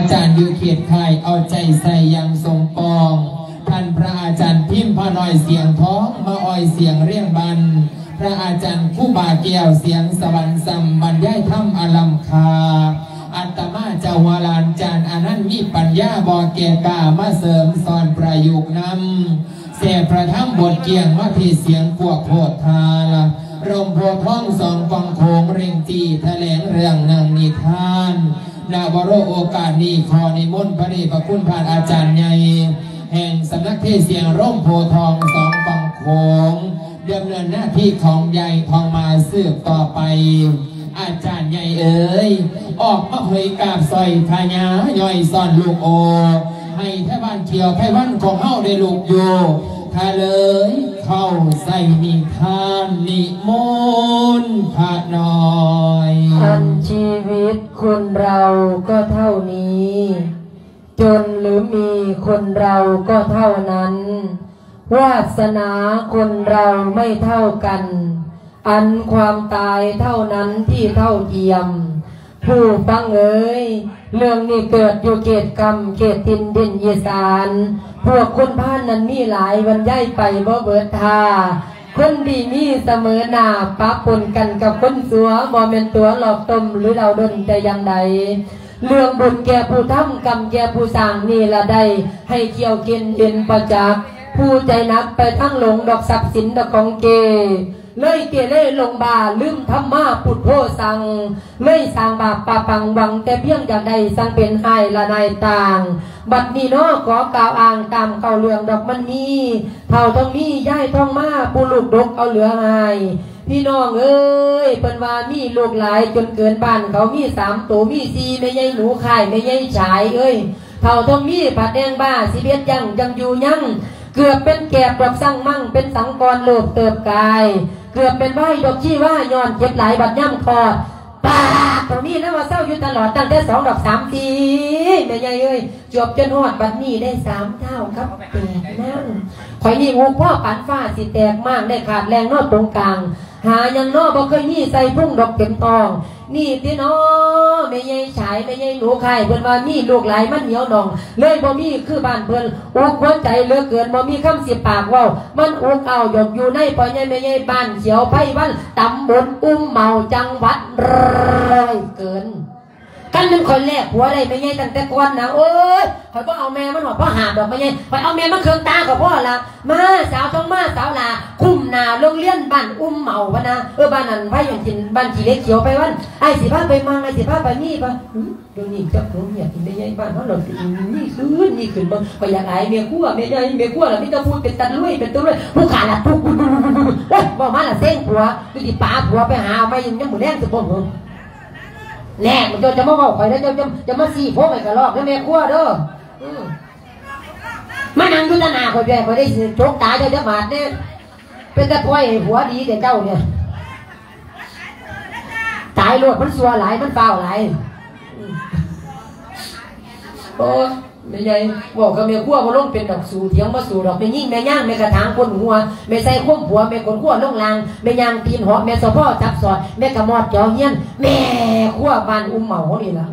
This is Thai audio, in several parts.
จารย์อยู่เขตค่ายเอาใจใส่ยังทรงปองท่านพระอาจารย์พิมพ์พระน้อยเสียงท้องมาอ้อยเสียงเรียงบันพระอาจารย์คู่บาเกียวเสียงสวรรค์สัมบรรยายธรรมอลัมคาอัตมาเจ้าวาลานจารย์อนันต์มีปัญญาบอเกกามาเสริมสอนประยุกต์นำเสพประทับบทเกียงมาพีเสียงกวกโพธทาละรมโพท้องสองฟังโขงเร่งจีแถลงเรื่องนางนิทานนาบโรโอกาสนี้ขอนิมนต์พระเดชพระคุณพระอาจารย์ใหญ่แห่งสำนักเทศเสียงร่มโพทองสองฝั่งโขงดำเนินหน้าที่ของใหญ่ทองมาสืบต่อไปอาจารย์ใหญ่เอ๋ยออกมาเผยกาบซอยพญาย่อยซ่อนลูกโอให้แท่บ้านเขียวไทวันของเฮาได้ลูกอยู่ถ้าเลยเข้าใส่นิทานนิมนต์พระน้อยอันชีวิตคนเราก็เท่านี้จนหรือมีคนเราก็เท่านั้นวาสนาคนเราไม่เท่ากันอันความตายเท่านั้นที่เท่าเทียมผู้ฟังเอ๋ยเรื่องนี้เกิดอยู่เขตกรรมเขตทินดินอีสานพวกคนพานนั้นมีหลายวันย้ายไปบ่เบิดทาคนดีมีเสมอหน้าปะปนกันกับคนสัวบ่แม่นตัวหลอกต้มหรือเราดนแต่อย่างใดเรื่องบุญแก่ผู้ทำกรรมแก่ผู้สร้างนี่ละได้ให้เกี่ยวกินเด่นประจักษ์ผู้ใจนักไปทั้งหลงดอกทรัพย์สินดอกของเกเลยเกเรลงบาลืมธรรมะพุทโธสั่งเลยสร้างบาปปาปังหวังแต่เพียงอย่างใดสั่งเป็นไห้ละนายต่างบัดนี้น้อขอกล่าวอ้างตามเก่าเรื่องดอกมันมีเท่าต้องมีย้ายท้องมาปูลูกดกเอาเหลือหายพี่น้องเอ้ยเป็นว่ามีลูกหลายจนเกินบ้านเขามี3ตัวมี4ไม่ใช่หนูข่ายไม่ใช่ฉายเอ้ยเท่าต้องมีผัดแดงบ้า11ยังอยู่ยังเกือบเป็นแกบดอกสั่งมั่งเป็นสังกรโลกเติบกายเกือบเป็นไหวดอกชี้ว่าย้อนเจ็บหลายบัดย่ำคอปากตรงนี้นะว่าเศร้าอยู่ตลอดตั้งแต่2 ดอก 3 ทีไม่ใหญ่เอ้ยจบจนหอดบัดนี้ได้3 เท่าครับแปดนั่งข่อยนี่งูพ่อปันฟ้าสิแตกมากได้ขาดแรงนอดตรงกลางหายังนอบ่เคยนี่ใส่พุ่งดอกเข็มทองนี่ที่น้อไม่ใหญ่ฉายไม่ใหญ่หนูไข่เพิ่นว่ามีลูกหลายมันเหนียวหนองเลยบ่มีคือบ้านเพิ่นอุกหัวใจเหลือเกินบ่มีคำสิปากเว้ามันอุกเอาหยดอยู่ในปอยใหญ่ไม่ใหญ่บ้านเขียวไผ่วันตำบลอุ้มเมาจังหวัดร้อยเกินกันนึงคนแรกผัวอะไรไม่ใหญ่ตั้งแต่ก่อนนะโอ้ยข่อยบ่เอาแม่มันหอดพ่อหาดอกไม่ใหญ่ข่อยเอาแม่มันเครื่องตากับพ่อละมาสาวท้องมาสาวลาคุ้มหน้าโรงเรียนบ้านอุ้มเมาพะนะบ้านนั้นไผอย่างกินบ้านขี้เล็กเขียวไปวันไอ้สิพาไปมังไอ้สิพาไปนี่ปะเดี๋ยวนี้จักผมอยากกินไม่ใหญ่บ้านเฮาหลดนี่ขึ้นบ่ข่อยอยากอายเมียคั่วแม่ใหญ่เมียคั่วล่ะมีแต่พูดเป็นตันลุยเป็นตัวเลยผู้ขาล่ะปุ๊บโอ๊ยบ่มาล่ะเซ้งผัวคือสิปาผัวไปหาเอาไปยังมื้อแรงสิบ่แน่มันจะมาเมาข่อยแล้วจะมาซีพวกไอ้กระรอกแล้วแม่ขั้วเด้อมานั่งยุทธนาข่อยแย่ข่อยได้โชคตาเจ้าบาดเนี่ยเป็นแต่พ่อยหัวดีแต่เจ้าเนี่ยตายโลดมันสัวหลายมันเปล่าหลายโอ้ไม่ใช่บอกกับแม่ขั้วมาลงเป็นดอกสูเถียงมาสู่ดอกไม่ยิ่งแม่ย่างแม่กระถางคนหัวแม่ใส่ข้มผัวแม่คนขั้วลงลางแม่ย่างตีนหอกแม่สะพ่อจับสอดแม่กระมอดจ่อเงี้ยนแม่ขั้วบ้านอุ้มเหมานี่ละ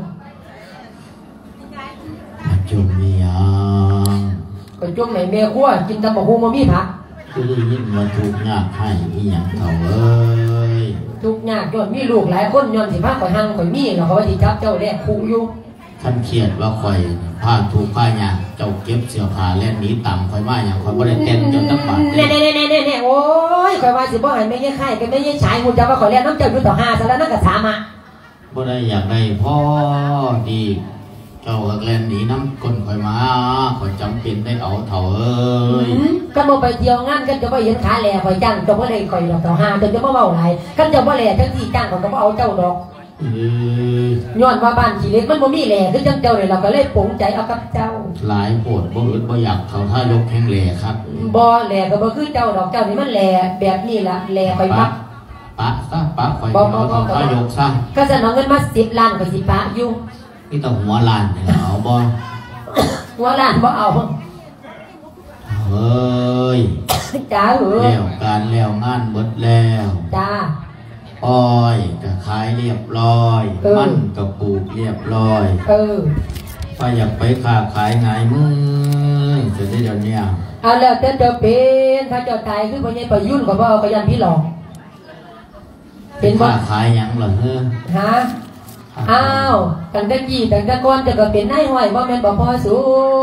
จุ่มมีอ่ะก็จุ่มไหนแม่ขั้วกินตำบักหุ่งมามีผักก็ได้ยินว่าทุกยากให้อีหยังเขาเอ้ยทุกยากย้อนมีลูกหลายคนย้อนสิพาข่อยหั่งข่อยมีเราเขาว่าสิจับเจ้าแรกคู่อยู่ท่านเขียนว่าข่อยผ้าถูกผ้าหยาเจ้าเก็บเสื้อผ้าแล่นหนีต่ำข่อยมาอย่างข่อยบ่ได้เต้นจนตั้งบาดเนี่ยโอ้ยข่อยว่าสิบ่ให้ไม่ใช่ไข่ก็ไม่ใช่ฉายงูจะว่าข่อยเล่นน้ำเจ้าอยู่ต่อ5ซะแล้วนั่นก็สามะบ่ได้อยากได้พ่อดีเจ้าก็แล่นหนีน้ำก้นข่อยมาข่อยจำเป็นได้เอาเถ่าเอ้ยก็บ่ไปเที่ยวงานกันจะบ่เห็นขาแหล่ข่อยจ้างจะบ่ได้ข่อยดอกต่อ5จะบ่เว้าหลายกันจะบ่แหล่จังซี่จ้างข่อยก็บ่เอาเจ้าดอกย้อนว่าบ้านขี้เล็กมันบ่มีแหล่คือจังเจ้าเลยเราก็เลยปงใจเอากับเจ้าหลายโปวดบ่อึดบ่อยากเขาถ้ายกแข้งแหล่ครับบ่แหล่ก็บ่คือเจ้าดอกเจ้านี่มันแหล่แบบนี้ล่ะแหล่ไปมักปะซะปะข่อยเอาเขาถ้ายกซะก็จะเอาเงินมา10 ล้านก็สิปะอยู่นี่ต้องหัวล้านเนี่ยเอาบ่หัวล้านบ่เอาเฮ้ยจ้าแล้วการแล้วงานหมดแล้วจ้าอ้อยก็ขายเรียบร้อยมันก็ปลูกเรียบร้อยถ้าอยากไปค้าขายไงมึงจะได้เดี๋ยวนี้เอาแล้วแต่จะเป็นถ้าเจ้าตายคือพ่อใหญ่ประยุ่นก็บ่เอาก็ยันพี่หลอกเป็นค้าบ่ขายยังเหรอเฮ้อฮะอ้าวตั้งแต่กี้ตั้งแต่ก่อนจะก็เป็นนายห้อยบ่แม่นบ่พอสู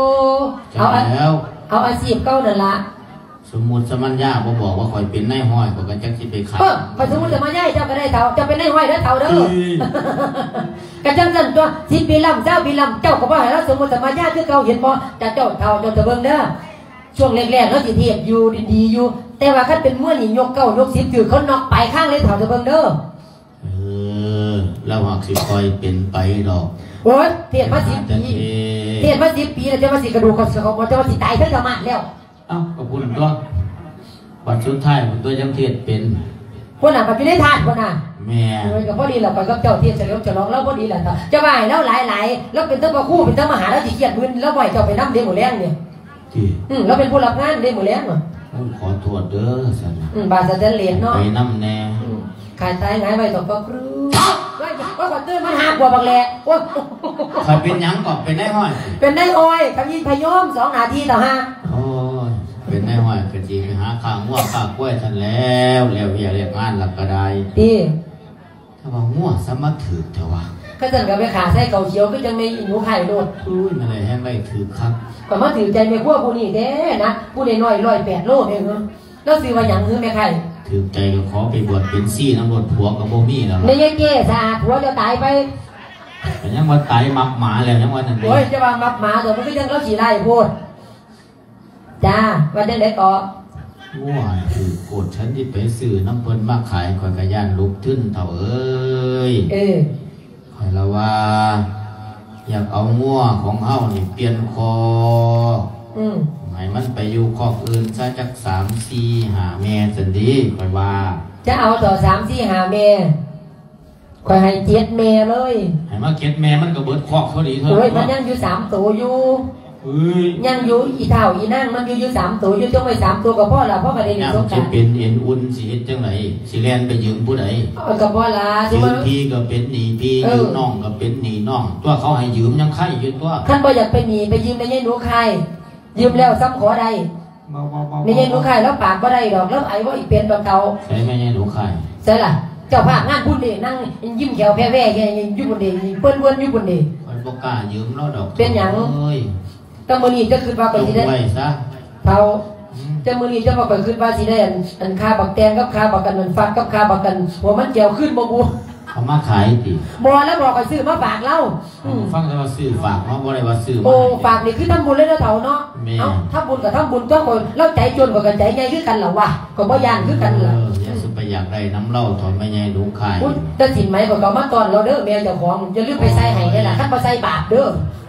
เอาอาชีพเก่านั่นล่ะสมมุติสมัญญาบ่บอกว่าข่อยเป็นนายห้อยก็จักสิไปขายข่อยสมมุติสมัญญาเจ้าก็ได้เฒ่าเจ้าเป็นนายห้อยเด้อเฒ่าเด้อกะจังซั่นตัว10 ปีลำ20 ปีลำเจ้าก็บ่ให้เราสมมุติสมัญญาคือเก่าเห็นบ่จะเจ้าเฒ่าเจ้าจะเบิ่งเด้อช่วงแรกๆเนาะสิเทียบอยู่ดีๆอยู่แต่ว่าคันเป็นมื้อนี่ยก9ยก10ถือเขานอกไปข้างเลยเฒ่าจะเบิ่งเด้อแล้วหักสิคอยเป็นไปดอกโอ๊ยเทียบมา10 ปีเทียบมา10 ปีแล้วจะมาสิกระดูกเขาจะมาสิตายทั้งธรรมะแล้วขอบคุณตัวบัดสุดท้ายผมตัวยังเทียดเป็นคนน่ะปัจจุบันทานคนน่ะแม่ก็พอดีแหละไปกับเจ้าเทียนเฉลิมฉลองแล้วพอดีแหละจะว่าแล้วหลายแล้วเป็นตั้งคู่เป็นตั้งมหาแล้วจีเกียรติมึนแล้วบ่อยเจ้าไปนั่งเลี้ยงหมูแรงเนี่ยแล้วเป็นผู้รับงานเลี้ยงหมูแรงเหรอขอโทษเด้อสันบาจะเหรียญเนาะไปน้ำแน่ขายตายไงไปต่อก็ครูว่าขอตื่นมันหักกว่าบักแหล่ว่าใครเป็นยังก่อนเป็นได้ห้อยเป็นได้ห้อยคำยินพยม2 นาทีต่อ5 โอ้ยเป็นได้ห้อยกะจีไปหาข้างงัวข้างกล้วยท่านแล้วอย่าเรียกงานหลักกระไดดีถ้าว่างัวสามารถถือเถอะวะก็จะกับไปขาใส่เก่าเขียวก็จะไม่หนูไข่โดดนั่นเลยให้ไม่ถือครับก็มาถือใจไม่พวกผู้นี้เด้นะผู้น้อย108 โลเองแล้วซื้อมาอย่างคือแม่ไข่ถือใจก็ขอไปบวชเป็นซี่น้ำบวชผัวกับโบมี่แล้วในยังเก้สะอาดผัวจะตายไปแต่ยังว่าตายมักหมาแล้วยังว่านั่นเองโอ้ยจะว่ามักหมาแต่มันก็ยังเขาฉี่ไล่พูดจ้าวันนี้ไหนต่อว้ายคือโกรธฉันที่ไปซื้อน้ำเพิ่นมาขายคอยกระย่านลุกขึ้นเถ่าเอ้ยคอยละว่าอยากเอางัวของเฮานี่เปลี่ยนคอให้มันไปอยู่คอกอื่นซะจัก3 4 5 แม่สันดีคอยว่าจะเอาต่อ3 4 5 แม่คอยให้7 แม่เลยให้มา7 แม่มันก็เบิดคอกเท่านี้เถอะโอ้ยมันยังอยู่3 ตัวอยู่ยังอยู่อีเท่าอีนั่งมันอยู่3 ตัวอยู่จงไป3 ตัวกับพ่อละพ่อก็ได้สงการเป็นเอ็นอุ่นสิเฮ็ดจังไหนสิแลนไปยืมผู้ใดกับพ่อละยืมพี่ก็เป็นหนี้พี่ยืมน้องก็เป็นหนี้น้องตัวเขาให้ยืมยังไข่อยู่ตัวท่านบ่อยากไปหนีไปยืมในยัยหนูไข่ยืมแล้วซ้ำขอได้ในยัยหนูไข่แล้วปากบ่ได้ดอกแล้วไอ้ว่าอีเป็นแบบเก่าใช่ไหมยัยหนูไข่ใช่ล่ะเจ้าภาพงานบุญเดนั่งยิ้มแขวแผ่ๆอยู่บนเดเปิ้นอยู่บนเดคนบ่กล้ายืมแล้วดอกเป็นหยังแต่มื้อนี้จะคิดว่าไปสิได้เท่าแต่มื้อนี้จะว่าไปคิดว่าสิได้อันค่าบักแตงกับค่าบักกันมันฟักกับค่าบักกันหัวมันแก้วขึ้นบ่บูเอามาขายติบ่แล้วบอกให้ซื้อมาฝากเราฟังแต่ว่าซื้อฝากเนาะบ่ได้ว่าซื้อมาโอ้ฝากนี่คือทำบุญเลยเท่าเนาะเอ้าทำบุญกับทำบุญก็คนเราใจจนกว่ากันใจใหญ่คือกันเหรอวะก็บ่ย่านคือกันเหรออย่าสิไปอยากได้น้ำเหล้าถอนไม่ใหญ่ลุงขายแต่สินไหมก็มาตอนเราเด้อแม่เจ้าของอย่าลืมไปใส่ให้ได้ล่ะคันบ่ใส่บาปเด้อ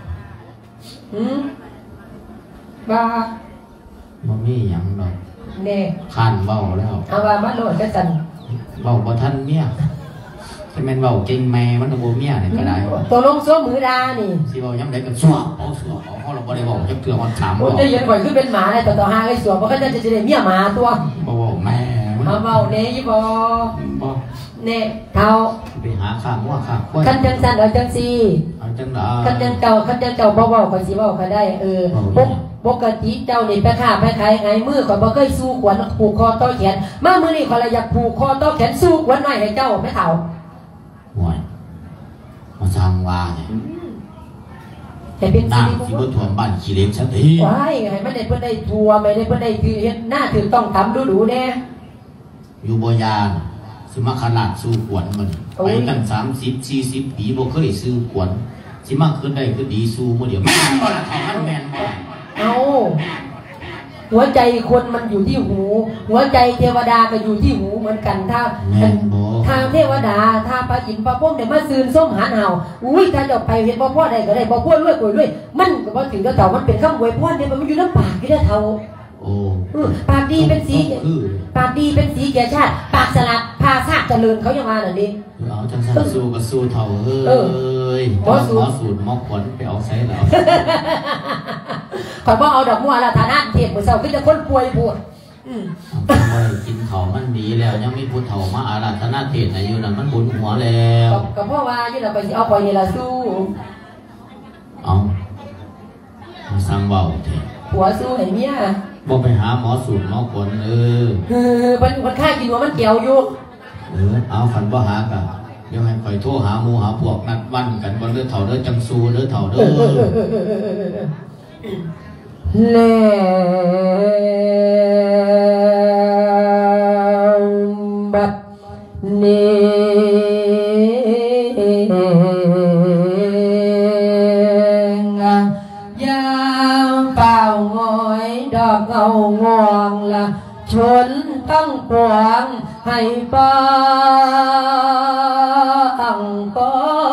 บ้าบ่มีหยังดอกแน่คันเว้าแล้วเอาว่ามาโลดจังซั่นเว้าบ่ทันเมียถ้าแม่นเว้าเก่งแม่มันบ่เมียนี่ก็ได้ตัวลงโซมือดานี่สิเว้ายามใดก็สวบเอาเฮาเราบ่ได้เว้าจักเทื่อมันถามบ่จะเห็นข่อยคือเป็นหมาได้ต่อ5เลยสวบบ่ก็จะได้เมียหมาตัวบ่เว้าแม่เอาเว้าแน่อยู่บ่แน่เท่าไปหาข้างงัวข้างควายคันจังซั่นเอาจังซี่เอาจังได๋คันจังเจ้าบ่เว้าข่อยสิเว้าก็ได้ปกติเจ้านี่ไปค้าไปขายไงมือข่อยบ่เคยสู้ขวัญผูกคอต่อแขนมามื้อนี้ข่อยเลยอยากผูกคอต่อแขนสู้ขวัญหน่อยให้เจ้าแม่เฒ่าห่วยมาสร้างว่าเนี่ยแต่เป็นน้ำที่บ่ท่วมบ้านขี้เหล็กสักทีว้ายให้มันได้เพิ่นได้ท่วมไม่ได้เพิ่นได้คือเฮ็ดหน้าถือต้องทำดูๆแน่อยู่บ่ยานสิมาขนาดสู้ขวัญมันไปตั้ง30 40 ปีบ่เคยซื้อขวัญสิมาขึ้นได้คือดีสู้มื้อเดียวแม่นบ่ล่ะถอนแม่นบ่เอาหัวใจคนมันอยู่ที่หูหัวใจเทวดาก็อยู่ที่หูเหมือนกันถ้าเทวดาถ้าพระอินทร์พระพรหมเนี่ยมาซืนส้มหันเห่าอุ้ยถ้าจะไปเห็นพ่อได้ก็ได้พ่อรวยรวยมันก็บ่ถึงกับเต่ามันเป็นคำอวยพรเนี่ยมันอยู่น้ำปากที่ได้เท่าปากดีเป็นสีปากดีเป็นสีแก่ชาติปากสลัดภาษาเจริญเขาอย่างว่าน่ะดิเอาจังซั่นสู้ก็สู้เท่าเอ้ยหมอสูตรหมอขวัญไปเอาใส่แล้วข่อยบ่เอาดอกบัวละฐานะเทพมื้อเช้าคือจะคนป่วยปวดบ่กินข้าวมันดีแล้วยังมีผู้เฒ่ามาอาราธนาเทศน์อยู่นั่นมันบุญหัวแล้วก็เพราะว่าอยู่น่ะไปสิเอาข่อยนี่ล่ะสู้เอาสั่งเบาเถอะผัวสู้ให้เมียบ่ไปหาหมอสูตรหมอคนมันค่ากินว่ามันเกี่ยวอยู่เอาขันบ่หากันเดี๋ยวให้คอยโทรหาหมู่หาพวกนัดวันกันบ่เลือดเถ่าเลือดจังซูเลือดเถ่าเด้อแล้วบัดนี้ยามเป่าหอยดอกเอางวงละชนตั้งปวงให้บ้างก่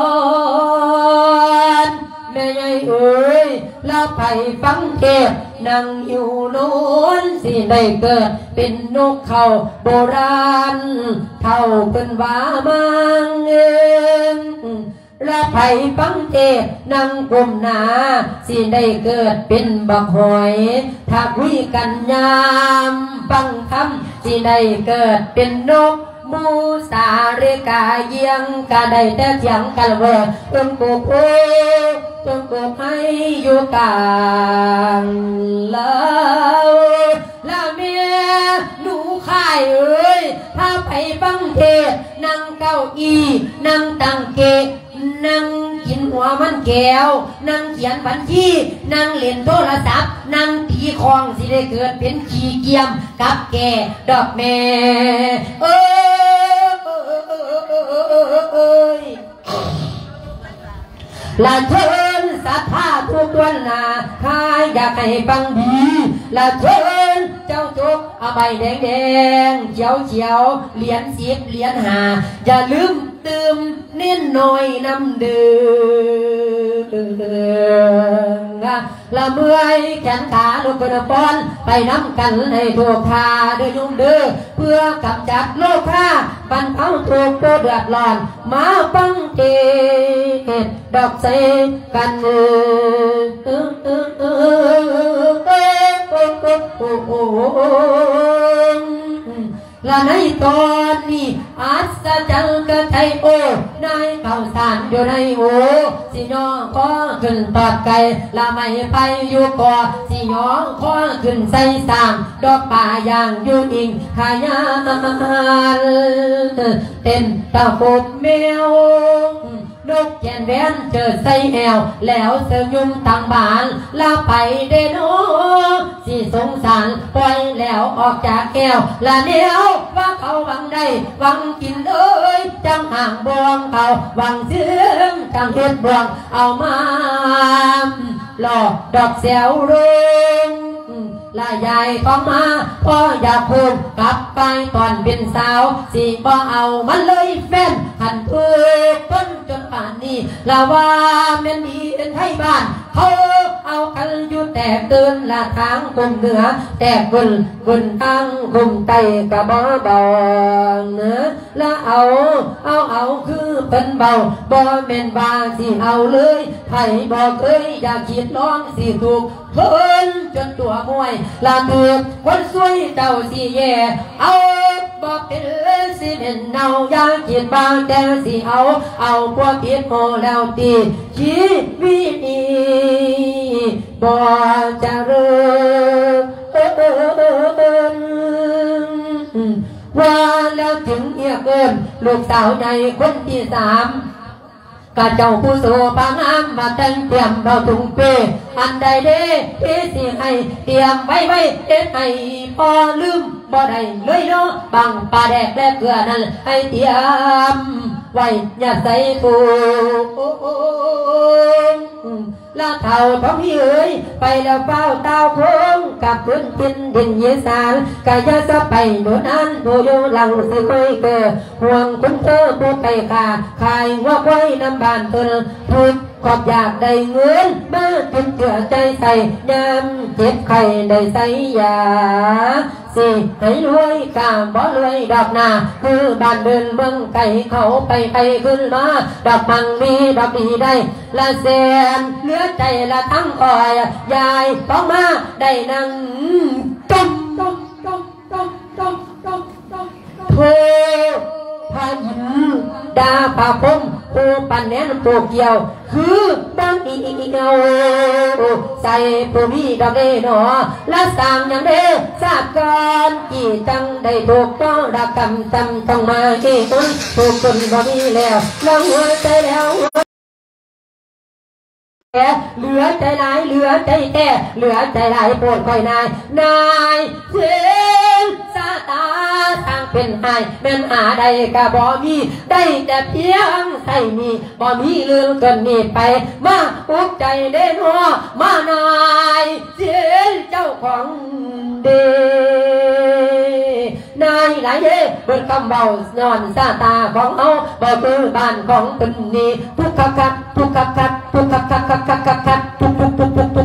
อนแม่ใหญ่เอ๋ยลาไปฟังเทศนั่งอยู่โน้นสิได้เกิดเป็นนกเขาโบราณเท่าเป็นว่ามังเองลาไผ่ฟังเทศนั่งกลมหนาสิได้เกิดเป็นบักหอยถ้าคุยกันยามฟังธรรมสิได้เกิดเป็นนกมูสาเรกาเยียงกะได้แต่เสียงกันเวอจนกูโอ้จนกูให้อยู่กลางแล้วละเมียหนูข่ายเอ้ยถ้าไปฟังเทศนั่งเก้าอี้นั่งตั้งเกะนั่งกินหัวมันแก้วนั่งเขียนบัญชีนั่งเล่นโทรศัพท์นั่งตีคองสิได้เกิดเป็นขี้เกียมกับแก่ดอกแม่ละเชิญสัทธาทุกวันนาถ้าอยากให้ฟังดีละเชิญเจ้าจุกเอาใบแดงแดงเขียวเขียวเหรียญ10เหรียญ5อย่าลืมตื่มเน้นหน่อยน้ำดื่มละเมื่อยแขนขาลูกกระปอนไปน้ำกันให้ถูกทาเด้อยุ่งเด้อเพื่อกำจัดโรคราบรรเทาทุกข์เดือดร้อนมาฟังเทศดอกใสกันละในตอนนี้อัศจรรย์กระไทยโอนายข่าวสารอยู่ในโอสิยองข้อขึ้นตอดไก่ละไม่ไปอยู่ก่อสิยองข้อขึ้นใส่สามดอกป่าอย่างอยู่อิงขายานเต้นตะปบแมวนกแกนแวนเจอใส่แอวแล้วเสยยุ่มต่างบ้านลาไปเดโนสิสงสารปล่อยแล้วออกจากแก้วละเนียวว่าเขาหวังได้หวังกินเลยจังห่างบวงเขาหวังเชื่อมจังเฮ็ดบวงเอามาหลอกดอกแสวรุ่งละยายต้องมาพ่ออยากพูดกลับไปตอนเป็นสาวสิบ่เอามันเลยแฟนหันเพื่อต้นจนป่านนี้ละว่าแม่นดีเป็นไทยบ้านเขาเอากันอยู่แต่ตื่นละทางกลุ่มเหนือแต่กุนทางกลุ่มใต้กะบ่เบาเนื้อละเอาคือเป็นเบาบ่แม่นว่าสิเอาเลยไผบ่เคยอยากคิดลองสิถูกเพิ่นจนตัวมวยละถูกคนสวยเจ้าสิแย่เอาบ่เป็นสิเป็นเนาอยากคิดบางแต่สิเอาพวกผิดโมแล้วตีชีวิตนี้บ่จะเริ่มว่าแล้วถึงเอียเกินลูกสาวใหญ่คนที่3กะเจ้าผู้โสภางามมาแต่งเตรียมเบาถุงเปอันใดเด้สิให้เตรียมไว้เอ็ดให้พอลืมบ่ได้เลยเนาะบังปลาแดกและเกลือนั่นให้เตรียมไว้อย่าใส่ปูละเท่าท้องพี่เอ๋ยไปแล้วเฝ้าเต้าโค้งกับพื้นดินเยสานกายสะไปโดนนั้นโดโยหลังสิไม่เกิดห่วงคุณเธอผู้ไปขาขายว่าไว้น้ำบานตนทุกขอบอยากได้เงินมาจนเจือใจใส่ยามเจ็บไข้ได้ใส่ยาสิให้รวยกามบ่รวยดอกนาคือบ้านเดินเมืองไก่เขาไปขึ้นมาดอกมังมีดอกดีได้ละแสนเหลือใจละทั้งคอยยายต้องมาได้นั่งต้มโธ่พายินดาพาพมผู้ปันแนนปลูกเกี่ยวคือบ้านอีเอาใส่ผู้มีดอกเด้หนอและสามอย่างเด้ทราบก่อนกี่จังได้ถูกต้องรักกรรมจำต้องมาที่ต้นถูกคนบ่มีแล้วลองหัวใจแล้วเหลือใจหลายเหลือใจแก่เหลือใจหลายโปรดคอยนายเสียงสาตาทางเป็นหายแม่นหาใดก็บ่มีได้แต่เพียงใส่มีบ่มีเรื่องเกินนี้ไปมาอุกใจเด่นหัวมานายเสียงเจ้าของเดนายหลายเด้เบิดคำเบานอนซาตาของเอาบ่คือบ้านของเป็นนี่ทุกขัดทุกขัดทุกขัดทุก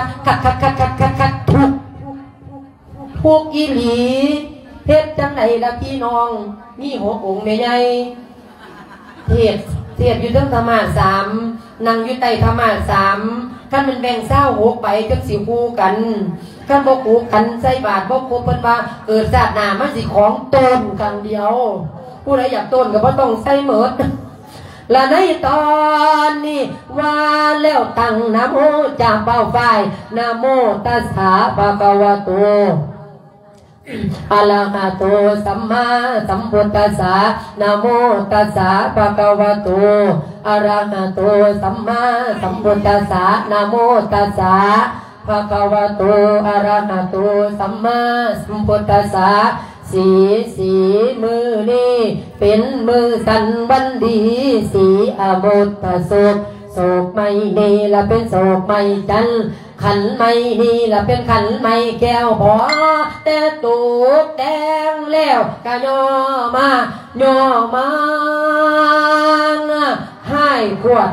พวกอีหลีเฮ็ดจังไหนล่ะพี่น้องมีหัวองค์แม่ใหญ่เทศอยู่เรื่องธรรมะสามนั่งอยู่ใต้ธรรมะสามคันมันแบ่งเศร้าหกไปจังสิคู่กันคันบ่คู่กันใส่บาตรบ่ครบเพิ่นว่าเกิดชาติหน้ามันสิของตนครั้งเดียวผู้ใดอยากตนก็บ่ต้องใส่หมดและในตอนนี้ว่าแล้วตั้งนะโมจากเป้าไฟนะโมตัสสะภะคะวะโตอะระหะโตสัมมาสัมพุทธัสสะนะโมตัสสะภะคะวะโตอะระหะโตสัมมาสัมพุทธัสสะนะโมตัสสะภะคะวะโตอะระหะโตสัมมาสัมพุทธัสสะสีมือนี้เป็นมือสันวันดีสีอมุตตะโศกไม่นี่ละเป็นโศกไม่จันขันไม่นี่ละเป็นขันไม่แก้วพอแต่ตูกแดงแล้วก็ย่อมาให้ขวด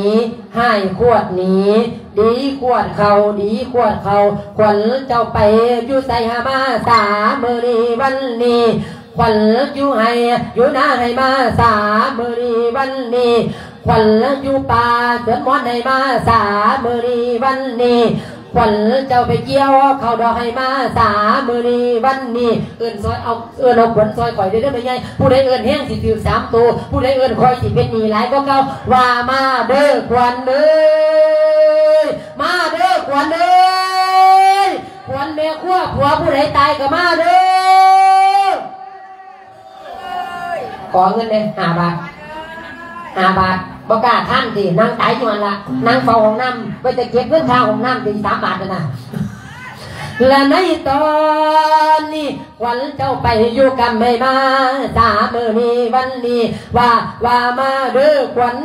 นี้ดีขวดเขาขวัญเจ้าไปอยู่ใส่หามาสามือนี้วันนี้ขวัญอยู่ให้อยู่หน้าให้มาสามือนี้วันนี้ขวัญอยู่ป่าเสือนมอนให้มาสามือนี้วันนี้ขวัญเจ้าไปเกี่ยวเขาดอกให้มาสามือนี้วันนี้เอื้นซอยเอาขวัญซอยข่อยได้ไม่ใหญ่ผู้ใดเอื้นแห้งสิถือ3ตัวผู้ใดเอื้นคอยสิเป็นหนี้หลายก็เก่าว่ามาเด้อขวัญเด้อมาเด้อขวัญเด้อขวัญแม่ขั้วผัวผู้ใดตายก็มาเด้อขอเงินเลย5 บาทบอกกล้าท่านสินั่งตายอยู่นั่นละนั่งเฝ้าห้องน้ำไปจะเก็บเงินค่าห้องน้ำตี3 บาทนะและในตอนนี้วันเจ้าไปอยู่กันไม่มาสามือนี้วันนี้ว่ามาเด้อขวัญ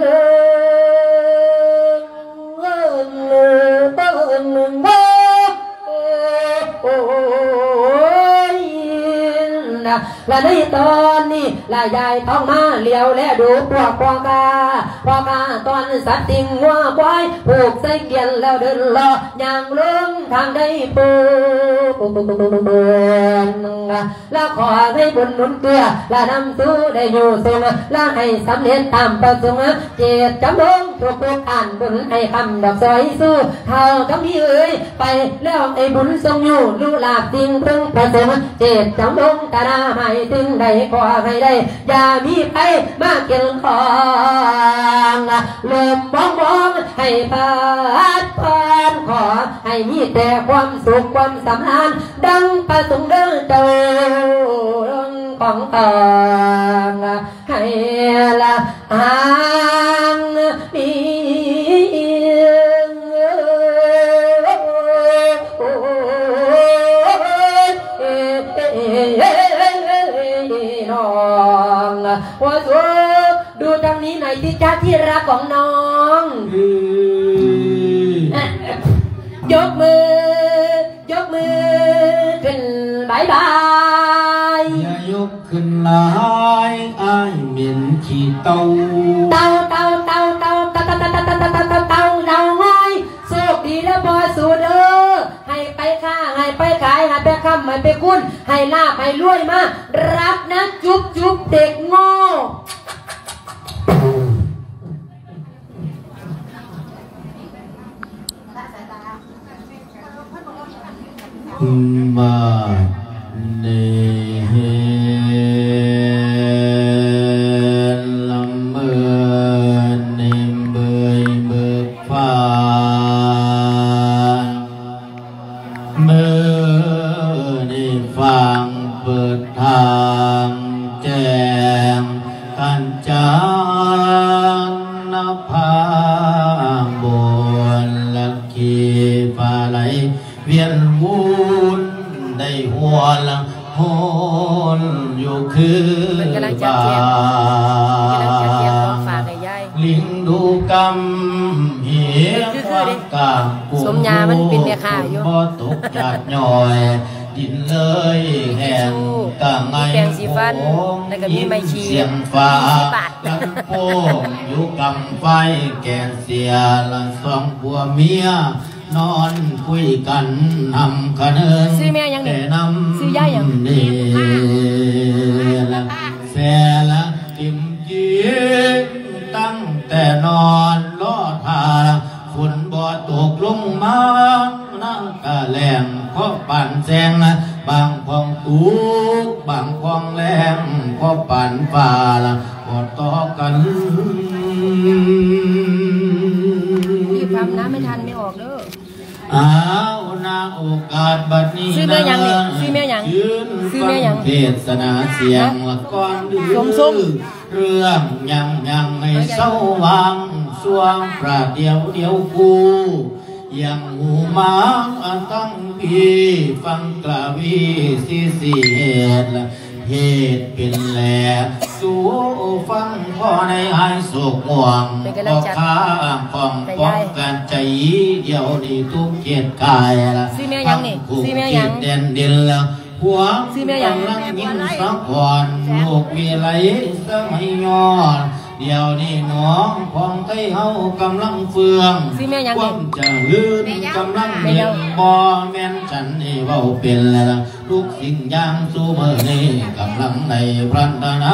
และในตอนนี้ละยายท้องมาเลี้ยวและดูพวกพ่อกาตอนสัตว์ติงหัวควายผูกใส่เกียนแล้วเดินรอย่างลงทางได้ปูและขอให้บุญหนุนเกลือและนำสู้ได้อยู่ทรงและให้สำเร็จตามประสงค์เจตจำลงทุกอ่านบุญให้คำดอกซอยสู้เท่าทั้งนี้ไปแล้วไอ้บุญทรงอยู่รู้หลาบจริงเพิ่งประสงค์เจตจำลงตาหน้าไม่ถึงใดขอให้ได้อย่ามีไปมาเกี่ยวของเริ่มมองให้พัดขอให้มีแต่ความสุขความสำราญดังประสงค์เดินเจ้าของตองให้ละหางมีว่าดูทางนี้หน่อยที่จ้าที่รักของน้องยกมือขึ้นบายอย่ายกขึ้นลายอ้ายเหม็นขี้เต่าเราง่อยโชคดีแล้วพอสูดให้ไปค้าให้ไปขายให้ไปค้ำให้ไปคุ้นให้ลาบให้รวยมารับนะจุ๊บเด็กโง่มาเนลำเมินเนมเบยเบิกฟ้าเวียนวนได้หัวละหอนอยู่คือบ้านลิงดูกำเหี้ยกาสมยามันเป็นแม่ค้าอยู่บ่ตกจัดย่อยดินเลยแห้งกะไงโอ้เสียงฟ้าลำโพงอยู่กำไฟแก่เสียละสองผัวเมียนอนคุยกันนำคะเนินแต่นำเดละแสละติมจีตั้งแต่นอนรอทาฝนบ่ตกลงมาน้ำกะแหลงเพราะปั่นแสงบางพองตูกบางพองแรงเพราะปั่นฟ้าละกอดต่อกันรีบทำนะไม่ทันไม่ออกเด้ออ้าวนาโอกาสบัดนี้ซื้อแม่ยังเนี่ยซื้อแม่ยังซื้อแม่ยังเทศนาเสียงละก่อนดื้อเรื่องยังให้เศร้าวังสวงประเดี๋ยวกูยังหูมาตั้งพีฟังกล่าววีสิเหตุเหตุเป็นแหล่สู่ฟังพ่อในหายโศกห่วงพ่อข้าป้องกันใจเดียวดีทุกเกียรติกายละทั้งคู่เกียรติเด่นละหัวกำลังยิ้มสักก่อนลูกมีไหลสมัยย้อนเดี๋ยวนี้น้องของไทยเฮากำลังเฟืองความจะลื่นกำลังเห็นบ่แม่นฉันนี่เว้าเป็นแล้วทุกสิ่งอย่างสู้เมื่อนี้กำลังในพรันตนา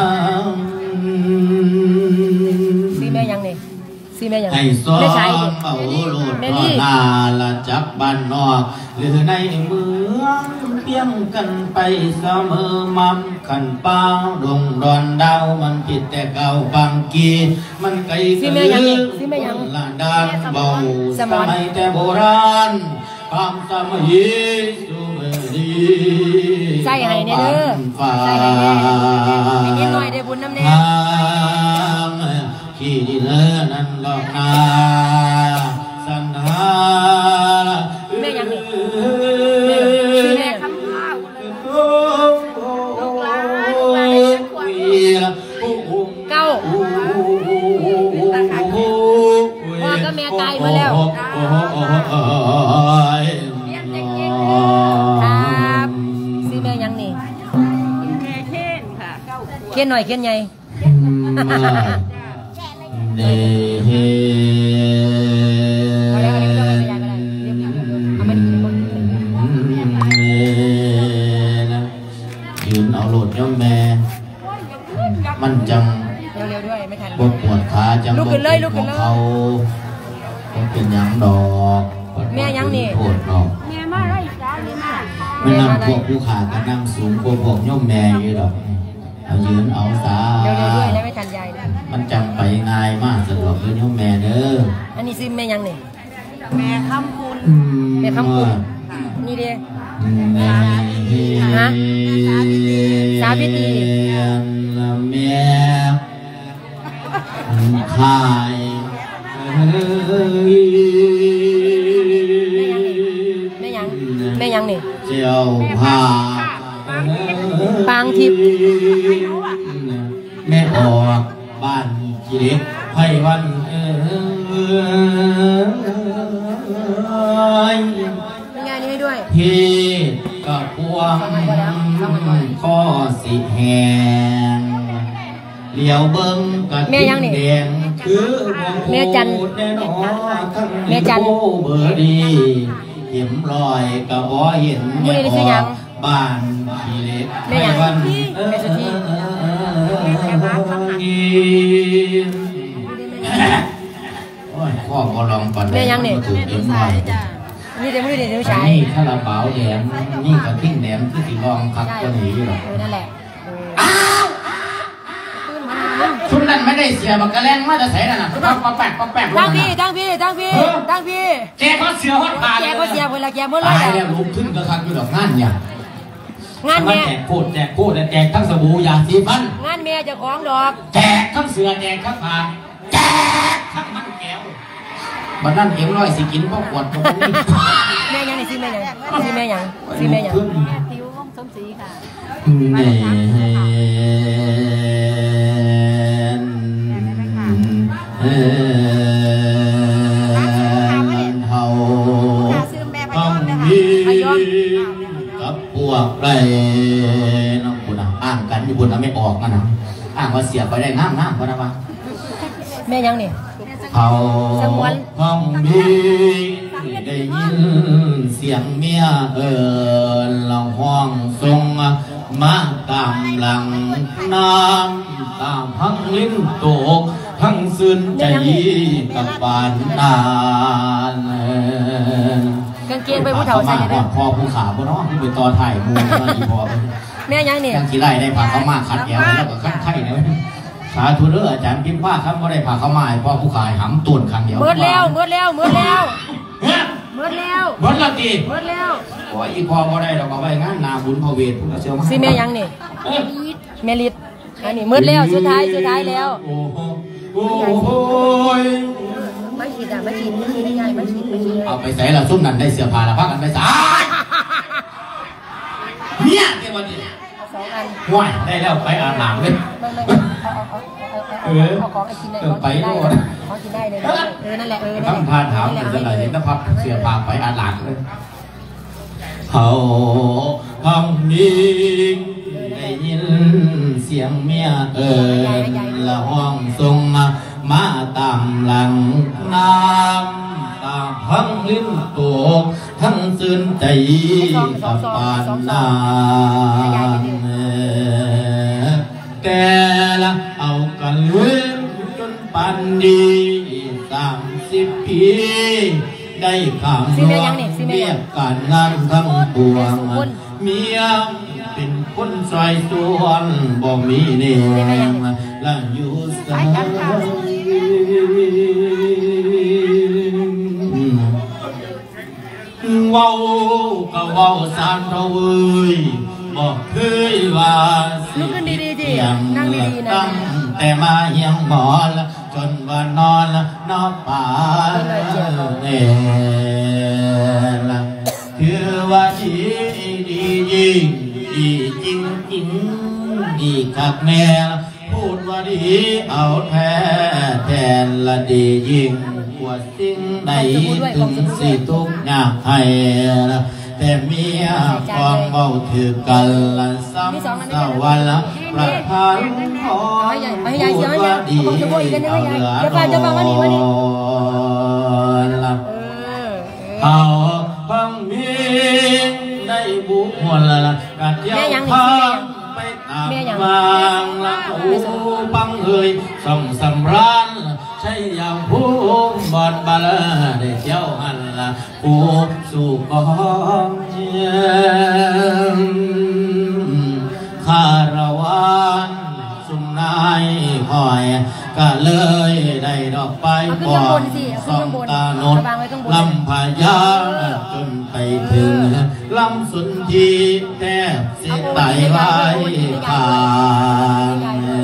ซีแม่ยังนี่ซีแม่ยังให้ซ้อมเบาโลดนาละจับบ้านนอกหรือในเมืองเพียงกันไปเสมอมั่มขันป้าดงดอนดาวมันผิดแต่เก่าบางกีมันไกลกันลืมละดานเบาสมัยแต่โบราณความสมัยสุเมรีใส่ให้เนี่ยเด้อใส่ให้เนี่ยหน่อยได้บุญน้ำเนี่ยขี้ดินนั้นดอกนาสันหาแม่ยังนี่แม่คำข้าวเก้าพ่อก็แม่ตายมาแล้วครับซีแม่ยังนี่เค้นค่ะเค้นหน่อยเค้นใหญ่เดเฮยืนเอาโหลดย่อมแม่มันจังปวดขาจังปวดของเขาเป็นยังดอกแม่ยังนี่โหดดอกแม่มาไรจ้านี่มาไม่นั่งพวกผู้ขาก็นั่งสูงพวกย่อมแม่อยู่ดอกเอายืนเอาสาเร็วๆด้วยแล้วไม่ทันยายมันจังไปง่ายมากสะดวกเลยย่อมแม่เด้ออันนี้ซิแม่ยังนี่แม่คำคุณแม่คำคุณนี่เด้ฮะสาวิตรีแม่ขายแม่ยังนี่เจ้าพาปางทิพย์แม่ออกบ้านจีเล็กไพวันงานนี้ด้วยพี่กับพวงข้อสิแหงเหลียวเบิ้งกับแดงคือแม่จันแม่จันเบอร์ดีเห็นรอยกับบ่เห็นแม่ออกบ้านจีเล็กไพวันข้อบอลองปันแม่ยังเนี่ยถือเอ็มหน่อยนี่เดี๋ยวไม่ได้เดี๋ยวใช้นี่ถ้าเราเบาแดงนี่กับทิ้งแดงคือสีรองคักก็หนีหรอกนั่นแหละชุดนั้นไม่ได้เสียบักกระแลงมาจะใส่น่ะปักแปะตั้งพี่แกก็เสียฮอดผ่านแกก็เสียเวลาแกเมื่อไรตายแล้วลุกขึ้นก็คักอยู่ดอกงานเนี่ยงานแม่แจกโคตรแจกทั้งสบู่ยาสีฟันงานแม่จะของดอกแจกทั้งเสือแจกทั้งผ้าแจกทั้งมันแก้วบัดนั้นเข็มร้อยสิกินพ่อขวดตรงนี้แม่ยังนี่ซื้อแม่ยังซื้อแม่ยังซื้อแม่ยังผิวสมศรีค่ะแม่เฮาต้องมีกับพวกไรน้องคุณอ้างกันญี่ปุ่นไม่ออกนะอ้างว่าเสียไปได้น้ำก็ได้ปะแม่ยังนี่เขาห้องมีได้ยินเสียงเมียเราห้องทรงมาตามหลังน้ำตามพังลิ้นโตกทั้งซึ้นใจกับปานนานกางเกงไปผู้เฒ่าใส่ได้พอผู้ขาบ่เนาะผู้ไปต่อถ่ายมูมาอีพอแม่ยังเนี่ยยังกี่ไร่ได้ผ่าเขามาขัดแย้งแล้วก็ขั้นไข่เนี่ยสาธุเด้ออาจารย์พิมพ์ว่าครับว่าได้ผ่าเขามาพอผู้ขายหำตุ่นครั้งเดียวเมื่อแล้วเมื่อแล้วเมื่อแล้วเมื่อแล้วจีเมื่อแล้วว่าอีพอบ่ได้เราก็ไปงานนาบุญพระเวทพุทธเจ้ามาสิแม่ยังนี่แม่ลิดอันนี้เมื่อแล้วสุดท้ายแล้วโอ้ยไม่คิดอ่ะไม่คิดได้ไงไม่คิดเอาไปใส่ละซุ่มนั่นได้เสื้อผ้าละพักกันไปใส่เนี่ยเดี๋ยววันนี้ว่ายได้แล้วไปอาบน้ำเลยเอาของกินได้ไปโน่นของกินได้เลยนั่นแหละต้องพาถามเป็นอะไรเห็นนะพับเสื้อผ้าไปอาบน้ำเลยเขาห้องนี้ได้ยินเสียงเมียละห้องทรงมาตามหลังน้ำตาพังลิ้นตัวทั้งซึ้นใจกับปานนานแต่ละเอากันเลื่อนจนปานดี30 ปีได้ข่าวน้องเรียกการงานทั้งปวงเมียเป็นคนซอยส่วนบ่มีเนียงและอยู่สายว้าวก็ว้าวสานเท่าเอ้ยบอกเคยว่าสิเพียงตั้งแต่มาเฮียงหมอนจนว่านอนนอกป่าเนี่ยคือว่าดียิ่งดีจริงดีคักแน่พูดว่าดีเอาแทนละดียิ่งกว่าสิ่งใดถึงสิทุกอย่างให้แต่เมียฟองเบาถือกันละซ้ำสวรรค์ประทานขอพูดว่าดีเอาเหลือเอาพังมีได้บุกหัวละกัดเย้าพังไปตามวางละโอ้ปังเฮยส่องสำราญใช่ยามผู้บอดบาลได้เที่ยวหันละผู้สู่กองเยี่ยมคารวานสุมนายหอยก็เลยได้ดอกไปก่อนส่องตาโนดลำพายาจนไปถึงลำสุนทีแทบสิไตไว้ผ่าน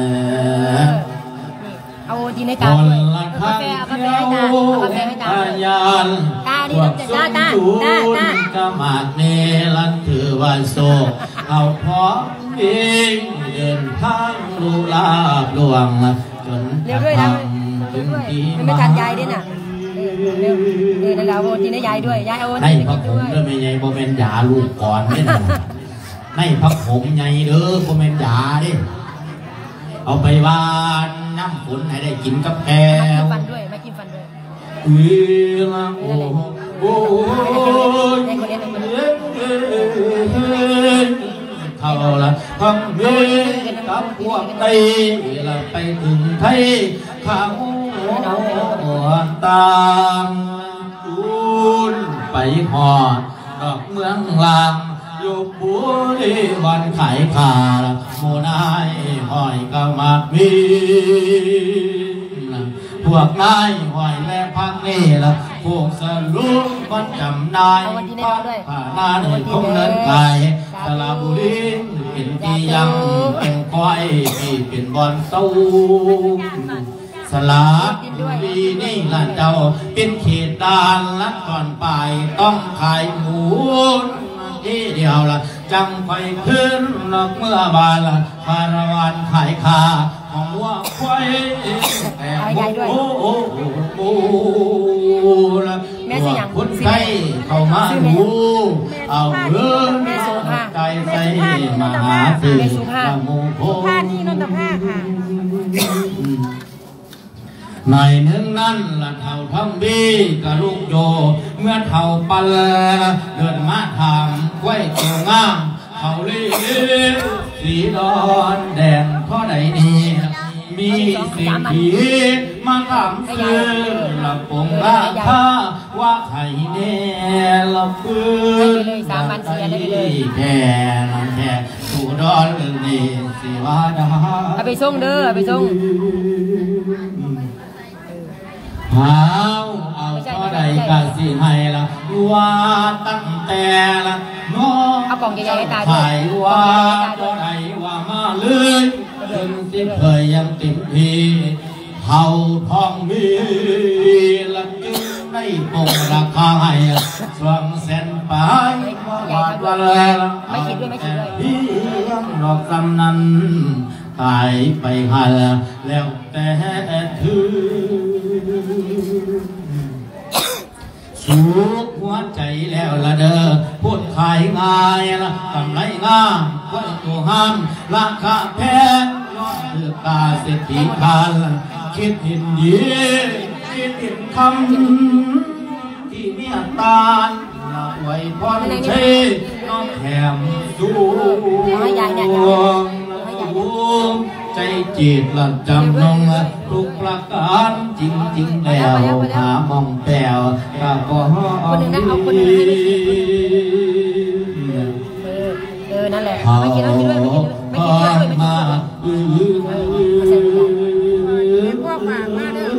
เอาดีในกาด้วยเอากาแฟให้ตาเอากาแฟให้ตาตาดีน้ำตาก็มาเนลันถือวันโซเอาพร้อมเองเดินทางลูลาบลวงจนเร็วด้วยนะไม่ทันยายด้วยน่ะเร็วนั่นแหละโอ้ดีในยายด้วยยายเอาในพักผมเด้อไม่ใหญ่โมเมนต์ยาลูกก่อนเนี่ยในพักผมใหญ่เด้อโมเมนต์ยาดิเอาไปวานน้ำฝนให้ได้กินกับแก้วมากินฟันด้วยโอ้เขาละทำเวกับพวกไตละไปถึงไทยข้าวตามจูนไปหอดดอกเมืองลางอยู่บุรีวันขายขาโมนายหอยก็มามีพวกนายหอยแม่พักนี่ละพวกสรุปมันจำนายผ่านาในคงเนินไก่ตลาบุรีเป็นที่ยังเป็นก้อยที่เป็นบอลเต้าสลาดวีนี่ละเจ้าเป็นเขตด่านลัดก่อนไปต้องขายหมูที่เดียวละจังไฟขึ้นนอกเมื่อบานละคารวันขายคาของวัวควายแต่โอ้โอ้โอ้ละตัวคนไข้เข้ามาดูเอาเรื่องใจใส่มาหาสื่อละโมโหในหนึ่งนั้นละเท่าทำบีกับลูกโยเมื่อเท่าปัลเดินมาทำไว้เกี่ยวงามเท่าลีสีดอนแดงเท่าใดนี้มีสิ่งที่มาทำซื้อละปงราคาว่าไข่แน่ละปืนแค่ละแค่ผู้ดอนเรื่องนี้สิว่าดาเอาไปส่งเด้อเอาไปส่งเอาเท่าใดก็สิให้ละว่าตั้งแต่ละน้องเอากล่องใหญ่ๆตาถ่ายว่าเท่าใดว่ามาเลยจนสิ้นเคยยังติดพีเท่าทองมีละจึงได้ปงราคาให้200,000ไปวาดว่าละไม่คิดด้วยพี่ดอกคำนั้นตายไปหันแล้วแต่ถือสุขหัวใจแล้วละเด้อพูดขายง่ายละกำไรงามไว้ตัวห้ามราคาแพงยอดเลือกตาเศรษฐีทานคิดเห็นดีคิดเห็นคำที่เมียตาละไว้พรเชน้องแถมสูงใจจิตละจำนงทุกประการจริงแล้วหามองแปลวก็พอนั่นแหละไม่คิดด้วยไม่คิดด้วยมาพวกมาเด้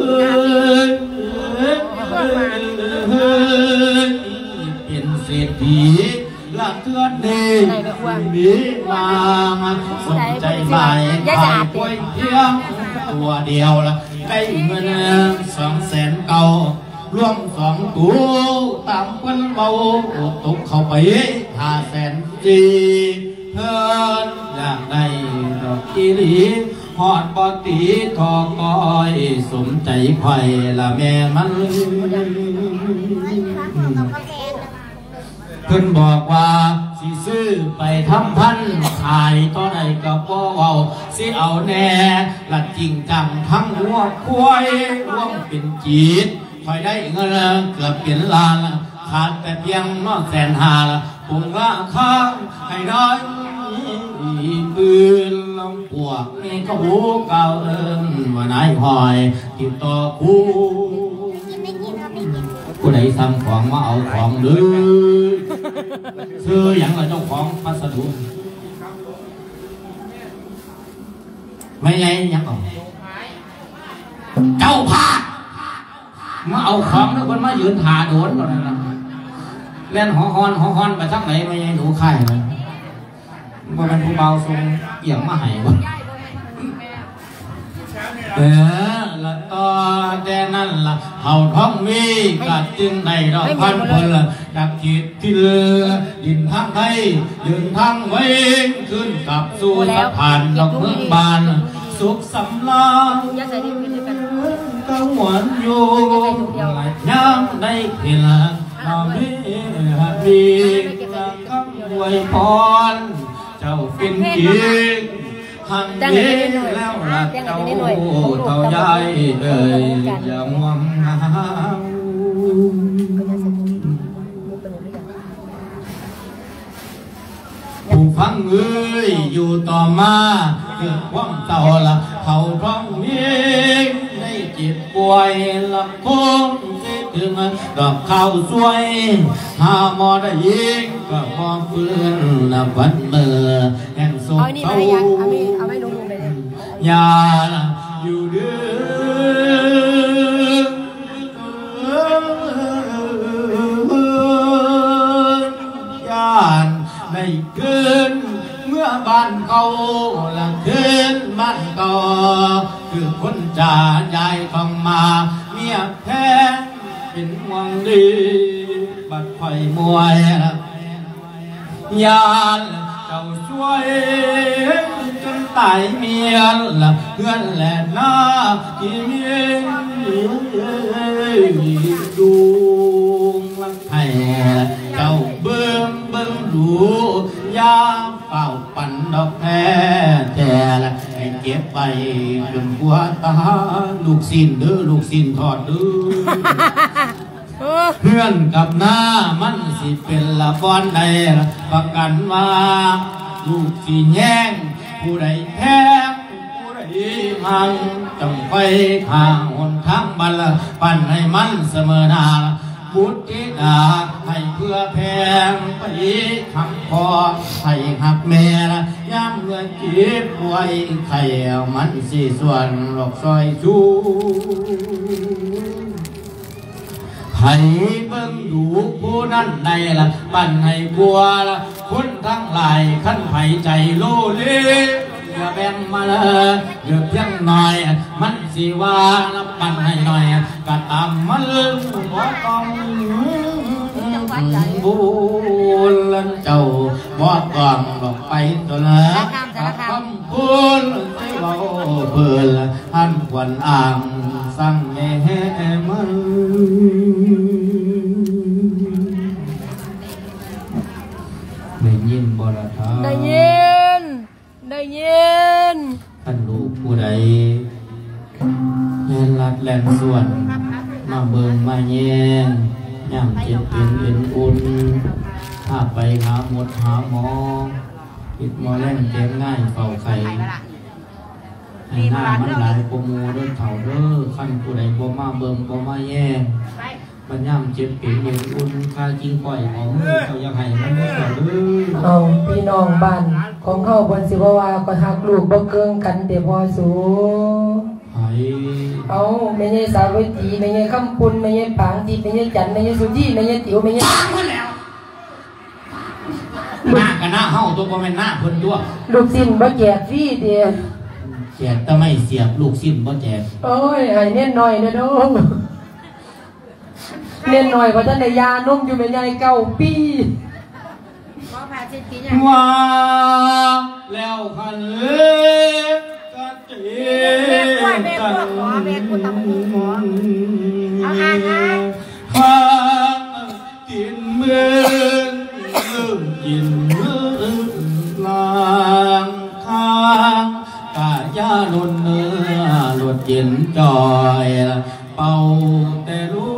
อเป็นเศรษฐีละเทือนดีมีมาสนใจใหม่ขายกล้วยเพียงตัวเดียวละได้เงิน200,000เก่ารวม2ตัวตามเพิ่นเบาตกเข้าไป500,000จีเพิ่นอยากได้ดอกอีหลีหอดปอตีทอก้อยสมใจไข่ละแม่มันเพิ่นบอกว่าสิซื้อไปทำพันขายต่อใดก็บ่เว้าสิเอาแน่ละจริงจังทั้งหัวควายร่วมเป็นจีดคอยได้เงินเกือบเป็นล้านขาดแต่เพียง150,000ปุ่งราคาให้ได้ปืนลำพวกนี่ก็หูเก่าว่านายหอยติดต่อคู่ผู้ใดสั่งของมาเอาของหรือซื้ออย่างไรเจ้าของพัสดุไม่ไงยังเอาเจ้าพามาเอาของแล้วคนมายืนหาโดนก่อนนะเล่นหอฮอนไปทักไหนไม่ไงหนูไข่เลยว่าเป็นผู้เบาทรงเอี่ยงมาให้วะละต่อแต่นั่นละเห่าท้องมีกัดจึงในดอกพันพลดักขีดที่เรือดินทางไทยยืนทางไว้ขึ้นกับสู่สะพานดอกเมืองบานสุขสำราญกังวลอยู่ย้ำได้เพียงน้องมีฮับบีคำอวยพรเจ้าเป็นจริงหันเย็นแล้วรักเจ้าเท่าใหญ่อย่ามองหาผู้ฟังเอ้ยอยู่ต่อมาเกิดความเต่าละเขาท้องเมียในจิตป่วยละคงคิดถึงดอกข้าวสวยหาหมอได้ยิงก็มองเพื่อนละวัดเมื่อแห่งสุขเศร้าอย่าอยู่เด้อย่าได้เกินเมื่อบ้านเก่าละเกินบ้านเก่าคือคนจ่ายายทองมาเมียแพ้เป็นห่วงดีบัดไฟมวยยานเจ้าช่วยจนตายเมียละเพื่อนแหละหน้าที่เมียดูให้เจ้าเบิ่งรู้ยาเป่าปั่นดอกแท้แต่ละให้เก็บไปจนกว่าตาลูกสิ้นเด้อลูกสิ้นทอดเด้อเพื่อนกับหน้ามันสิเป็นละบอนใดประกันว่าลูกสิแย่งผู้ใดแพ้ผู้ใดมันต้องไปข้างหนทางบัลปั่นให้มันเสมอหน้าพุทธิดาให้เพื่อแพงไปคำพอให้หักแม่ละย่ำเงินกีบไว้ไข่มันสิส่วนหลอกซอยชูให้เบิ่งดูผู้นั้นใดละปั่นให้บัวละคุณทั้งหลายขั้นไผ่ใจโลเลอย่าแบ่งมาเลยเดือดเพียงหน่อยมันสิว่าละปั่นให้หน่อยก็ตามมันบ่ต้องบุญเจ้าบ่ต้องหลอกไปตัวละคำพูดให้เบาเพื่อหันควันอ่างสั่งแม่มันได้ยินบ่ละท่าได้ยินท่านลูกผู้ใดแล่นลัดแล่นส่วนมาเบิ่งมาแย่งย่างเจ็บเป็นเอ็นอุ่นถ้าไปหาหมดหาหมอปิดหมอแล่นเจ็บง่ายเฝ้าไข่ให้หน้ามันหลายโปมูเด้อเถ่าเด้อขั้นผู้ใดบ่มาเบิ่งบ่มาแย่งปัญญามเจ็บเป็นเอ็นอุ่นค่ากินก่อยของเขาอยากให้มันไม่ต่อเด้อเอาพี่น้องบ้านของเขาบนสิบว่าก็หักลูกบ่เกิงกันเดี๋ยวพอสูเอาไม่ใช่สาวิตรีไม่ใช่คำปุนไม่ใช่ปางจีไม่ใช่จันไม่ใช่สุจีไม่ใช่ติ๋วไม่ใช่ปางคนแล้วหน้ากับหน้าเฮาตัวบ่แม่นหน้าเพิ่นตัวลูกสิ้นบ่แจกฟรีเดียวแจกแต่ไม่เสียบลูกสิ้นบ่แจกโอ้ยให้เน้นหน่อยนะน้องเน้นหน่อยเพราะท่านในยานุ่มอยู่เป็นใหญ่เก่าปีว่าแล้วคันเอ้ก็เจ็บกันข้างกินมือกินมือลางข้างกายาลนเนื้อลวดเย็นจอยเป่าแต่รู้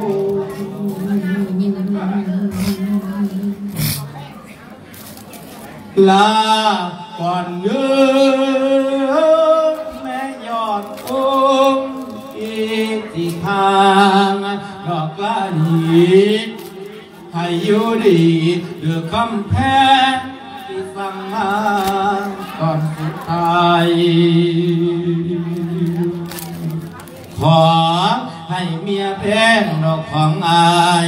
ลาก่อนเนื้อแม่ยอดองอีกที่ทางดอกกล้าหีให้อยู่ดีเดือคำแพ้ที่สั่งมาก่อนสุดท้ายขอให้เมียแพงดอกของอาย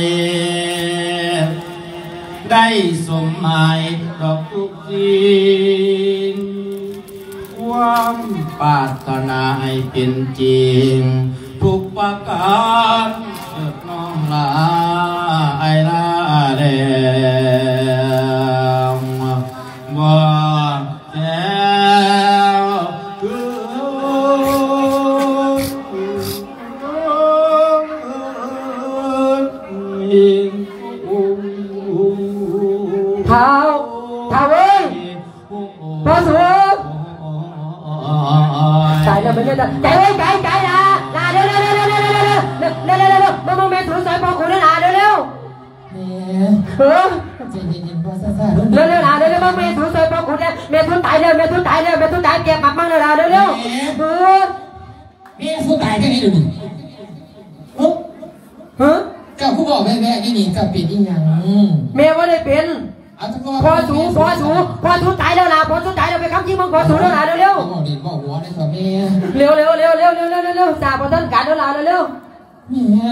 ได้สมหมายดอกทุกสิ่งความปรารถนาให้เป็นจริงทุกประการเกิดน้องลาไอลาแดงบ่แก้วเท้าเอ้ยพอสูใจแล้วมันจะใจเอ้ยใจนะเร็วมึงเมถุนใส่พอคุณนะเร็วใจเย็นๆพอซ่าๆเร็วมึงเมถุนใส่พอคุณเมถุนตายเก็บปักมั่งเร็วเมียสู้ตายแค่นี้ดูดิเจ้าผู้บอกแม่ๆนี่กับเป็นอีหยังเมียว่าได้เป็นพอสูตายแล้วล่ะพอสูตายแล้วไปคำจริงมึงพอสูแล้วล่ะเร็วบอกดินบอกหัวได้สอบเมียเร็วจ่าพอท่านการแล้วล่ะเร็วเมีย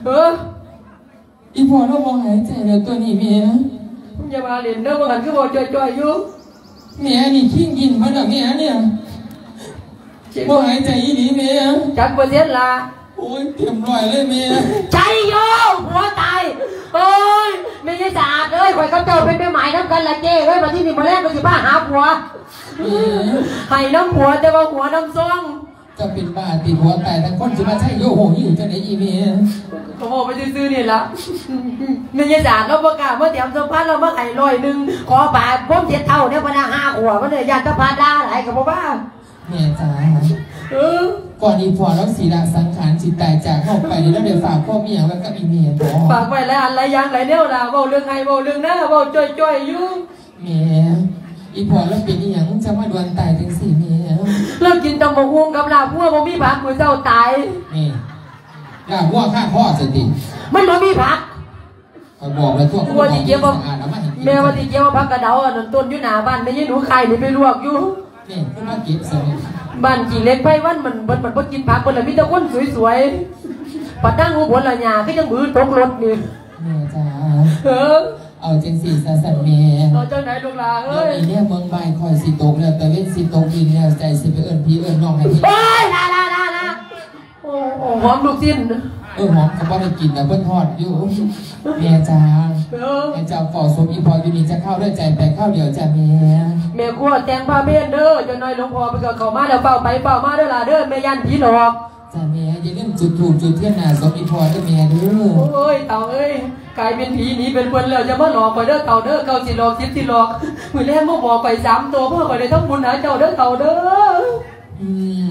อีพอเรามองหายใจเลยตัวนี้เมียมึงอย่ามาเล่นเด้อมึงหันขึ้นบอกจ่อยอยู่เมียนี่ขิ้งกินมันเหรอเมียเนี่ยบ่หายใจอีหลีแม่จักเปอร์เซ็นต์ละโอ้ยเต็มร้อยเลยแม่ใจโย่หัวตายโอ้ยไม่ใช่สะอาดเลยข่อยกับเจ้าเป็นไปหมายน้ำกันละเจ้เฮ้ยมาที่นี่มาแรกก็สิบ้าหาผัวให้น้ำผัวแต่ว่าหัวน้ำซ่องจะเป็นบ้าติดหัวตายทั้งคนสิมาใช่โยโหอยู่จังไหนอีเมก็บอกไปซื้อนี่ละไม่ใช่สะอาดเราประกาศเมื่อเตรียมสัมภาษณ์เราเมื่อไข่100ขอป่าพมเจ็ดเท่าเนี่ยพนัก5 ขวบมันเลยอยากจะพาดาอะไรกับพ่อบ้าแม่จ๋าก่อนอีพอแล้วสีละสังขารจิตตายจากเข้าไปแล้วเดี๋ยวฝากพ่อเมียแล้วก็อีเมียบอกฝากไว้แล้วอะไรยังไรเนี่ยล่ะบอกเรื่องไงบอกเรื่องหน้าบอกจ่อยอยู่แม่อีพอแล้วเป็นอย่างจะมาดวนตายถึง4 เมียเรากินตำบักหุ่งกับลาบหัวบ่มีผักมือเจ้าตายนี่ลาบหัวข้าพ่อสติมันบ่มีผักบอกเลยทั่วตัวที่เกี่ยวกับแม่ว่าที่เกี่ยวกับผักกระเดาต้นอยู่หน้าบ้านไม่ใช่หนูไข่นี่ไปลวกอยู่นี่ขึ้นมาเก็บใส่บ้านกี่เล็กไปวันมันบ่กินผักคนละมีแต่คนสวยๆปัดตั้งหูผลละหยาก็ยังมือตกรถนี่แม่จ๋าเอาจังสีซะสั่นแม่เอาเจ้าไหนลูกหลานเอ้ยเนี่ยเมืองใบคอยสิตกแล้วแต่เล่นสิตกอีกแล้วใจสิไปเอิ้นพี่เอิ้นน้องให้พี่โอ้ยลาโอ้หอมลูกชิ้นหอมก็บ่ได้กินนะเพิ่นทอดอยู่แม่จ๋าแม่จ๋าขอสมอีพออยู่นี่จะเข้าด้วยใจแต่เข้าเดี๋ยวจะแม่กลัวแต่งผ้าเบนเด้อจนน้อยหลวงพ่อไปก็เข้ามาแล้วเฝ้าไปเฝ้ามาเด้อล่ะเด้อแม่ยันผีหลอกจ้าแม่อย่าลืมจุดธูปจุดเทียนหน้าสมอีพอเด้อแม่เด้อโอ้ยเต่าเอ้ยกลายเป็นผีหนีเป็นคนแล้วจะมาหลอกไปเด้อเต่าเด้อเก่าสิหลอก10 สิหลอกมื้อแรกมาบอกไป3 ตัวเพื่อไปได้ต้องบุญหาเจ้าเด้อเต่าเด้อ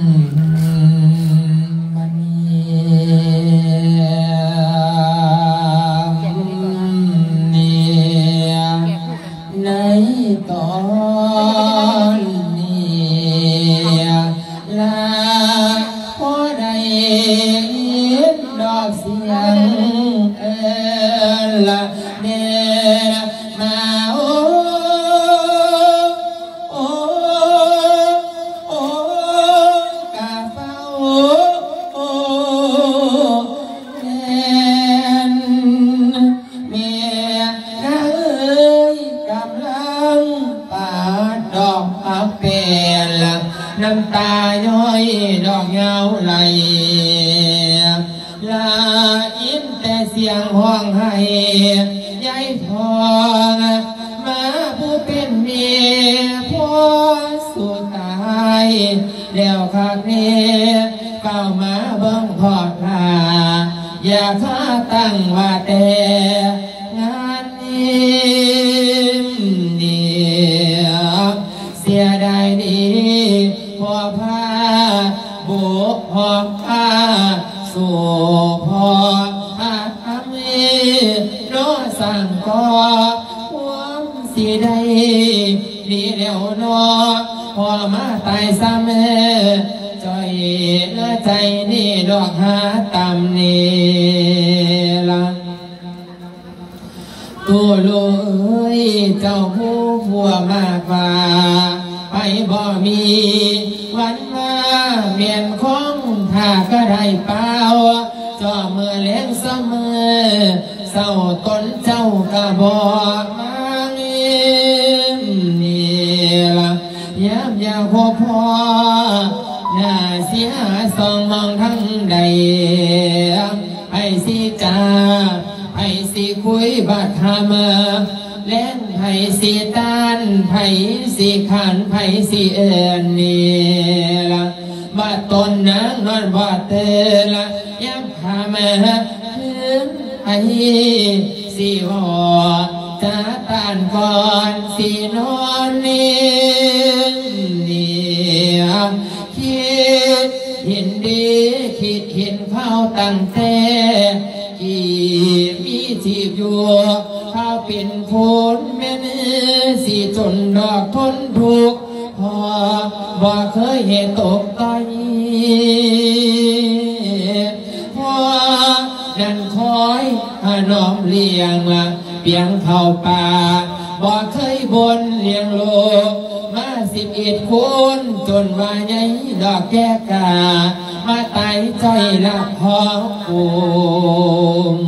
ในตอนนี้ลาพอได้ดอกเสียงละเดมาโอกาเฝ้าแนเมียนะกำลังปาดดอกอักเป็นน้ำตาย้อยดอกเงาไหลลาอินแต่เสียงห้องให้ยายทองมาผู้เป็นเมียพ่อสุดตายแล้วคักนี้เฝ้ามาเบิ่งพอดลาอย่าท้าตั้งว่าแต่งานนี้เสียดายดีพอพาบุกหอบผ้าสู่พอพาทำโน้สั่งก่อความสีได้ดีแล้วนอพอมาตายซ้ำใจและใจนี่ดอกหาตำนี่ละตัวลูกเอ้ยเจ้าผู้ผัวมากกว่าไปบ่มีวันมาเมียนของถ้าก็ได้เปล่าจ่อเมื่อเลี้ยงเสมอเศร้าตนเจ้าก็บอกมานี่ละยามยาวพอหน้าเสียสองมองทั้งใดให้สิจ้าให้สิคุยบัดหามาเล่นไผ่สีตานไผ่สีขันไผ่สีเอ็นนี่ละบัดตนนางนอนบัดเตละย้ำพามาถึงไผ่สีวอจะตานก่อนสีนอนนี่คิดเห็นดีคิดเห็นเข้าตั้งแต่กี่มีจีบอยู่ข้าเป็นคนแม่สีจนดอกทนทุกข์พอบ่เคยเห็นตกต่อยพอนั่นคอยน้อมเลี้ยงเปียงเข้าป่าบ่เคยบนเลี้ยงโลกมา11 คนจนว่าใหญ่ดอกแก้กามาตายใจละพอปูม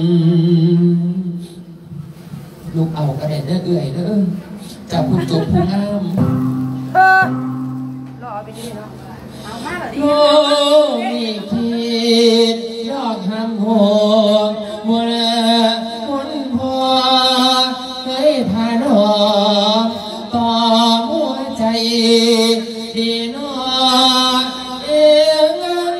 ลูกเอากระเด็นเด้อเอื่อยเด้อจับผู้จบผู้งามรอไปดีเนาะโลมีคิดยอกหำหัวมัวมุนพอให้ทานหอต่อหัวใจดีนอเอง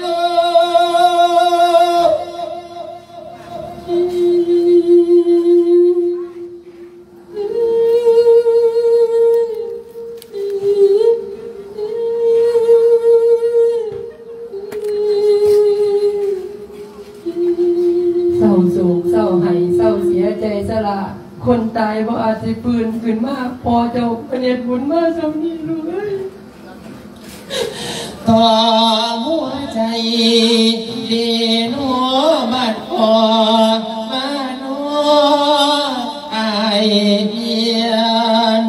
เศร้าโศกเศร้าไห้เศร้าเสียใจสละคนตายบ่อาจสิฟื้นขึ้นมาพอเจ้าประเนตรบุญมาสำนี้ลูกเอ้ยต่อหัวใจดีหนัวบัดพอมาหนัวอายเอียน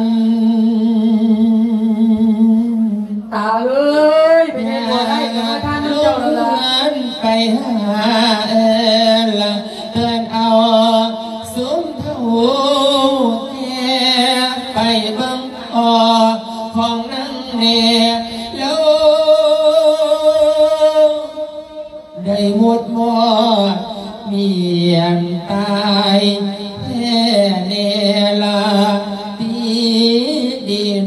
ตาเอ้ยเป็นไงบ่ได้ก็มาท่านเจ้าแล้วล่ะไปหาเอินเอาสุมเท่าแก่ไปเบิ่งออกของนั่งเน่แล้วได้หมดหมดเมียนตายแค่เนลาดีโน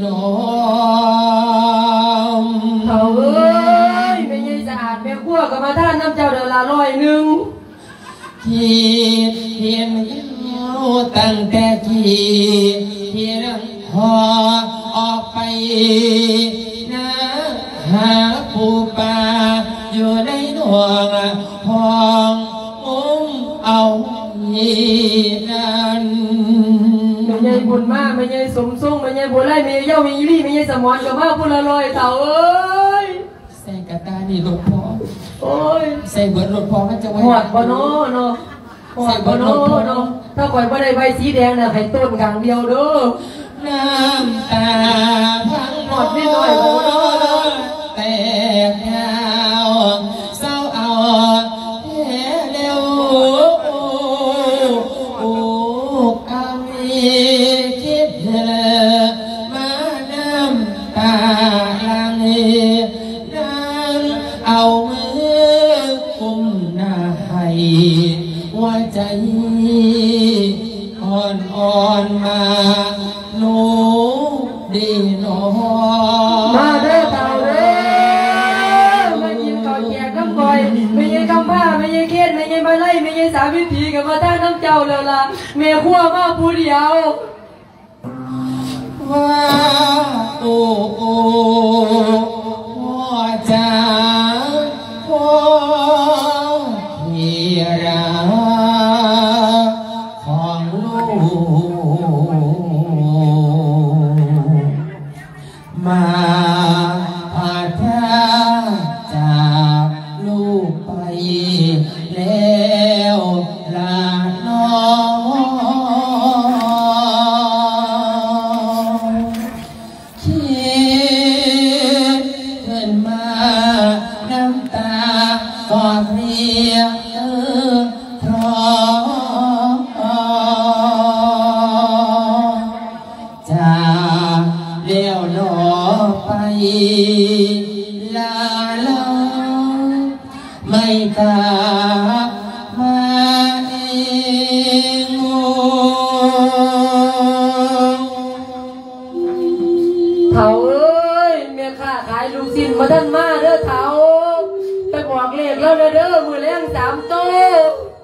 เขาเอ้ยไม่ใช่สะอาดแม่ขั้วกับมาท่านน้ำเจ้าเดือนละ100 คิดเพียงเย้าตั้งแต่ที่นั่งหอออกไปนะหาปูปลาอยู่ในหน่วงห้องมุ้งเอาหีนั้นไม่ใช่บุญมากไม่ใช่สมทรงไม่ใช่บุญไล่ไม่ใช่เย้ามีรี่ไม่ใช่สมอนกับมาพูดละลอยเต่าเอ้ยใส่กระตานี่รถพอโอ้ยใส่เบิร์ดรถพอมันจะไว้หอดบ่โน่เนาะหอดบ่โน่เนาะถ้าข่อยบ่ได้ใบสีแดงน่ะให้ต้นกลางเดียวเด้อน้ำตาพังหอดนิดหน่อยบ่โน่เนาะแต่ยาวเศร้าเอาแค่เร็วอามีคิดเลยมาน้ำตาลังนั่งเอามือกุมหน้าให้ว่าใจอ่อนมาหนูดีหนอมาเด้อเต่าเด้อมากินข้าวแกงน้ำก่อยไม่ใช่กำผ้าไม่ใช่เกศไม่ใช่มาไล่ไม่ใช่สาวิธีกับมาท่าน้ำเจ้าแล้วล่ะแม่ขั้วมาผู้เดียวว่าโอ้พ่อจ๋าพ่อที่รักของลูกมาพาทาจากลูกไปแล้วลาน้องคิดขึ้นมาน้ำตาก็เรียกเพราะจากเลี้ยวหนอไปลาลาไม่กล้ามาเองเต่าเอ้ยแม่ข้าขายลูกชิ้นมาท่านมาเด้อเต่าไปบอกเลขแล้วเด้อมือแรง3 โต๊ะ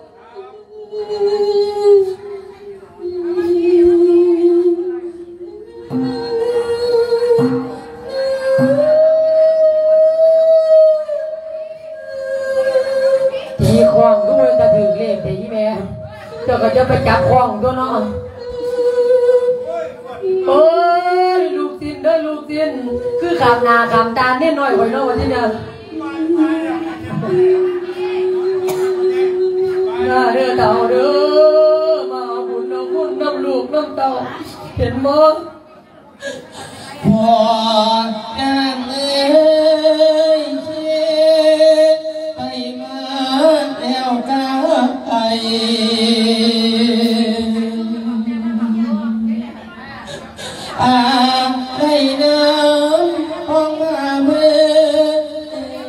ทีคล้องด้วยกระถือเลขแต่ยี่แม่เจ้าก็จะไปจับคล้องตัวเนาะโอ้ยลูกจินเด้อลูกจินคือขามนาขามตาเนี่ยน้อยไว้เนาะวันที่เนี่ยน่าเด้อเต่าเด้อมาบุญน้ำบุญน้ำลูกน้ำเต่าเห็นมั้ยพ่อนางเอ้ยไปมาแล้วก้าไปได้น้ำห้องมาเมื่อ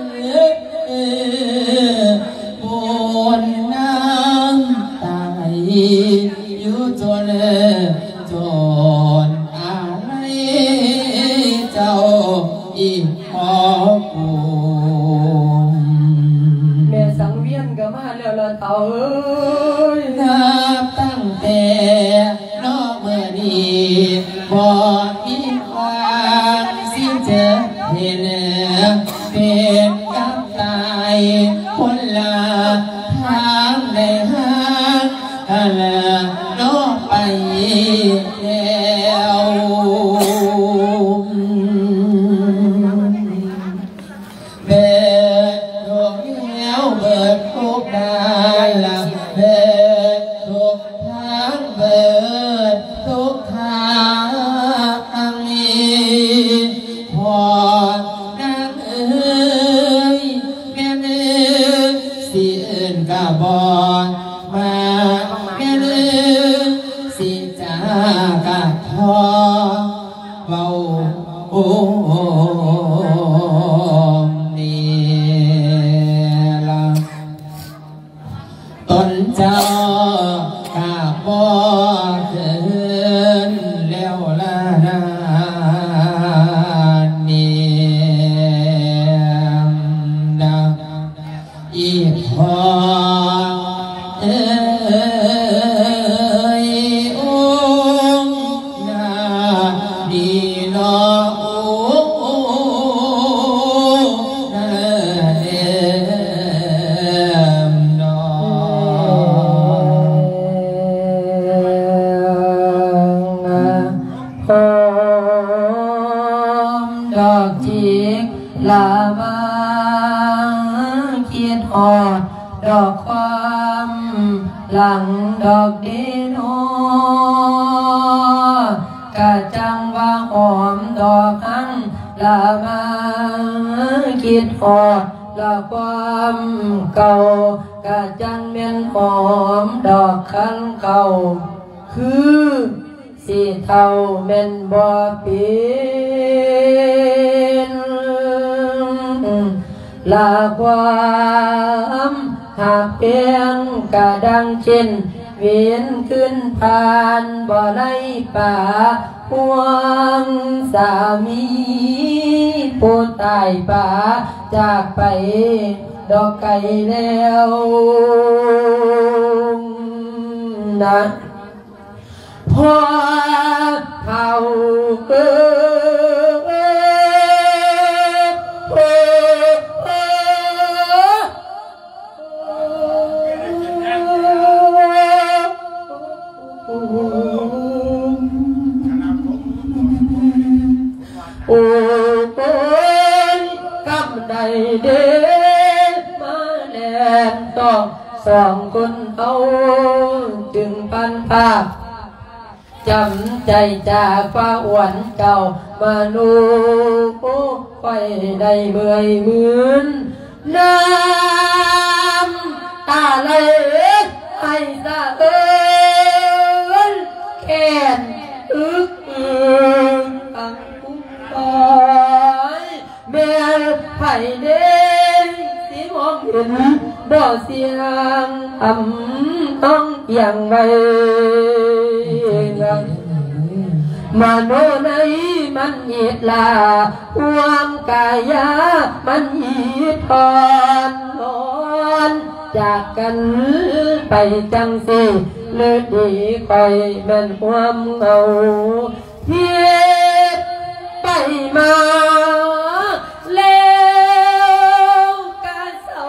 จนอะไรเจ้าอีกพอปูแม่สังเวียนก็มาแล้วละเต่าเอ้ยนับตั้งแต่นอกเมื่อนี้บ่มีความสิ้นเจอเห็นเป็นกับตายคนละทางในห้างอะไรนอกไปแล้วเบิดทุกแล้วเบิดทุกได้ละเบิดทุกทางเบิดทุกทางนี้พอนางเอ้ยแม่เอ้ยสิเอิ้นกะบ่มาแม่เอ้ยสิจากะพอเว้าโอ้ตนเจ้ากะบ่เกินแล้วละนานี่นะอีพอเอ้ยองนาดีนอโอ้นาเดมนอดอกจิกลามาคิดหอดดอกความหลังดอกเดโนกะจังว่าหอมดอกหังลามาคิดหอดดอกความเก่ากะจังเมียนหอมดอกขังเก่าคือสิเท่าแม่นบ่เป็นลาความหากเพียงกะดังเช่นเวียนขึ้นผ่านบ่อไล่ป่าห่วงสามีผู้ตายป่าจากไปดอกไก่แล้วนะพอเท่าเกิโอ้ยกำใดเด้มาแลนต้องสองคนเอาจึงพันภาพจำใจจากฟ้าอวนเก่ามานูไฟได้เบื่อเหมือนน้ำตาไหลให้สะเอิญแค้นอังคุปอยแม่ไผ่เด้สีมองเห็นบ่เสียงต้องอย่างไรมาโนในมันยีดลาห่วงกายามันยีดทอนนอนจากกันไปจังสิเลือดดีคอยมันความเงาเทียบไปมาแล้วกาเศร้า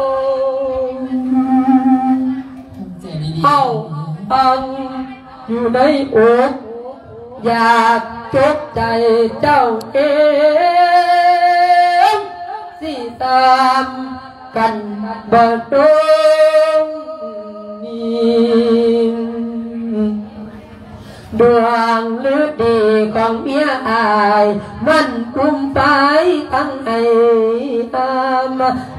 อยู่ในอกอยากจดใจเจ้าเองสิตามกันบ่ตรงนี้ดวงฤดีของเมียอายมันกุมไปทั้งไอ้ตาม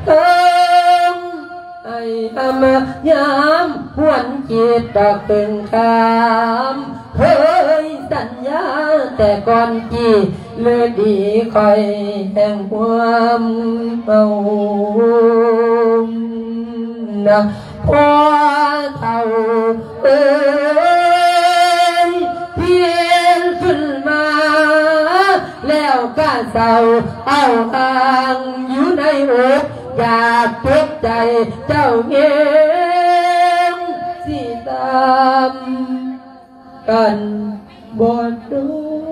ไอ้ตามยามหวนจิตดอกตึงคำเฮ้ยสัญญาแต่ก่อนที่ฤดีคอยแห่งความเมานะพอเท่าเศร้าเอาห่างอยู่ในอกอยากเก็บใจเจ้าเงียงสิตามกันบ่ดู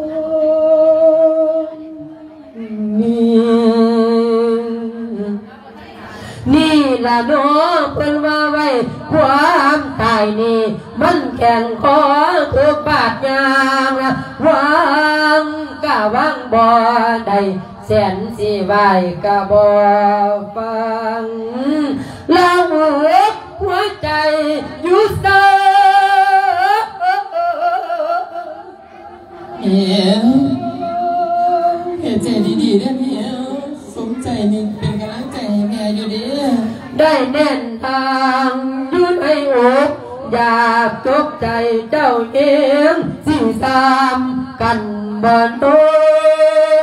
นี่ละน้องเพิ่นว่าไว้ความตายนี่มันแข่งขอทุกบาทยางวางกะวางบ่ได้แสนสิไหวกะบ่ฟังแล้วหัวใจอยู่เสอเห็นใจดีๆได้ไหมสมใจนี่เป็นกำลังใจให้แม่อยู่ดีได้แน่นทางอยู่ในอกอยากจบใจเจ้าเองสิสามกันบ่ตรง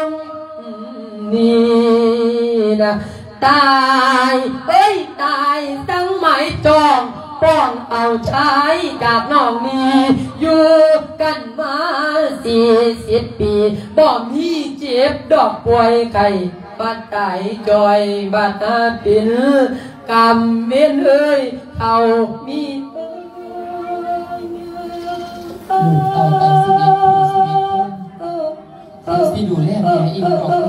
นี่นะตายตายตั้งหมายจองป้องเอาชายจากน้องนี้อยู่กันมา40 ปีบ่มีเจ็บดอกป่วยไข้บัดตายจอยบัดเป็นกรรมเม็ดเอ้ยเอามีลูกเอาตั้ง11 ผู้ 11 คนที่ดูแลแม่อีกออก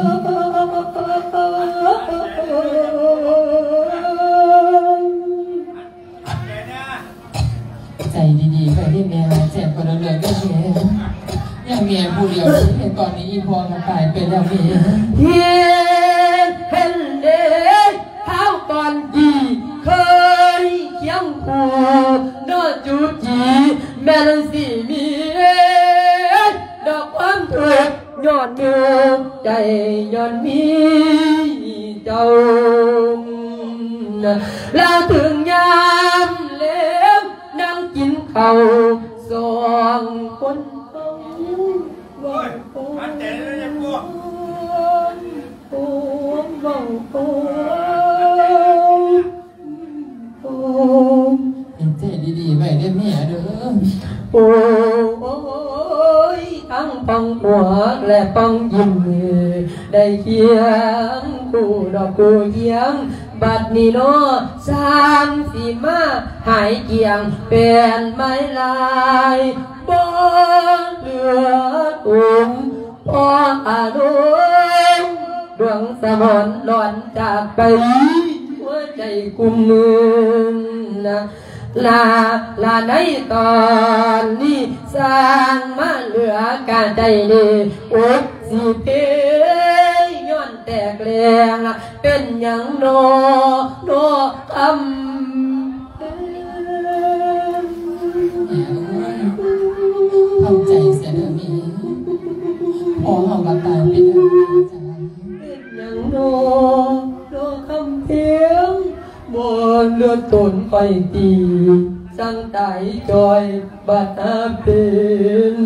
ใจดีๆไปที่แม่แจกคนละเรื่องก็แม่ยังเมียผู้เดียวที่ตอนนี้อีพอมันตายไปแล้วพี่เห็นเด็กเท้าตอนกี่เคยเคียงคู่นอจูจีแม่นั้นสิมีดอกความทุกข์ย้อนมือใจย้อนมีเจ้าแล้วถึงยามเล็บนั่งกินข้าว2 คนมันเจ๋งเลยพวกเห็นใจดีๆไว้ได้แม่เด้อโอ้ยทั้งปังหัวและปังยิ้มได้เคียงคู่ดอกคู่เคียงบัดนี้เนาะสามสีมาหายเกียงเป็นไม้ลายบ่เหลือตุ้มพออานุดวงสมรหลอนจากไปหัวใจกุมมือนะลาในตอนนี้สร้างมาเหลือการใดนี่อกสิเพยย้อนแตกแรงเป็นอย่างโนคำเข้าใจเสียเด้อมีพอเอากระตายไปเด้อจ้าเป็นอย่างโนคำเพียงบนเลือดตนไปตีสังตายจอยบัดเป็น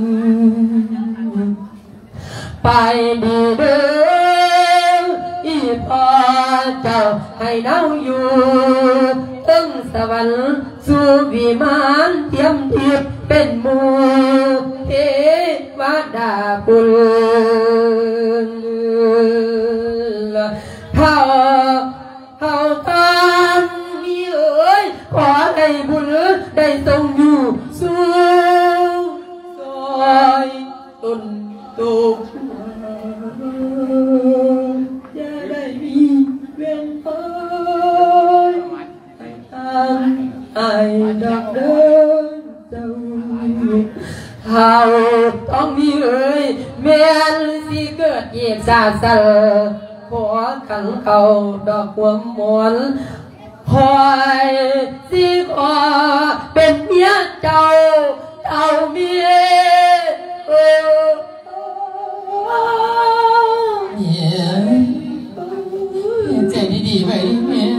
ไปดีเด้ออีพอเจ้าให้เน่าอยู่ตั้งสวรรค์สู่วิมานเทียมทิพย์เป็นหมู่เทวดาบุญเฮาทานมีเอ๋ยขอให้บุญได้ทรงอยู่สู่ซอยต้นตุกอย่าได้มีเวรภัยทางไอ้ดักเดินเจ้าเฮาต้องมีเอ๋ยแม่นสิเกิดเหตุซาเสลขอขังเขาดอกหัวมอนคอยสิขอเป็นเมียเจ้าเมียใจดีๆไว้ดิแม่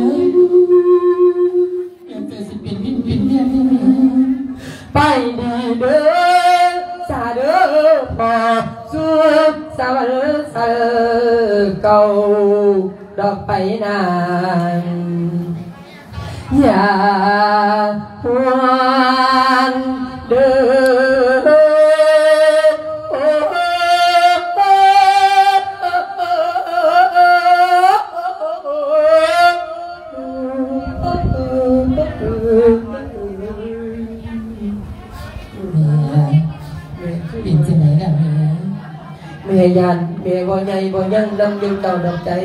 อยากจะสิเป็นแม่นี่ไปดีเด้อสาเด้อพอสู้สาวเสือเก่าดอกไปนานอย่าหวนเด้อเป็นจังไหนล่ะแม่แม่ยันแม่บ่ใหญ่บ่ยังดำยังเต่าดำใจ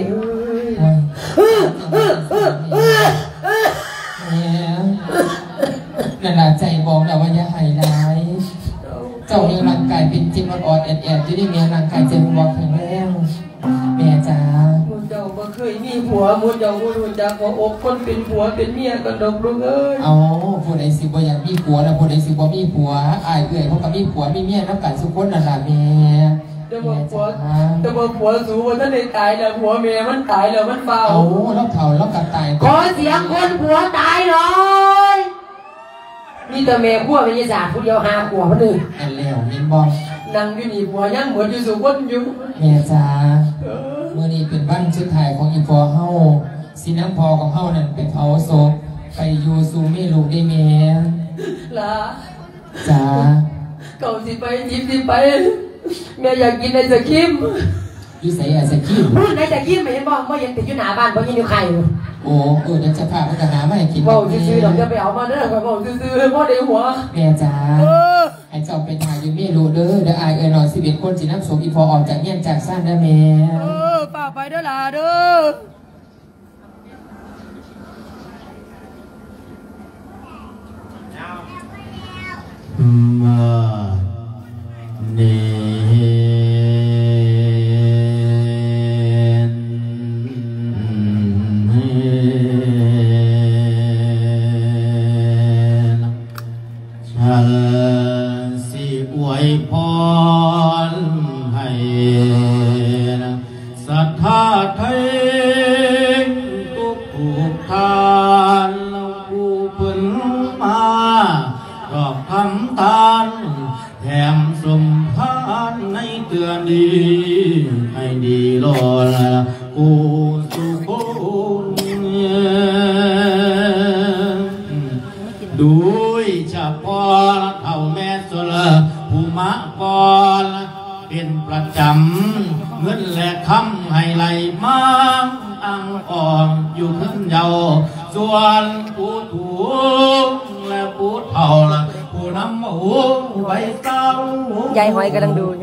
นั่นแหละใจบอกแล้วว่าอย่าให้ร้ายเจ้ามีร่างกายเป็นจิตอ่อนๆแอดๆอยู่ในเมียร่างกายจะบอกแข็งแรงแม่จ๋ามูเจ้าบ่เคยมีผัวมูเจ้าบ่รู้จักว่าอกคนเป็นผัวเป็นเมียกันดอกลูกเอ้ยเอาผู้ใดสิบ่อยากมีผัวแล้วผู้ใดสิบ่มีผัวอายเอื้อยเขาก็มีผัวมีเมียนับกันสุขคนนั่นล่ะแม่แต่ว่าผัวสูว่าท่านได้ตายแล้วผัวแม่มันตายแล้วมันเฝ้าเอาแล้วเฒ่าแล้วก็ตายขอเสียงคนผัวตายหน่อยมีแต่แม่ผัวเป็นยี่สาผู้เดียวหาผัวคนอื่นนั่นแล้วเห็นบ่นั่งอยู่นี่ผัวยังเหมือนอยู่สุขคนอยู่แม่จ๋าเมื่อนี้เป็นวันสุดท้ายของอีพอเฮาสิน้ำพอของเฮานั่นไปเผาศพไปอยู่สู่แม่ลูกได้แม่ล่ะจ๋าเก่าสิไปยิ้มสิไปแม่อยากกินไอศครีมอยู่ใส่ไอศครีมพูดไอศครีมไม่เห็นบ่ยังติดอยู่หน้าบ้านบ่ยังอยู่ใครโอ้เดี๋ยวจะพาไปหามาให้กินบ่ซื้อๆดอกจะไปเอามาเด้อบ่ซื้อๆบ่ได้หัวแม่จ๋าให้เจ้าไปทายอยู่แม่ลูกเด้อเดี๋ยวอายนอน11คนสินำส่งอีพอออกจากเฮียนจากซ่านเด้อแม่ป้าไปเด้อล่ะเด้อมาเนฉันสิอวยพรให้ศรัทธาไทยทุกทานผู้เพิ่นมารอบคำทานแถมสมภารในเตือนดีให้ดีรอละกูสุขด้วยเฉพาะเท่าแม่สุรผู้มะกรเป็นประจำเงินและคำให้ไหลมาอังอ่อนอยู่ขึ้นเยาส่วนผู้ถูกและผู้เท่าละผู้นำหูไว้เศร้ายายหอยกำลังดู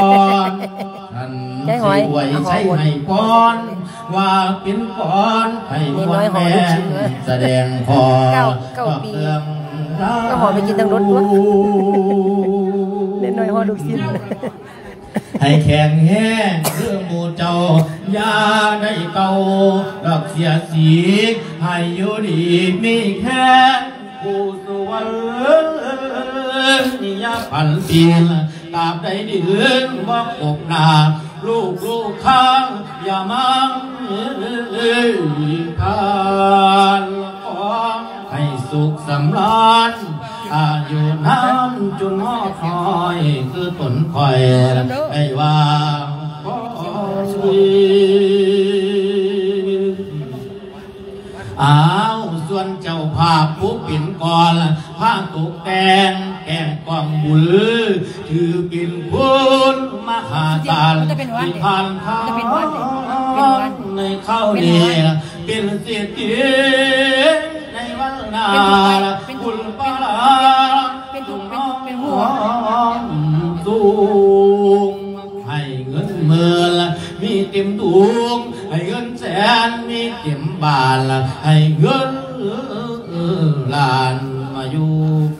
ยายหอยใช้ให้พรว่าเป็นพรให้พรแม่แสดงพร 9 ปีก็หอไปกินทั้งรถด้วยเล่นน้อยหอลูกชิ้นให้แข็งแห้งเรื่องหมู่เจ้าอย่าได้เก่าดอกเสียสีให้อยู่ดีมีแค่ผู้สวรรค์อย่าผันเปลี่ยนตราบใดเดือนว่าอกหนาลูกข้างอย่ามั่งผ่านขอให้สุขสำราญอายุน้ำจุนหอคอยคือต้นคอยไอ้ว่าขอส่วนเจ้าภาพผู้ปิ่นก่อนผ้าตกแต่งแก่งกองบุญถือปิ่นคุณมหาศาลที่ผ่านทางในเข้าเนี่ยเป็นเศรษฐีในวันนาคุณป้าเป็นหัวสูงให้เงินเมื่อมีเต็มถุงให้เงินแสนมีเต็มบาทให้เงินล้านมาอยู่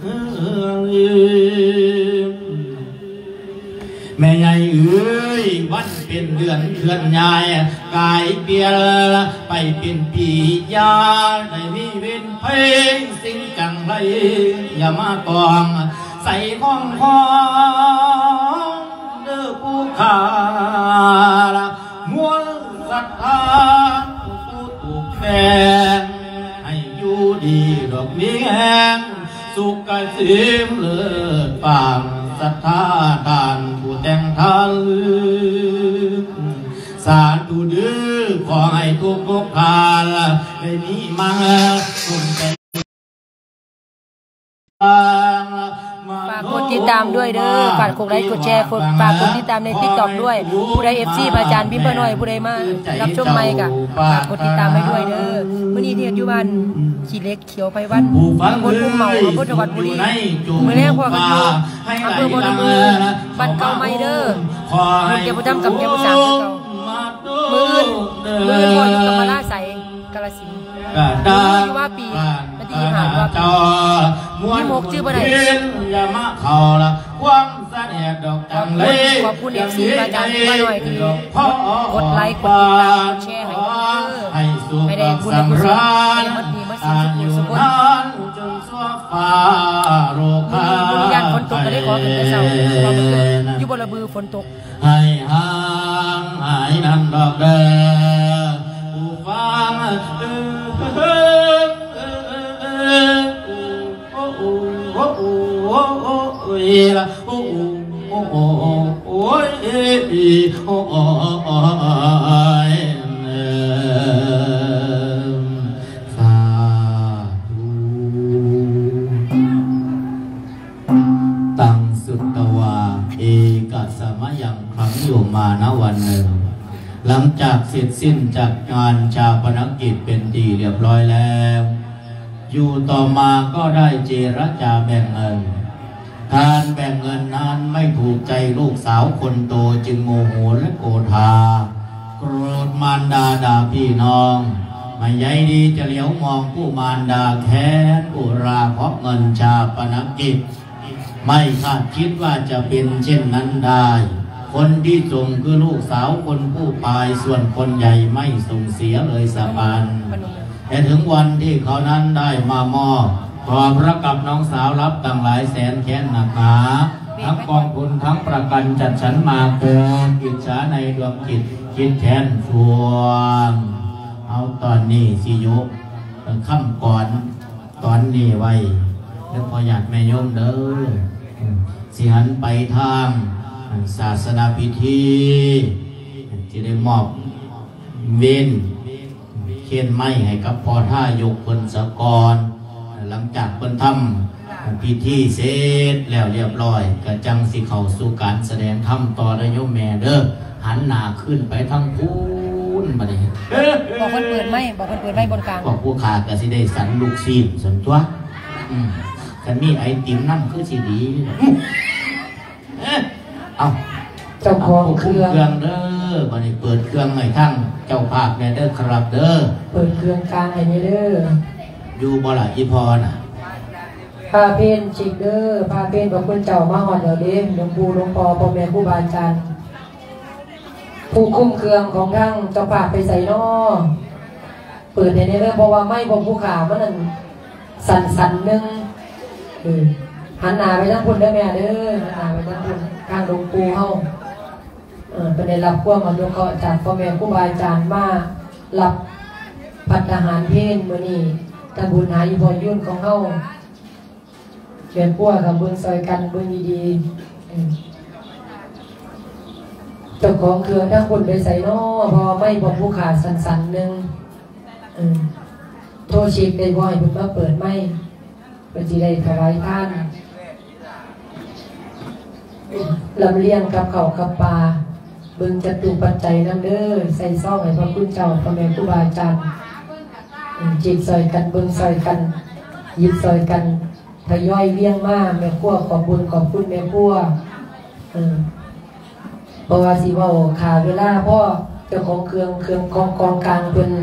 แม่ใหญ่เอ้ยวันเป็นเดือนเคลื่อนย้ายกายเปลี่ยนไปเป็นปียาได้มีเว้นเพลงสิ่งจังไรอย่ามากองใส่ข้องคอเด้อผู้ขาม้วนศรัทธาผู้ถูกแฝงให้อยู่ดีดอกนี้แห้งสุขกายสิมเลิศปางศรัทธาทานผู้แต่งทานสาธุเด้อขอให้ทุกทานได้มีมาสมใจฝากกดติดดตามด้วยเด้อฝากกดไลค์กดแชร์ฝากกดติดตามใน TikTok ด้วยผู้ใด FC พระอาจารย์พิมพ์หน่อยผู้ใดมารับชมใหม่ก็ฝากกดติดตามให้ด้วยเด้อมื้อนี้ที่อยู่บ้านขี้เหล็กเขียวไผวันตำบลอุ้มเมาอำเภอจังหวัดบุรีมื้อแรกพอกันอยู่อำเภอบ่อน้ำมือบ้านเก่าใหม่เด้อคนเก็บประจำกับเก็บประจำคือเก่ามื้ออื่นพออยู่กับมาลาใสกาฬสินธุ์ที่ว่าปีวันที่หาว่าปีที่มกชื่อบ่ได้ขอบคุณFC อาจารย์มาหน่อยที่กดไลค์กดติดตามกดแชร์ให้ได้บุญกุศลให้มันดีมาสิ่งสุขสุขบุญญาณฝนตกก็ได้ขอขึ้นแต่เช้าอยู่บนระบือฝนตกให้ห่างหายนั่นดอกเด้อผู้ฟังตังสุตวาเอกสมยังครั้งอยู่มาณวันหนึ่งหลังจากเสร็จสิ้นจากงานชาปนกิจเป็นที่เรียบร้อยแล้วอยู่ต่อมาก็ได้เจรจาแบ่งเงินการแบ่งเงินนั้นไม่ถูกใจลูกสาวคนโตจึงโมโหและโกรธาโกรธมารดาด่าพี่น้องไม่ใยดีจะเหลียวมองผู้มารดาแค้นอุราเพราะเงินชาปนกิจไม่คาดคิดว่าจะเป็นเช่นนั้นได้คนที่ส่งคือลูกสาวคนผู้ตายส่วนคนใหญ่ไม่ส่งเสียเลยสักอันแต่ถึงวันที่เขานั้นได้มามอบพร้อมรับกับน้องสาวรับตั้งหลายแสนแค้นหนักหนาทั้งกองทุนทั้งประกันจัดสรรมาเกินอิจฉาในดวงจิตคิดแทนชวนเอาตอนนี้สิยกค่ำก่อนตอนนี้ไว้แล้วพออยากแม่โยมเด้อสิหันไปทางศาสนาพิธีจะได้มอบเว้นเขียนไม้ให้กับพ่อท่ายกคนสะกรหลังจากเพิ่นทำพิธีเสร็จแล้วเรียบร้อยก็จังสิเข้าสู่การแสดงธรรมต่อได้โยมแม่เด้อหันหน้าขึ้นไปทางพูนมาเลยบอกคนเปิดไม้บนกลางบอกผู้ขาก็สิได้สันลูกซีนสันตัวกันมีไอติมนั่นคือสิดีเอาเจ้าของเครื่องเด้อบัดนี้เปิดเครื่องให้ทั้งเจ้าภาพแม่เด้อครับเด้อเปิดเครื่องกลางให้เด้ออยู่บ่ล่ะอีพอน่ะพาเพนจิกเด้อพาเพนบอกคนเจ้ามาหอดเดี๋ยวเด้หลวงปู่หลวงพ่อพ่อแม่ครูบาอาจารย์ผู้คุ้มเครื่องของทั้งเจ้าภาพไปใส่นอเปิดให้เด้อเพราะว่าไม่บ่ผู้ขามันนั่นสั่นๆนึงหันหน้าไปทางพุ่นเด้อแม่เด้อหันหน้าไปทางพุ่นข้างหลวงปู่เฮาเป็นได้รับความอนุเคราะห์จากพ่อแม่ครูบาอาจารย์มารับภัตตาหารเพลมื้อนี้ตะบุญหาอีพอยุ่นของเฮาเขียนปั้วกับเบิ่งซอยกันเบิ่งดีๆเจ้าของเครื่องทั้งคนไปใส่นอพอไม่บ่ผู้ขาสั่นๆนึงโทรเช็คได้บ่ให้เพิ่นมาเปิดไม้เพื่อที่ได้ถวายท่านลำเลียงกับเขากับปลาเบิ่งจัตุปัจจัยนั่นเด้อใส่ซองให้พระคุณเจ้าพระแม่ครูบาอาจารย์จิตซอยกันเบิ่งซอยกันหยิบซอยกันทยอยเวียงมาแม่ครัวขอบบุญขอบคุณแม่ครัวเพราะว่าสิเว้าขาเวลาพ่อเจ้าของเครื่องกองกลางเพิ่น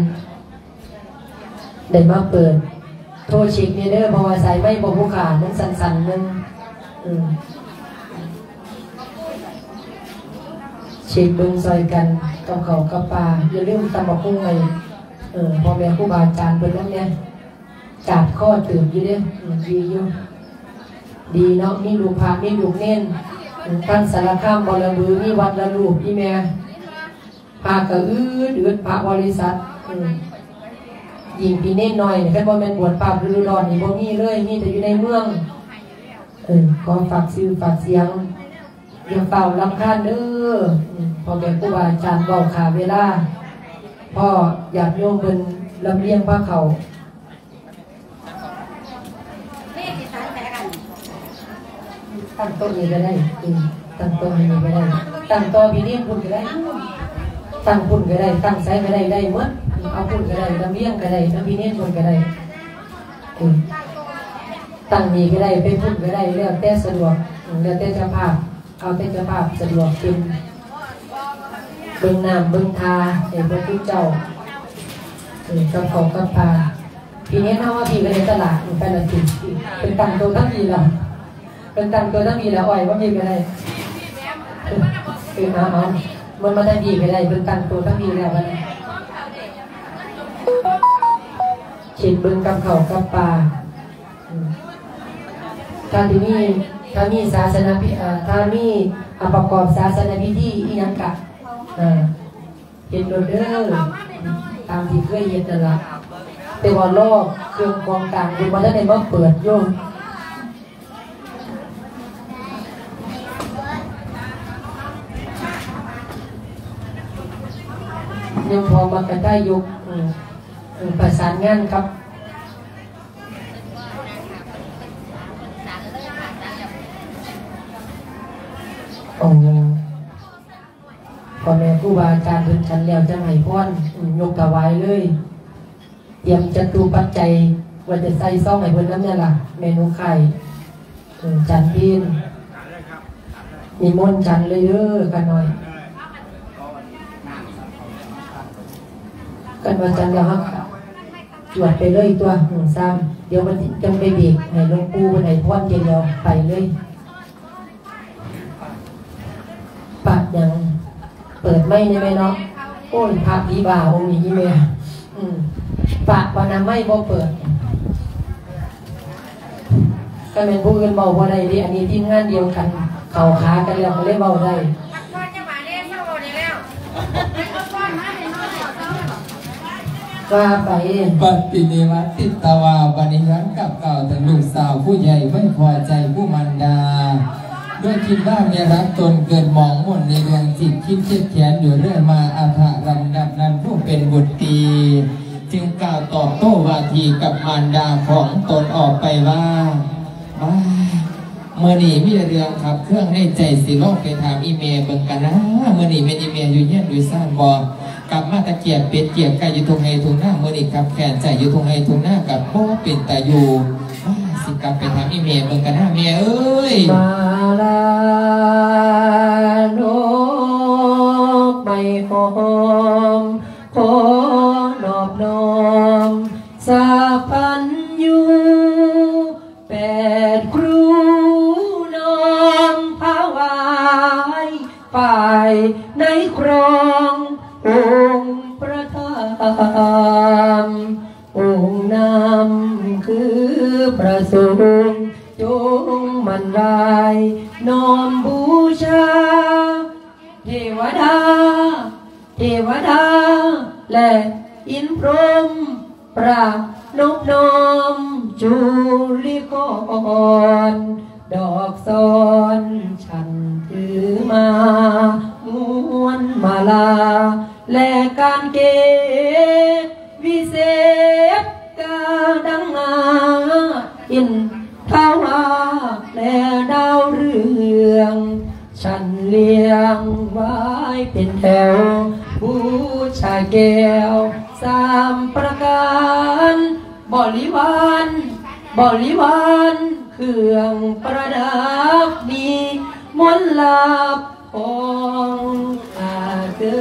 ได้มาเปิดโทรเช็คเด้อเพราะว่าสายไม่บ่ผู้ขามันสั่นๆนึงเช็คเบิ่งซอยกันกับเขากับปลาอย่าลืมตำบักหุ่งไว้พ่อแม่ครูบาอาจารย์เพิ่นนั่นเนี่ยกราบข้อตื่นอยู่เด้อดีอยู่ดีเนาะมีลูกพระมีลูกเน้นตั้งสารคามบ่ละมือมีวัดละรูปพี่แม่พาก็อืดพระบริษัทยิงปีเน้นหน่อยแค่บ่แม่นบวชปราบฤดูร้อนนี่บ่มีเลยมีแต่อยู่ในเมืองขอฝากชื่อฝากเสียงอย่าเฝ้ารำคาญเด้อพ่อแม่ครูบาอาจารย์บอกขาเวลาพ่ออยากโยมเป็นลำเลียงพระเขาตั้งโต๊ะนี้ก็ได้ตั้งโต๊ะนี้ก็ได้ตั้งโต๊ะพี่นี่พุ่นก็ได้ตั้งพุ่นก็ได้ตั้งไซก็ได้ได้หมดเอาพุ่นก็ได้น้ำเลี้ยงก็ได้น้ำพี่นี่พุ่นก็ได้ตั้งนี้ก็ได้ไปพุ่นก็ได้แล้วแต่สะดวกแล้วแต่เจ้าภาพเอาแต่เจ้าภาพสะดวกเป็นเบิ่งน้ำเบิ่งทาเห็นพระพุทธเจ้ากับของกับปลาพี่นี้เอาว่าพี่ก็ในตลาดไปละสิเป็นตั้งโต๊ะตั้งทีละเป็นตั้งโต๊ะตั้งทีละอ้อยว่าพี่ก็ได้เอามันมาได้ดีก็ได้เป็นตั้งโต๊ะตั้งทีแล้วกันเขียนเบิ่งกับเขากับปลาถ้ามีศาสนาถ้ามีประกอบศาสนาพิธีอีหยังกะเห็นโดดเด้อตามที่เคยเห็นนั่นล่ะแต่ว่าลอกเครื่องกองต่างคุณมาได้มาเปิดโยมยังพอมากระได้ยกประสานงานครับพ่อแม่ครูบาอาจารย์เพิ่นฉันแล้วจะให้พรยกถวายเลยเตรียมจตุปัจจัยว่าจะใส่ซองให้เพิ่นนั้นเนี่ยล่ะเมนูไข่จันพินมีมนต์จันเลยเด้อกันหน่อยกันว่าจันแล้วครับจวดไปเลยตัวซ้ำเดี๋ยวมันจังไปเบรกให้หลวงปู่เพิ่นให้พรเดียวไปเลยปัดยังเปิดไม่ได้ไหมเนาะโอ้ยภาพดีบ่าองค์นี้แม่ปะปานาไม่บ่เปิดก็เป็นผู้อื่นเบาบ่ได้ดิอันนี้ทีมงานเดียวกันเข่าขากันแล้วก็เลยเบาได้ว่าไปปฏิเนวติตวาบณิรังกับเก่าแต่ลูกสาวผู้ใหญ่ไม่พอใจผู้มันดาด้วยคิดว่าเนี่ยรักตนเกิดมองหม่นในดวงจิตคิดเจ็บแขนอยู่เรื่อยมาอาภารำดับนั้นผู้เป็นบุตรตีจึงกล่าวตอบโต้วาทีกับมารดาของตนออกไปว่าเมื่อนี่มีเรื่องขับเครื่องในใจสิลองไปถามอีเมลเบิ่งกันนะเมื่อนี่เป็นอีเมลอยู่เยี่ยนอยู่ซ่านบอกกลับมาตะเกียบเป็ดเกียบไก่อยู่ตรงไห้ตรงหน้าเมื่อนี่กับแขนใจอยู่ตรงไห้ตรงหน้ากับพ่อเป็นตาอยู่สิกลับไปถามอีเมลเบิ่งกันนะเมียเอ้ยมาลาโนกไม่หอมขอนอบน้อมสาพันอยู่แปดครูน้อมภาวายฝ่ายในครององค์ประธานองค์นำคือประสงค์จงมันรายน้อมบูชาเทวดาและอินพรหมประนบน้อมจุลิกรดอกซอนฉันถือมาม้วนมาลาและการเกวิเศษกาดังนาอินทาวาและดาวเรืองฉันเลี้ยงไว้เป็นแถวบูชาแก้วสามประการบริวารเครื่องประดับมีมนต์ลับของอาเดิ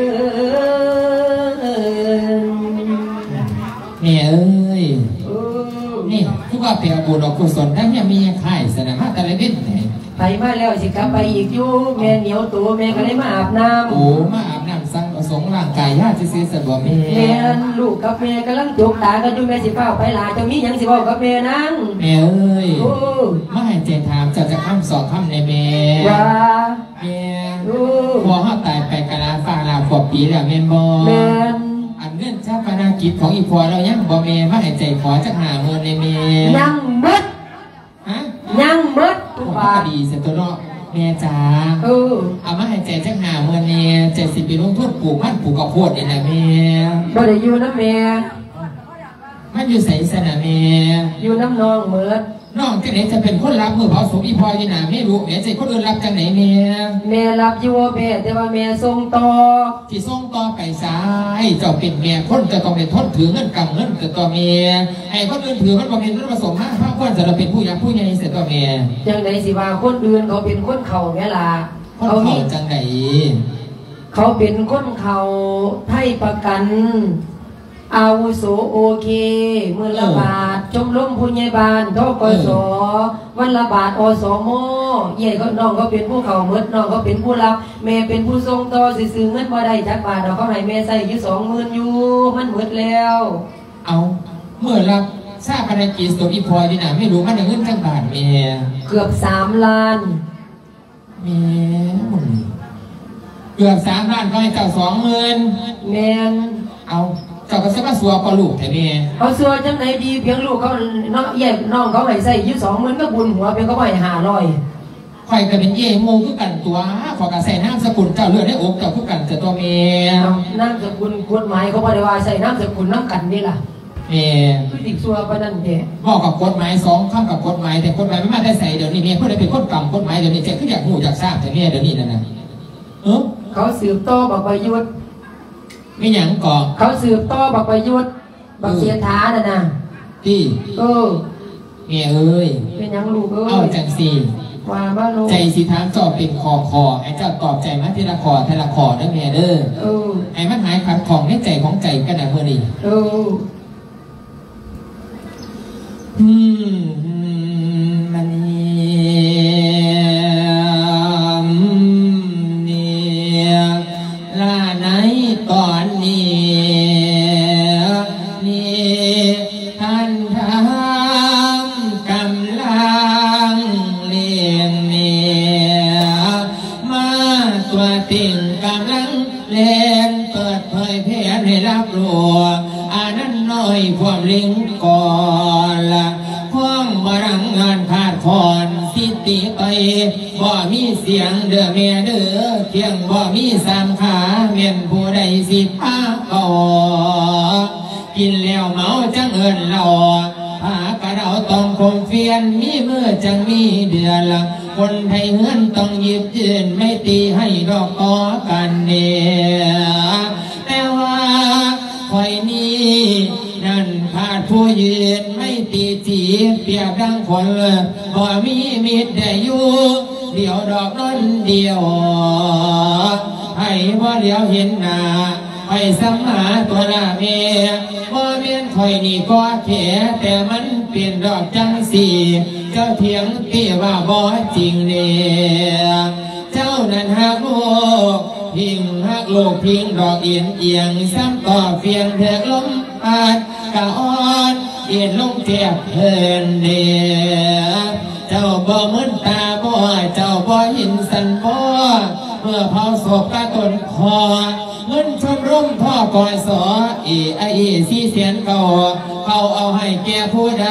นเนี่ยเอ้ยนี่คือว่าเป็นบุญกุศลทั้งยังมีค่ายสนามแต่ละเว้นไหนไปมาแล้วสิครับไปอีกอยู่แม่เหนียวตัวแม่ก็เลยมาอาบน้ำโอ้มาอาบน้ำสั่งประสงค์ร่างกายญาติซื้อสะดวกแม่ลูกกับแม่กำลังจุกตากันอยู่แม่สิเฝ้าไปหลาจะมียังสิบอกกับแม่นั่งแม่เอ้ยมาให้เจถามจะคำสองคำในแม่ว่าแม่พอเขาตายไปกะลาฟ้าลาขวบปีแล้วแม่บออันเรื่องชาปนากิจของอีพอเรายังบ่แม่มาให้ใจขอจะหาเงินในแม่ยังมดยังมดทุกบาดีเสร็จตัวเนาะแม่จ๋าเอามาให้ใจจะหาเงินเนี่ยใจสิไปลงทุนปลูกมันปลูกกระโพดนี่แหละแม่บ่ได้อยู่นะแม่มันอยู่ใส่สนะแม่อยู่น้ำนองเมิดน้องจังไหนจะเป็นคนรับมือเผาศพอีพอยนี่นาไม่รู้แม่ใจคนอื่นรับจังไหนแม่แม่รับอยู่แม่แต่ว่าแม่ส่งต่อที่ส่งต่อไปซ้ายเจ้าเป็นแม่คนจะต้องได้ทนถือเงินกำเงินกับตัวแม่ไอ้คนอื่นถือมันเป็นเงินผสมห้าพระควรจะเราเป็นผู้ยักษ์ผู้ใหญ่เสร็จตัวแม่จังไหนสิว่าคนอื่นเขาเป็นคนเขาแม่ล่ะเขาจังไหนเขาเป็นคนเขาไทยประกันอาวุโสโอเคมือละบาทชมรมผู้ใหญ่บ้านทกศวันละบาทอสมใหญ่ก็น้องก็เป็นผู้เขาเมื่อน้องก็เป็นผู้รับแม่เป็นผู้ทรงต่อซื้อเงินมาได้จักบาทเราก็ให้แม่ใส่อยู่20,000อยู่มันหมดแล้วเอาเมื่อรับทราบภารกิจตัวอีพอยนี่นะไม่รู้มันได้เงินจักบาทแม่เกือบ3 ล้านแม่เกือบ3 ล้านก็ให้เจ้า20,000 แม่เอาเจ้าก็จะมาสัวก็ลูกแต่แม่เขาสัวจังไหนดีเพียงลูกเขาน้องใหญ่น้องเขาให้ใส่อยู่20,000ก็บุญหัวเพียงเขาให้500 ข่อยก็เป็นเย่โมคือกันตัวขอกระใส่น้ำสกุลเจ้าเลือดได้อกเจ้าคือกันแต่ตัวแม่น้ำสกุลกฎหมายเขาบอกว่าใส่น้ำสกุลน้ำกันนี่ล่ะแม่คือติดสัวปนั่นเด้บอกกับกฎหมาย2คำกับกฎหมายแต่กฎหมายไม่มาได้ใส่เดี๋ยวนี้แม่เพื่อได้เป็นคนกำกฎหมายเดี๋ยวนี้เจ๊คืออยากหูอยากทราบแต่แม่เดี๋ยวนี้นั่นนะเขาสืบต่อบอกประยุทธ์ไม่หยังก่อเขาสืบต่อบอกประยุทธ์บอกเสียท้าน่ะนะที่แม่เอ้ยเป็นยังลูกเอาจังสีว่าบ้าลูกใจสีทางจอบเป็นคอไอ้เจ้าตอบใจมาทีละคอทีละคอได้แม่เด้อไอ้มันหายขัดของในใจของใจกันนะเมื่อนี้มันเนี่ยล่าไหนตอนนี้นี่ท่านทำกำลังเลี้ยงเนี่ยมาตัวติ่งกำลังเล่นเปิดเผยแผนให้รับรู้อันนั้นน้อยความลิงก่อนละความบรังงานขาดคอนสิติไปบ่มีเสียงเด้อแม่เด้อเที่ยงบ่มี3 ขาเมียนผู้ใดสิพาก่อกินแล้วเมาจังเอิญหล่อพากระเราต้องคมเฟียนมีมือจังมีเดือนละคนไทยเฮือนต้องหยิบยืนไม่ตีให้ดอกต่อกันเนี่ยแต่ว่าคอยนี้นั่นขาดผู้ยืนไม่ตีจีเปียกดังคนบ่มีมิตรได้อยู่เดียวดอกน้นเดียวให้บ่เดียวเห็นหน้าให้สมาตัวหน้าเมียบ่เมียนคอยนี่ก็แค่แต่มันเปลี่ยนดอกจังสีเจ้าเถียงตีว่าบ่จริงเนี่ยเจ้านั้นหักโลกพิงหักโลกพิงดอกเอียงซ้ำต่อเฟียงเถือกลมอาดกะอ่อนเอียนลงเทียบเพลินเดียเจ้าบ่มึนตาบ่เจ้าบ่หินสันบ่เมื่อเผาศพกะต้นคอเงินชมร่มพ่อกอยสอไอสีเสียนเก่าเขาเอาให้แก่ผู้ใด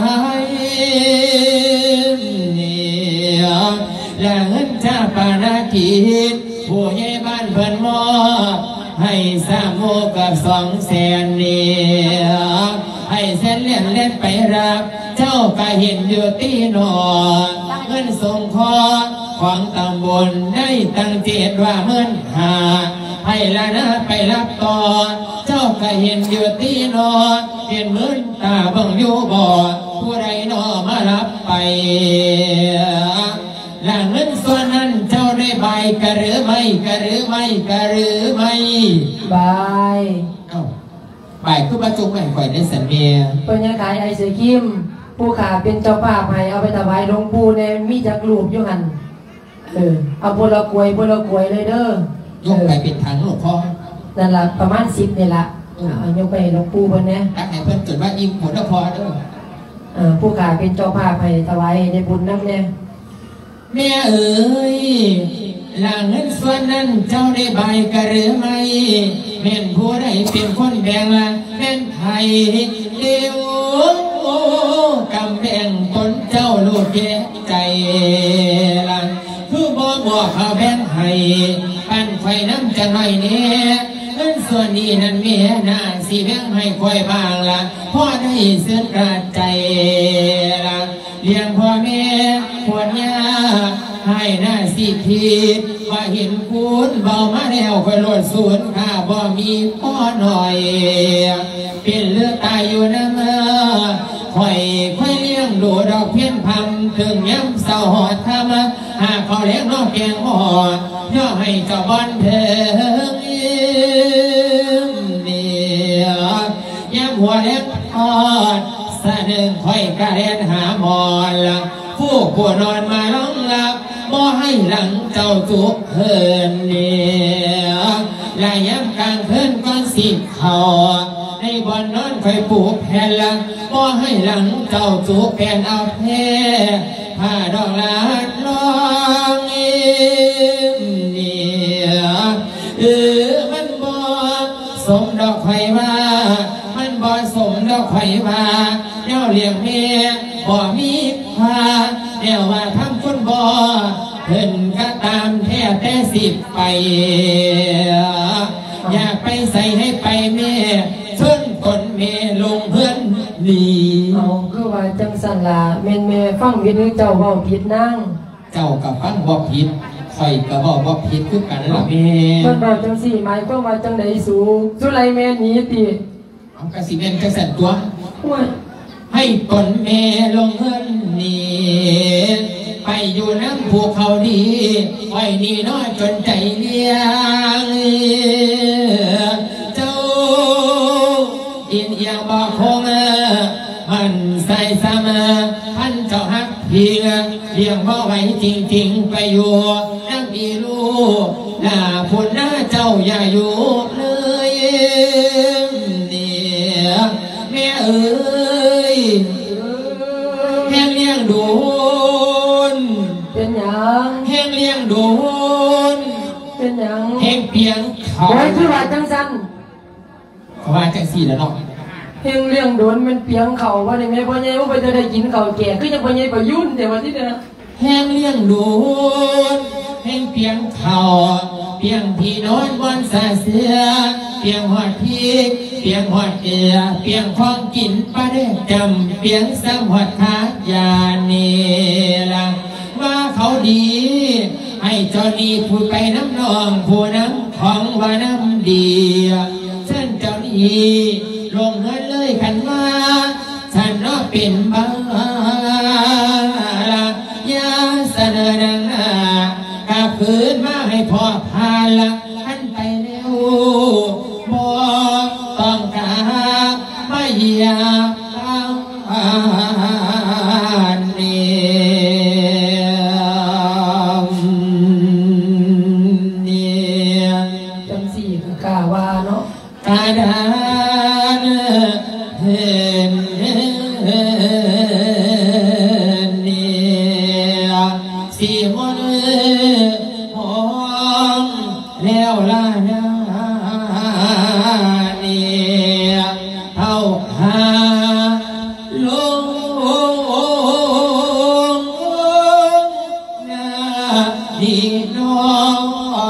และเงินจ้าปานากิจผู้ใหญ่บ้านเพิ่นมอบให้3 โมกับ200,000เนี่ยให้เส้นเล่นไปรับเจ้าก็เห็นอยู่ตีนอนเงินส่งคอของตำบลได้ตั้ง7 ว่า15,000ให้ละนะไปรับต่อเจ้าก็เห็นอยู่ตีนอนเห็นมืนตาบังอยู่บ่ผู้ใดนอมารับไปหลังเงินส่วนนั้นเจ้าได้ใบกระหรือไม่กระหรือไม่กระหรือไม่ใบใบคือประจุไม่ค่อยได้สันเมียเป็นยังไงไอเสือคิมผู้ขาเป็นเจ้าภาพให้เอาไปถวายหลวงปู่เนี่ยมีจักรูปอยู่หันเอาพลกวยเลยเด้อยกไปเป็นถังหลวงพ่อนั่นละประมาณ10นี่ละยกไปหลวงปู่เพิ่นเนี่ยตักให้เพิ่นจดว่าอิ่มผลพอเด้อผู้ขาเป็นเจ้าภาพให้ถวายในบุญน้ำเนี่ยแม่เอ๋ยหลังเงินส่วนนั้นเจ้าได้ใบกระหรือไม่แม่นผู้ใดเป็นคนแบ่งละแม่นไทยเดียวกำแบ่งตนเจ้าลูกแก่ใจละคือบ่บอกเขาแบ่งให้ปั้นไฟน้ำจะหน่อยเนี่ยเงินส่วนนี้นั้นแม่น่าสิแบ่งให้ค่อยบางละพ่อได้เสื่อมกระใจละเลี้ยงพ่อแม่ปวดยากให้หน้าสิทีว่าเห็นคุณเบามาแล้วคอยลดศูนย์ข้าบ่มีพ่อหน่อยเป็นเลือดตายอยู่น้ำค่อยเลี้ยงดูดอกเพี้ยนพันถึงย้ำเศร้าหอดทำหากเขาเลี้ยงนอกแกงหอดย่อให้เจ้าบอนเถิงเนี่ยย้ำหัวเลี้ยงทอดสะดึงค่อยกระเรียนหาหมอนละผู้นอนมาล้องหลับบ่ให้หลังเจ้าจุกเฮินเนี่ยและย้ำกลางคืนก้อนสิเขาในบ่อนนอนค่อยปลูกแผ่นละบ่ให้หลังเจ้าจุกแผ่นเอาแพ้ผ้าดอกลาดร้องเนี่ยมันบ่สมดอกไผ่ว่ามันบ่สมดอกไผ่ว่าเดี๋ยวเลี้ยงแม่บ่มีพาเดี๋ยวว่าทำคนบ่เพิ่นก็ตามแท้แต่สิบไปอยากไปใส่ให้ไปแม่ชนคนแม่ลงเพื่อนดีเอาคือว่าจังสันละแม่ฟังวิธีเจ้าเว้าผิดนั่งเจ้ากับฟังบ่ผิดใส่กับบ่ผิดคือกันล่ะแม่เพิ่นบอกจังสี่หมายความว่าจังได๋สูไรแม่หนีติเอากระสิแม่นจังซั่นตัวให้ตนแม่ลงเฮือนนี่ไปอยู่น้ำภูเขาดีไว้นี่น้อยจนใจเลี้ยงเจ้าอินเอียงบอกคงมันใส่สามท่านเจ้าฮักเพียงเลี้ยงบ่ไว้จริงๆไปอยู่นั่งอีลูกหน้าพุ่นหน้าเจ้าอย่าอยู่เลยเนี่ยแม่เอ้ยแห้งเลี้ยงดูนเป็นหยังแห้งเลี้ยงดูนเป็นหยังแห้งเปียงเขาไว้คือว่าจังสันเขาว่าจังสี่แล้วเนาะแห้งเลี้ยงโดนมันเปียงเขาว่าได้แม่พ่อใหญ่ว่าไปจะได้กินเขาแก่คือยังพ่อใหญ่ประยุ่นแต่ว่าที่เนี่ยแห้งเลี้ยงดูนแห้งเปียงเขาเปียงที่นอนบนสาเสือเปียงหอดพีเปียงหอดเกลือเปียงคล้องกินปลาเด้จำเปียงซ้ำหอดขาดยาเนล่ะว่าเขาดีให้เจ้านี้พูดไปน้ำนองผู้น้ำของว่าน้ำดีเช่นเจ้านี้ลงเงินเลยกันว่าฉันน่าเป็นบ้าละยาเสนอนังกับคืนมาให้พอพาละท่านไปแล้วบ่ต้องการไม่อยากเนี่ยจังสี่คือกาว่าเนาะกาดานเห็นเนี่ยสีมนหอมแล้วล่ะนะเนี่ยเท่าหาลงนาดีน้อง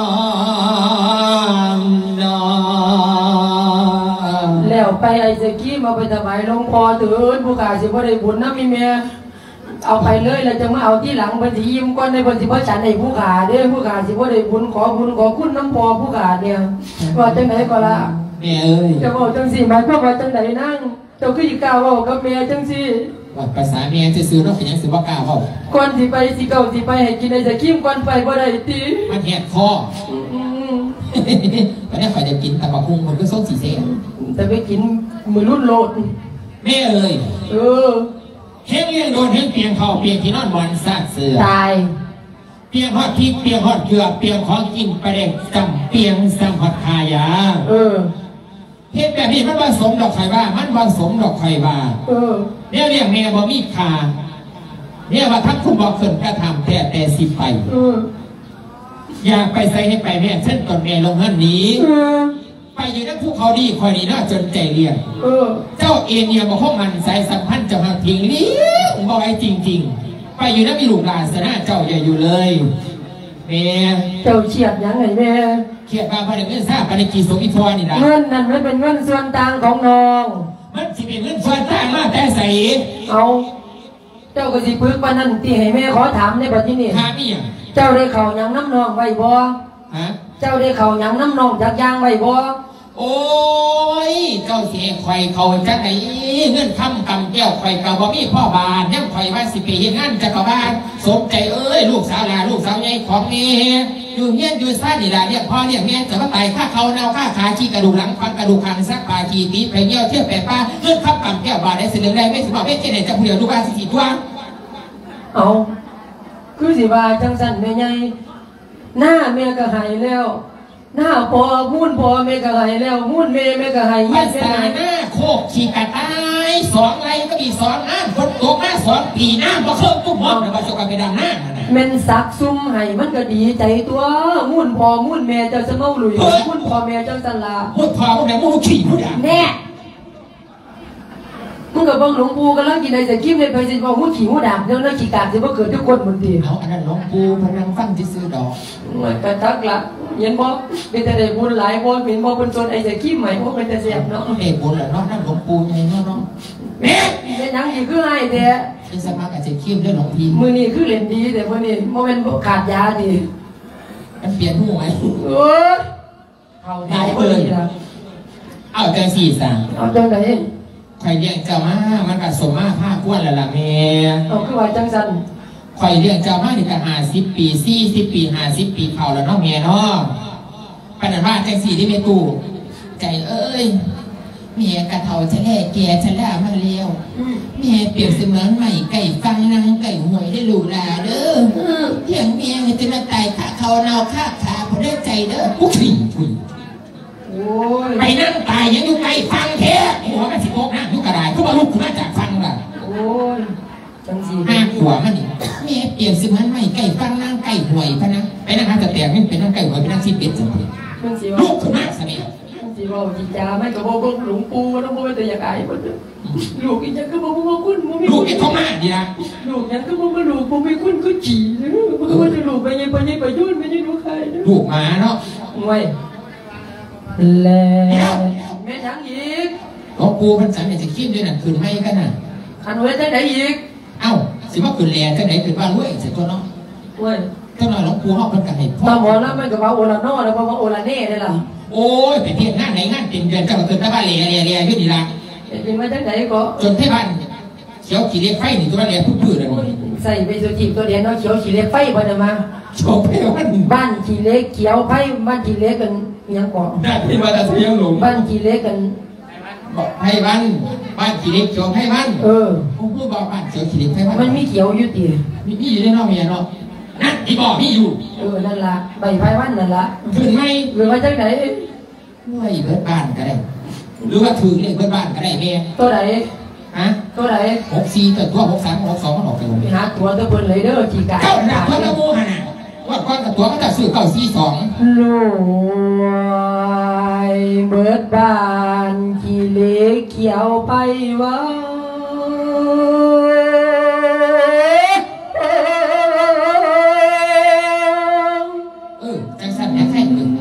แล้วไปไอ้เจกี้มาไปถวายหลวงพ่อตื่นผู้ขาสิบ่ได้บุญนะมีแม่เอาไปเลยแล้วจะมาเอาที่หลังเพิ่นสิยิ้มก่อนในเพิ่นสิบ่ฉันให้ผู้ขาเด้อผู้ขาสิบ่ได้บุญขอคุณน้ำพอผู้ขาเนี่ยว่าจังได๋ก็ล่ะแม่เอ้ยจะบอกจังซี่หมายความว่าจังได๋นั่งเจ้าคือสิกล้าเว้ากับแม่จังซี่ว่าภาษาแม่ซื่อๆเนาะเป็นหยังสิบ่กล้าเว้าก่อนสิไปสิเก้าสิไปให้กินไอ้จะกิ้มก่อนไปบ่ได้ติมันแหกคอวันนี้ข่อยจะกินตะบะคุงมันก็ส้มสีเสียแต่ไปกินมือรุ่นโลดแม่เอ้ยเฮงเลี้ยงโดนเฮงเปียงเขาเปียงที่นอนบอลซาดเสือตายเปียงฮอดพริกเปียงฮอดเกลือเปียงของกินไปเด็กจำเปียงสังหอดขายาเฮ็ดแบบนี้มันผสมดอกไข่บ้ามันผสมดอกไข่บ้าเนี่ยเลี้ยงแม่บ่มีขาเนี่ยว่าทั้งคุณบอกเกินกระทำแต่สิไปอยากไปใส่ให้ไปแม่เช่นตนแม่ลงนั่นนี้ไปอยู่นักผู้เขาดีคอยดีน่าจนใจเลี้ยงเจ้าเอเนียมาห้องมันสายสัมพันธ์จะมาทิ้งเลี้ยงบ่ไว้จริงๆไปอยู่นักมีลูกหลานสนะเจ้าอย่าอยู่เลยแม่เจ้าเฉียดยังไงแม่เฉียดมาภายในเงินทราบภายในกี่สมอิทวานี่นะเงินนั่นมันเป็นเงินส่วนต่างของน้องมันสิเป็นเงินส่วนต่างมาแต่ใส่เอาเจ้าก็สิปึกปานนั้นที่ให้แม่ขอถามในบัดนี้นี่ถามอีหยังเจ้าได้เข้าหยังน้ำนองไว้บ่ฮะเจ้าได้เข้าหยังน้ำนองจักอย่างไว้บ่โอ้ยเจ้าเสียข่อยเขาจักไหนเงื่อนคำกำแก้วข่อยกับบ่มีพ่อบานยังข่อยว่าสิไปเฮ็ดงานจักรบาลสมใจเอ้ยลูกสาวลาลูกสาวใหญ่ของนี่อยู่เฮียนอยู่ซ่านนี่ล่ะเรียกพ่อเรียกแม่จะมาตายค่าเขาเน่าค่าขาขี้กระดูกหลังฟันกระดูกคางซักปลาขี้ตีไปเงี้ยวเที่ยวแปะป้าเงื่อนคำกำแก้วบาดได้เสนอได้ไม่สิบอกไม่เจไหนจะเผื่อลูกบ้านสิตัวเอาคือสิว่าจังซั่นแม่ใหญ่หน้าแม่ก็หายแล้วหน้าพอมุ่นพอแม่ก็หายแล้วมุ่นแม่ก็หายภาษาหน้าโคกขี้กระต่าย2 ไรก็มี2 น้ำฝนตกมา2 ปีน้ำบ่เคยตุ้มหอมแต่ว่าสุกไปดำน้ำแม่นสักซุ่มให้มันก็ดีใจตัวมุ่นพอมุ่นแม่เจ้าจะเมาหลุยมุ่นพอแม่เจ้าจะลาพูดพอพวกนี้พูดขี้พูดอ่ะแน่มึงกับบังหลวงปู่กันแล้วกินอะไรจะกินเลยไปสิบอกหูขี้หูด่างเรื่องนั้นขี้กาดจะว่าเกิดทุกคนหมดดีเอาอันนั้นหลวงปู่พนังฟังที่ซื้อดอกมันกระทักละเห็นบ่เป็นแต่ได้บุญหลายบ่เป็นบ่เป็นจนไอ้จะขี้ใหม่บ่เป็นแต่เสียบเนาะเอกบุญแหละเนาะนั่นหลวงปู่ไงเนาะเนาะแม่เป็นหยังอีกคือให้แต่เป็นสมัครอาจจะขี้เรื่องหลวงพี่มื้อนี้คือเล่นดีแต่มื้อนี้บ่แม่นขาดยาดีมันเปลี่ยนหูไหมโอ้ยเข้าตายบ่ดีล่ะเอาใจสี่สั่งเอาจังได๋ข่อยเลี้ยงเจ้ามามันก็สมมาผ้าก้วนแล้วล่ะแม่เอาคือว่าจังซั่นข่อยเลี้ยงเจ้ามานี่ก็50 ปี40 ปี50 ปีเข้าแล้วเนาะแม่เนาะปานนั้นว่าจังสี่ที่แม่ตู่ใจเอ้ยแม่กะเฒ่าชะแล่แก่ชะล่ามาแล้วแม่เปรียบเสมือนใหม่ไก่ฟังนางไก่หวยได้ลูกหลาเด้อเที่ยงแม่จะมาตายขาเขาเนาค่าขาบ่ได้ใจเด้อปุ๊บทิ้งทุยโอ้ยไปนั่งตายยังอยู่ไก่ฟังแท้หัวมันสิโกกนะอยู่กระดาษคือว่าลูกขึ้นมาจากฟังล่ะโอ้ยจังซี่ห้าหัวมันนี่แม่เปรียบเสมือนใหม่ไก่ฟังนางไก่หวยพะนะไปนั่งหาแต่แตกนี่เป็นนางไก่หวยเป็นนางซีเป็ดจังเลยจังซี่ลูว่ากขึ้นมาซะเนี่ยสิเว้าจิจาไม่ก็บ่เบิ่งหลวงปู่นำบ่เป็นแต่อยากอายบ่ลูกอีจังก็บ่บ่คุณบ่มีลูกไอ้ท้องมาดีนะลูกยังก็บ่มาลูกบ่มีคุณก็จีบ่ว่าจะลูกไปยังไปยังไปยุ่นไปยังลูกใครลูกหมาเนาะไว้แล้วแม่ยังอีกหลวงปู่พันสันเนี่ยจะคิดด้วยนั่นคืนไม่กันน่ะอันไว้จังได๋อีกเอ้าสิว่าคืนแลจังไหนคืนบ้านรวยเสร็จตัวเนาะเว้ยจังหน่อยหลวงปู่เฮาเพิ่นก็ให้พ่ตาอหมอแล้วมันก็ว่าโอละนอแล้วว่าโอละเน่ได้ล่ะโอ้ยไปเที่ยวงานไหนงานเต็มเดือนก็มาคืนตะบ้านแลอยู่นี่ล่ะเป็นมาจังได๋ก็จนที่บ้านเขียวขี้เหล็กไฟนี่ตัวแลทุกพื้นเลยใส่ไปสุจิตัวเดียวเนาะเขียวขี้เล็กไฟบ่ได้มาโชว์เพลวันบ้านขี้เล็กเขียวไฟบ้านขี้เล็กกันยังก่อได้เป็นว่าจะเที่ยวหลงบ้านขี้เล็กกันบอกไพวันบ้านขี้เหล็กเขียวไพวันผมพูดบอกบ้านเขียวขี้เหล็กไพวันมันมีเขียวอยู่ติมีอยู่ในนอกเมียเนาะนั่นที่บอกมีอยู่นั่นล่ะใบไฟวันนั่นล่ะถึงไหมหรือว่าจังได๋ด้วยเบิดบ้านก็ได้หรือว่าถือเลขเบิดบ้านก็ได้แม่ตัวไหนฮะตัวไหน 64ตัว63 62มันออกไปหมดไปหาตัวตัวเพิ่นเลยเด้อขี้กายเจ้าหน้าตัวละโมหะว่าก้อนกับตัวมันจะซื้อ942 รวยเบิดบ้านขี้เล็กเขียวไปว่าจังสั่นอยากให้ดึง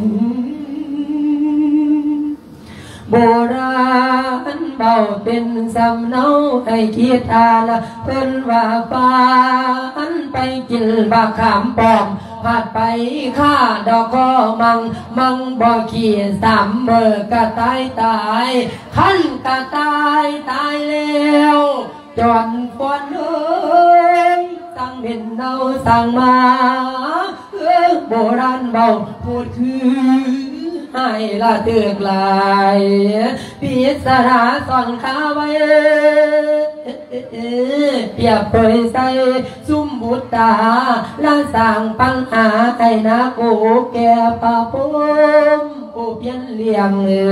โบราณเบาเป็นสำเนาให้คิดอาละเพิ่นว่าฟ้านไปกินบาขามปอมผาดไปข้าดอกก็มังบ่ขี้สามเบอกะตายขั้นกะตายแล้วจอนฟอนเอ้ยสั่งเป็นเนาสั่งมาโบราณเบาพูดคือให้ละเตือกลายพิศราสอนขาไว้เปรียบเปยใส่ซุ่มบุตตาละสั่งปัญหาให้นากูแก่ป่าพุ่มผู้เพียนเลี้ยง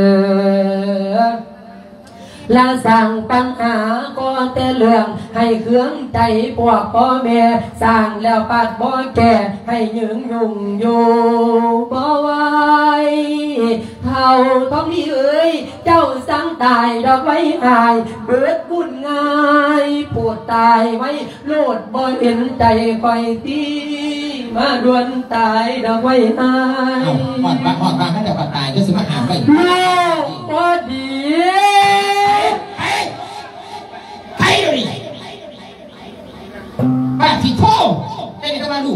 ละสั่งปัญหาก็แต่เรื่องให้เครื่องใจพวกพ่อแม่สั่งแล้วปัดบ่แก่ให้ยืงยุ่งอยู่บ่ไหวเท่าท้องนี้เอ้ยเจ้าสั่งตายดอกไว้หายเบิดบุญง่ายปวดตายไว้โลดบ่เห็นใจคอยตีมาดวนตายดอกไว้หายหอดบางให้แต่ปัดตายก็สิมาหาไปโลกบ่ดีไปเลย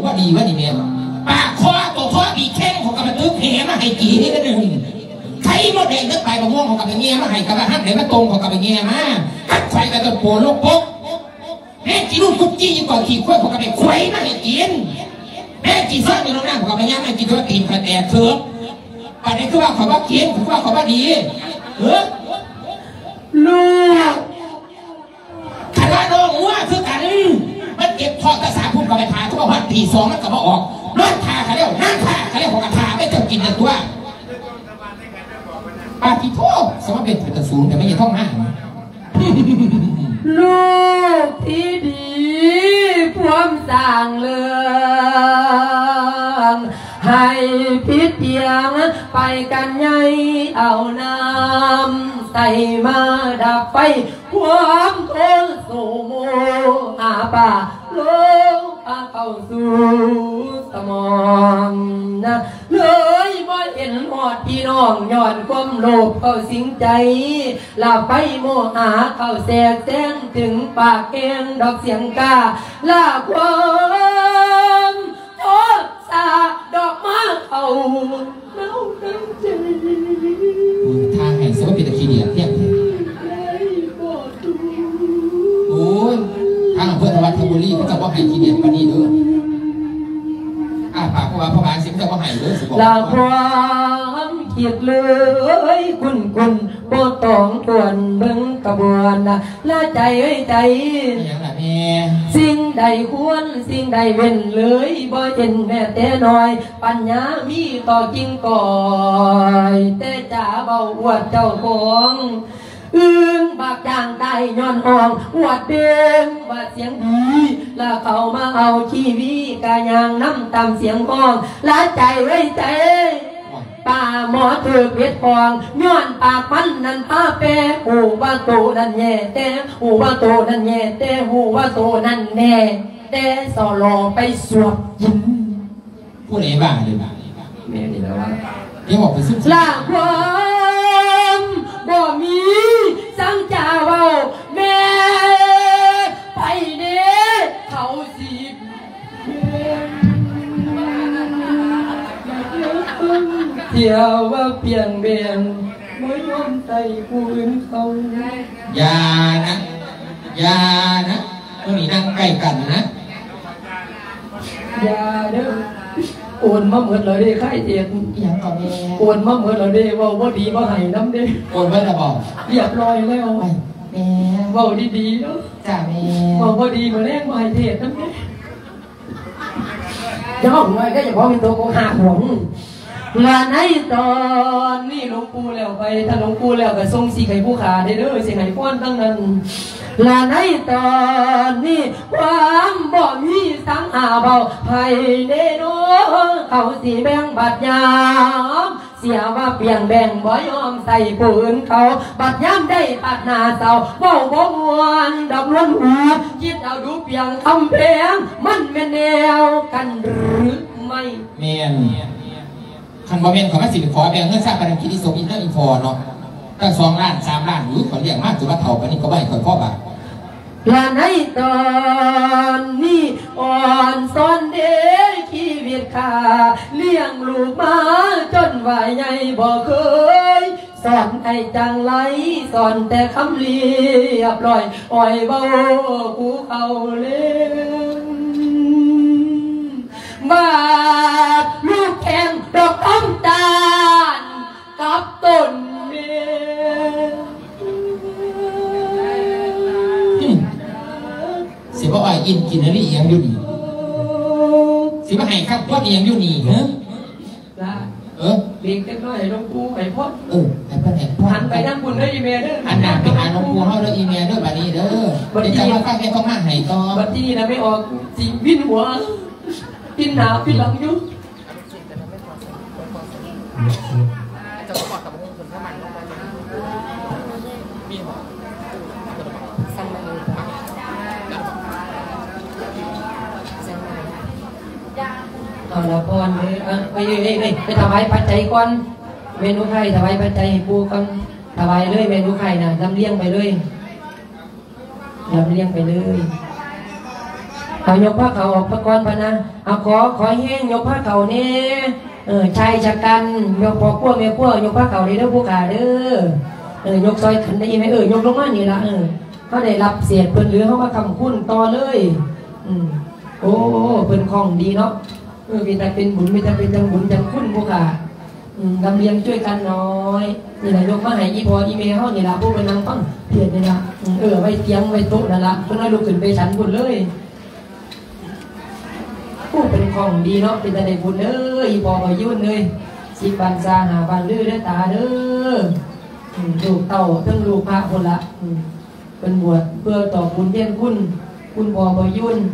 ว่าดีวะนี่เมียปากคอตัวคอบีแข้งของกับตึกแหมาให้กี่นี่ก็หนึ่งใครหมดแดงนึกไปกับม่วงของกับเงี้ยมาให้กับหันไหนมาตรงของกับเงี้ยมากัดไฟกับตัวโผล่ลูกปุ๊กแม่จีนุ่นกุ๊กจี้ยิ่งกว่าขี่ควายของกับควายมาให้กินแม่จีซ่อนอยู่ตรงนั้นของกับเงี้ยมากินตัวตีนกระแตเถื่อนป่านนี้คือว่าเขาว่ากินคือว่าเขาว่าดีลูกคณะน้องว่าคือกันมันเก็บทอดกระสาพุ่งกับไปพาทุกวันตี2มันกลับมาออกนอนทาเขาเรียกนั่งทาเขาเรียกของกระทาไม่เจอกินแต่ตัวปาติโทสมเป็นแต่สูงแต่ไม่ยังท่องห้าลูกที่ดีพร้อมสร้างเรืองให้พิษเตียงไปกันใหญ่เอาน้ำใส่มาดับไฟความทนสู่โมอาป่าลงพาเข้าสู่สมองนะเลยบ่เห็นหอดพี่น้องย้อนความโลภเข้าสิงใจลาไปโมหาเข้าแสกแสงถึงปากเองดอกเสียงกาลาความโอ้สาดอกมาเข้าเน่าน้ำใจทางแห่งสวัสดิตะคีเดียเทียบโอ้ยทางอำเภอธวัชบุรีเขาจะว่าให้คีเดียปนีเด้อปากว่าพระบาทสิงห์จะว่าให้เด้อสิบอกลาความเกียดเลยคุณโบตองทวนเบิ่งกระบวนนะละใจใจอย่างไรแม่สิ่งใดควรสิ่งใดเว้นเลยบ่เห็นแม่แต่น้อยปัญญามีต่อจริงก่อยแต่จ่าเบาอวดเจ้าของบากจางได้ย้อนห้องอวดเด้งว่าเสียงดีแล้วเขามาเอาชีวีกายางน้ำตามเสียงห้องละใจไว้ใจป่าหมอเถือเพชรฟองย้อนปากมันนั่นผ้าแปรหูว่าโตนั่นแย่แต่หูว่าโตนั่นแย่แต่หูว่าโตนั่นแน่แต่สอรอไปสวดยิ้มผู้ไหนบ้างเลยบ้างแม่นี่แล้วว่ายังบอกไปสุดลาความบ่มีสังจ่าเว้าแม่ไปเด้เขาสิเที่ยวว่าเพียงเบียนไม่ยอมใส่ผู้อื่นเขาอย่านะต้องมีนั่งใกล้กันนะอย่าเด้อโอนมาเหมือนเราได้ค่ายเตียนอย่างก่อนแม่โอนมาเหมือนเราได้ว่าดีว่าให้น้ำได้โอนไว้แล้วบอกเรียบร้อยแล้วแม่ว่าดีๆเนาะจ้าแม่ว่าดีมาแรกมาให้เทศน้ำได้ย่อมไว้ก็อย่าพอเป็นตัวโกหกหวงงานในตอนนี่หลวงปู่แล้วไปถ้าหลวงปู่แล้วก็ทรงสีไข่ผู้ขาได้เด้อสีไข่ป้อนตั้งนั้นลาในตอนนี้ความบ่มีสังหาเบาไผ่เด้โนเขาสีแบ่งบัดยามเสียว่าเปลี่ยนแบ่งบ่ยอมใส่ปืนเขาบัดย้ำได้ปัดหน้าเศร้าเบาบ่มวนดอกล้นหูคิดเอาดูเพียงคำเพลงมันเป็นแนวกันหรือไม่เมียนคันบ่เมียนของแม่สิริขอแบ่งเงินสร้างประดับคิดที่สมอินเตอร์อินฟอเนาะตั้ง2 ล้าน3 ล้านหรือเขาเรียกมากจุดว่าเท่ากันนี่ก็ไม่ค่อยพอบาทลาในตอนนี้อ่อนซ้อนเด็กชีวิตข้าเลี้ยงลูกมาจนวัยใหญ่บ่เคยสอนให้จังไรสอนแต่คำเรียบร้อยอ่อยเบากูเขาเล่นบาดลูกแข่งดอกน้ำตาลกับต้นเมสิบ่อ้อยอินกินอะไรอย่างอยู่นี่สิบ่ให้ครับพวกอย่างอยู่นี่เฮ้เด็กเล็กน้อยหลวงปู่ไปพ่อให้เพิ่นให้พ่อหันไปนั่งบุญด้วยอีเมลเด้อหันหน้าไปหาหลวงปู่เฮาด้วยอีเมลเด้อบัดนี้เด้อบัดนี้จะมาฟังให้ต้องมาให้ต่อบัดนี้นะไม่ออกสิวินหัวพินหนาพินหลังยุบจะประกอบกับมงคลพระมันลงไปมีหรอสั่งมาเลยเอาละก่อนไปถวายปัจจัยก่อนเมนูไข่ถวายปัจจัยให้ปู่ก่อนถวายเลยเมนูไข่น่ะลำเลี้ยงไปเลยลำเลี้ยงไปเลยเอายกผ้าเขาออกพระกรพนะเอาขอแห้งยกผ้าเขาเนี่ยชายชะกันยกพอขั้วแม่ขั้วยกผ้าเขาเลยเด้อผู้ขาเด้อยกซอยขันได้ไหมยกลงมานี่ละเขาได้รับเศษเพิ่นหรือเขามาคำคุ้นต่อเลยโอ้เพิ่นคล่องดีเนาะมีแต่เป็นบุญมีแต่เป็นจังบุญจังคุ้นผู้ขาลำเลียงช่วยกันน้อยนี่แหละยกมาให้อีพออีเมลเขานี่ละพวกไปนั่งฟังเพียรนี่ละไว้เตียงไว้โต๊ะนั่นละเพิ่นให้ลูกขึ้นไปฉันบุญเลยผู้เป็นของดีเนาะเป็นแต่ได้บุญเลยอีพอมายุ่นเลยสิบันซาหาบันลือได้ตาเด้อลูกเต่าทั้งลูกพระคนละเป็นบวชเพื่อต่อบุญเทียนคุณพอมายุ่น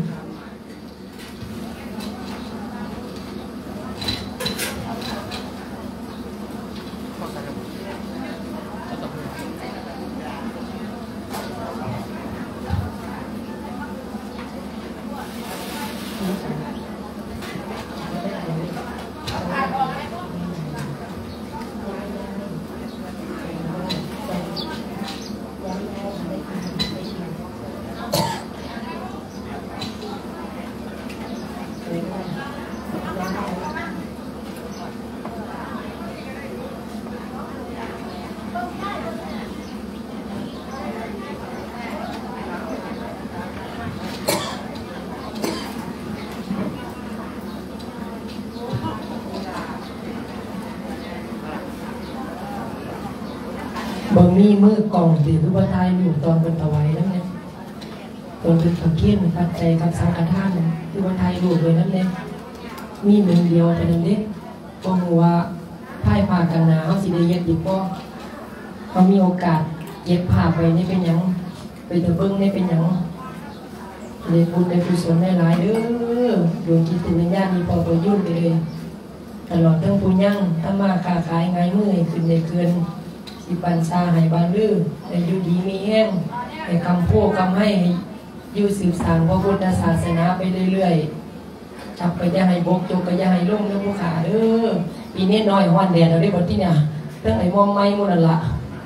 บางมีมือกล่องหรือพระทายอยู่ตอนเป็นถวายนั่นเนี่ยตอนเป็นตะเกียนปัจจัยกับสังฆทานคือพระทายอยู่เลยนั่นเนี่ยมีหนึ่งเดียวแต่หนึ่งเด็กก็หัวพ่ายผ่ากันหนาเขาสิได้เย็ดดีก็เขามีโอกาสเย็บผ่าไปนี่เป็นยังไปตะเบิ้งนี่เป็นยังในบุญในกุศลในหลายเด้อดวงจิตวิญญาณมีพอตัวยุ่นไปเลยตลอดทั้งปุญญังถ้ามาค้าขายไงมือขึ้นในเกินสิบันซาให้บานลือให้อยู่ดีมีแห้งให้คำพูดคำให้อยู่สืบสานพระพุทธศาสนาไปเรื่อยๆจับไปอย่าให้บกจกก็อย่าให้ลุ่มเรื่องผู้ขาเด้อปีนี้น้อยห้อนแดดเราได้บทที่เนี่ยเรื่องไอ้มอมไม้มุนันละ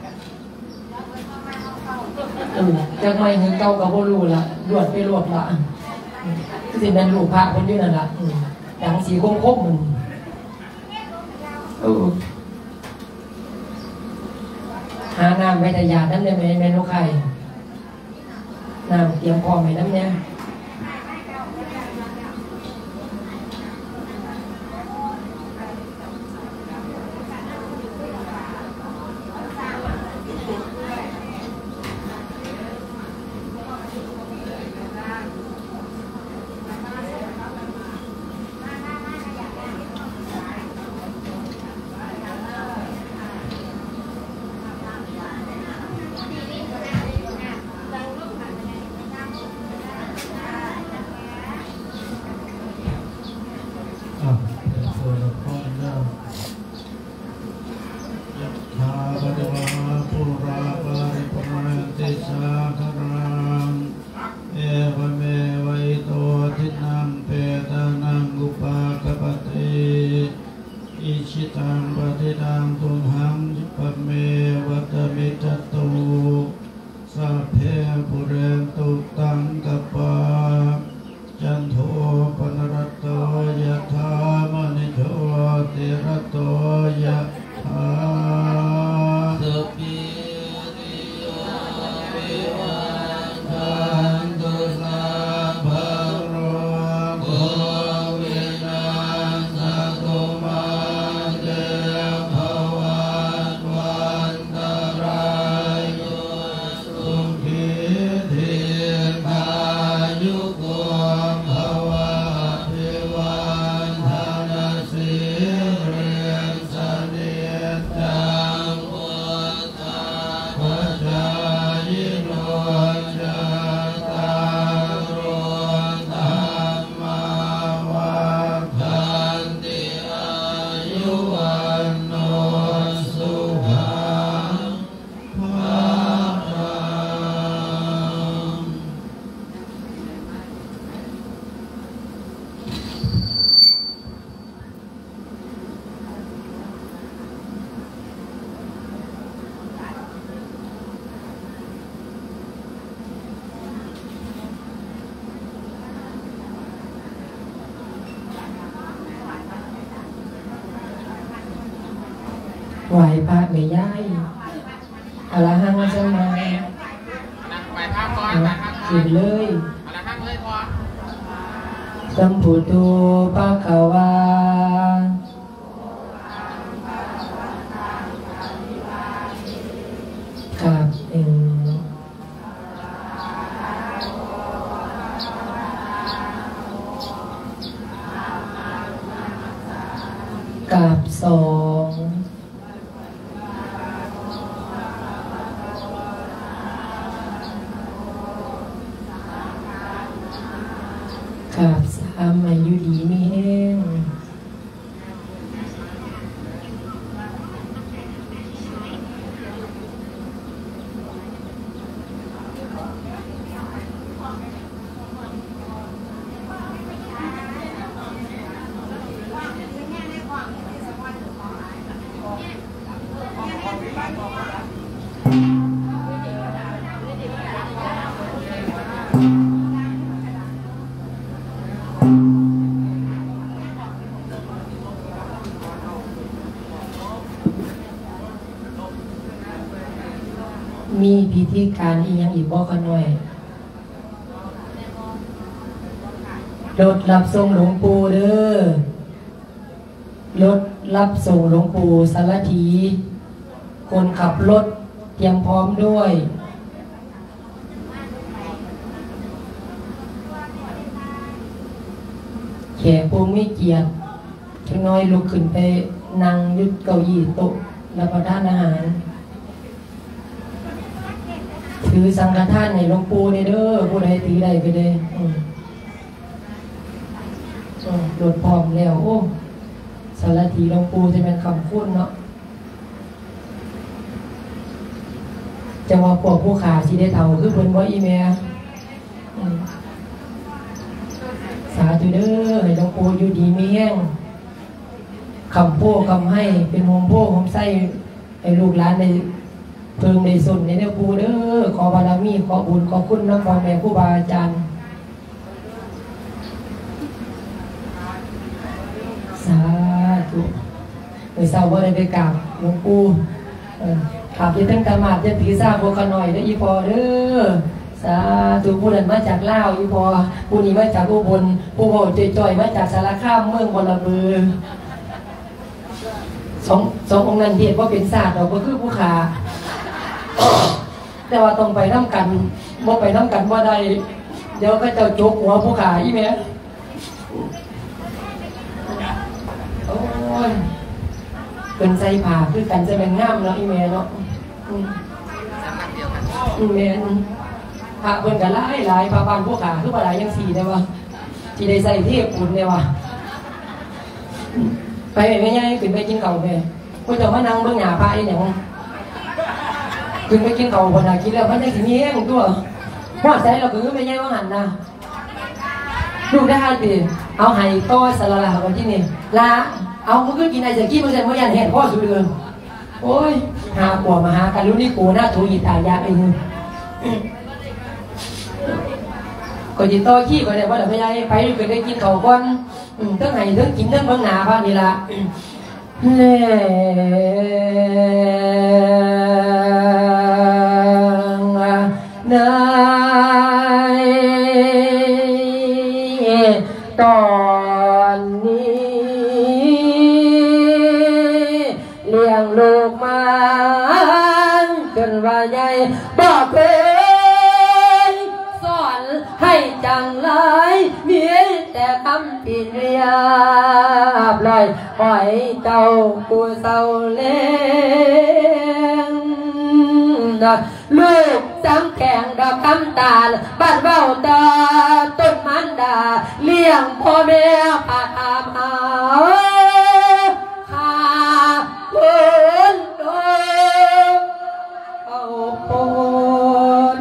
จากไม้เงินเก่ากับโบลูละรวดไปรวดละสิเป็นลูกพระคนอยู่นั่นละดังสีคมๆมันหาน้ำไว้แต่ยาน้ำเนี่ยไม่รู้ใครน้ำเตรียมพร้อมไว้น้ำเนี่ยไหวพระไม่ย้ายอรหังจะมาขึ้นเลยสัมพุทโธภะคะวาครับกับสองกับสามอายุดีมีแห้งมีพิธีการอีกยังอีกบ่กันหน่อยรถรับส่งหลวงปู่เด้อรถรับส่งหลวงปู่สารถีคนขับรถเตรียมพร้อมด้วยแขกผู้มีเกียรติจังน้อยลุกขึ้นไปนั่งยึดเก้าอี้โต๊ะรับประทานอาหารถือสังฆทานในหลวงปู่เด้อผู้ใดถือได้ไปเลยโดดพร้อมแล้วโอ้สารถีหลวงปู่จะเป็นคำพูดเนาะจะว่าพวกผู้ขาสิได้เท่าคือเพิ่นบ่อีแม่สาธุเด้อให้หลวงปู่อยู่ดีมีแห้งคำพูดคำให้เป็นโฮมโพโฮมไส้ให้ลูกหลานในเพิ่งในส่วนในเด้อปู่เด้อขอบารมีขอบุญขอคุณน้ำพ่อแม่ครูบาอาจารย์สาธุเมื่อเช้าบ่ได้ไปกราบหลวงปู่ขับยึดตั้งกามาดจะถือซาโบกันหน่อยเด้ออีพอเด้อสาธุผู้นั้นมาจากลาวอีพอผู้นี้มาจากอุบลผู้โหจ่อยๆมาจากสารคามเมืองบลบือสององค์นั้นเทียบว่าเป็นศาสตร์เราก็คือผู้ขาแต่ว่าต้องไปน้ำกันบ่ไปน้ำกันว่าได้เดี๋ยวก็จะโจกหัวผู้ขาอีแม่โอ้ยเป็นใจผ่าคือกันจะเป็นง่ามเนาะอีแม่เนาะแม่พระเพิ่นกันหลายพระบานผู้ขาคือปลาไหลยังสี่ได้วะที่ได้ใส่เทพอุ่นได้วะไปแม่ยังขึ้นไปกินเก่าแม่ก็จะมานั่งเบื้องหน้าพระอีอย่างขึ้นไปกินเก่าคนน่ะกินแล้วมันได้ถึงนี้ของตัวว่าใส่เราคือไม่ใช่ว่าหันนะลูกได้ดิเอาไห้ต้อสละละวันที่นี่ละเอามันก็กินอะไรจะกินมันจะไม่ยันเห็นพ่อสุดเลยโอ้ยหาปัวมาหากันรู้นี่กูหน้าถูหิตายาเองก็จิตโตขี้ก็ได้ว่าเราไม่ได้ไปไปได้กินเขาก้อนทั้งไห้ทั้งกินทั้งเบื้องหน้าพระนี่ละเล่นายตอนนี้เลี้ยงลูกมาจนว่าใหญ่บอกเคยสอนให้จังไรมีแต่คำผิดเรียบร้อยปล่อยเจ้ากูเศร้าเล่นลูกสังแข่งดอกคำตาลบ้านเบ้าตาต้นมันดาเลี้ยงพ่อแม่พาตามหาข้าคนโดเอาคน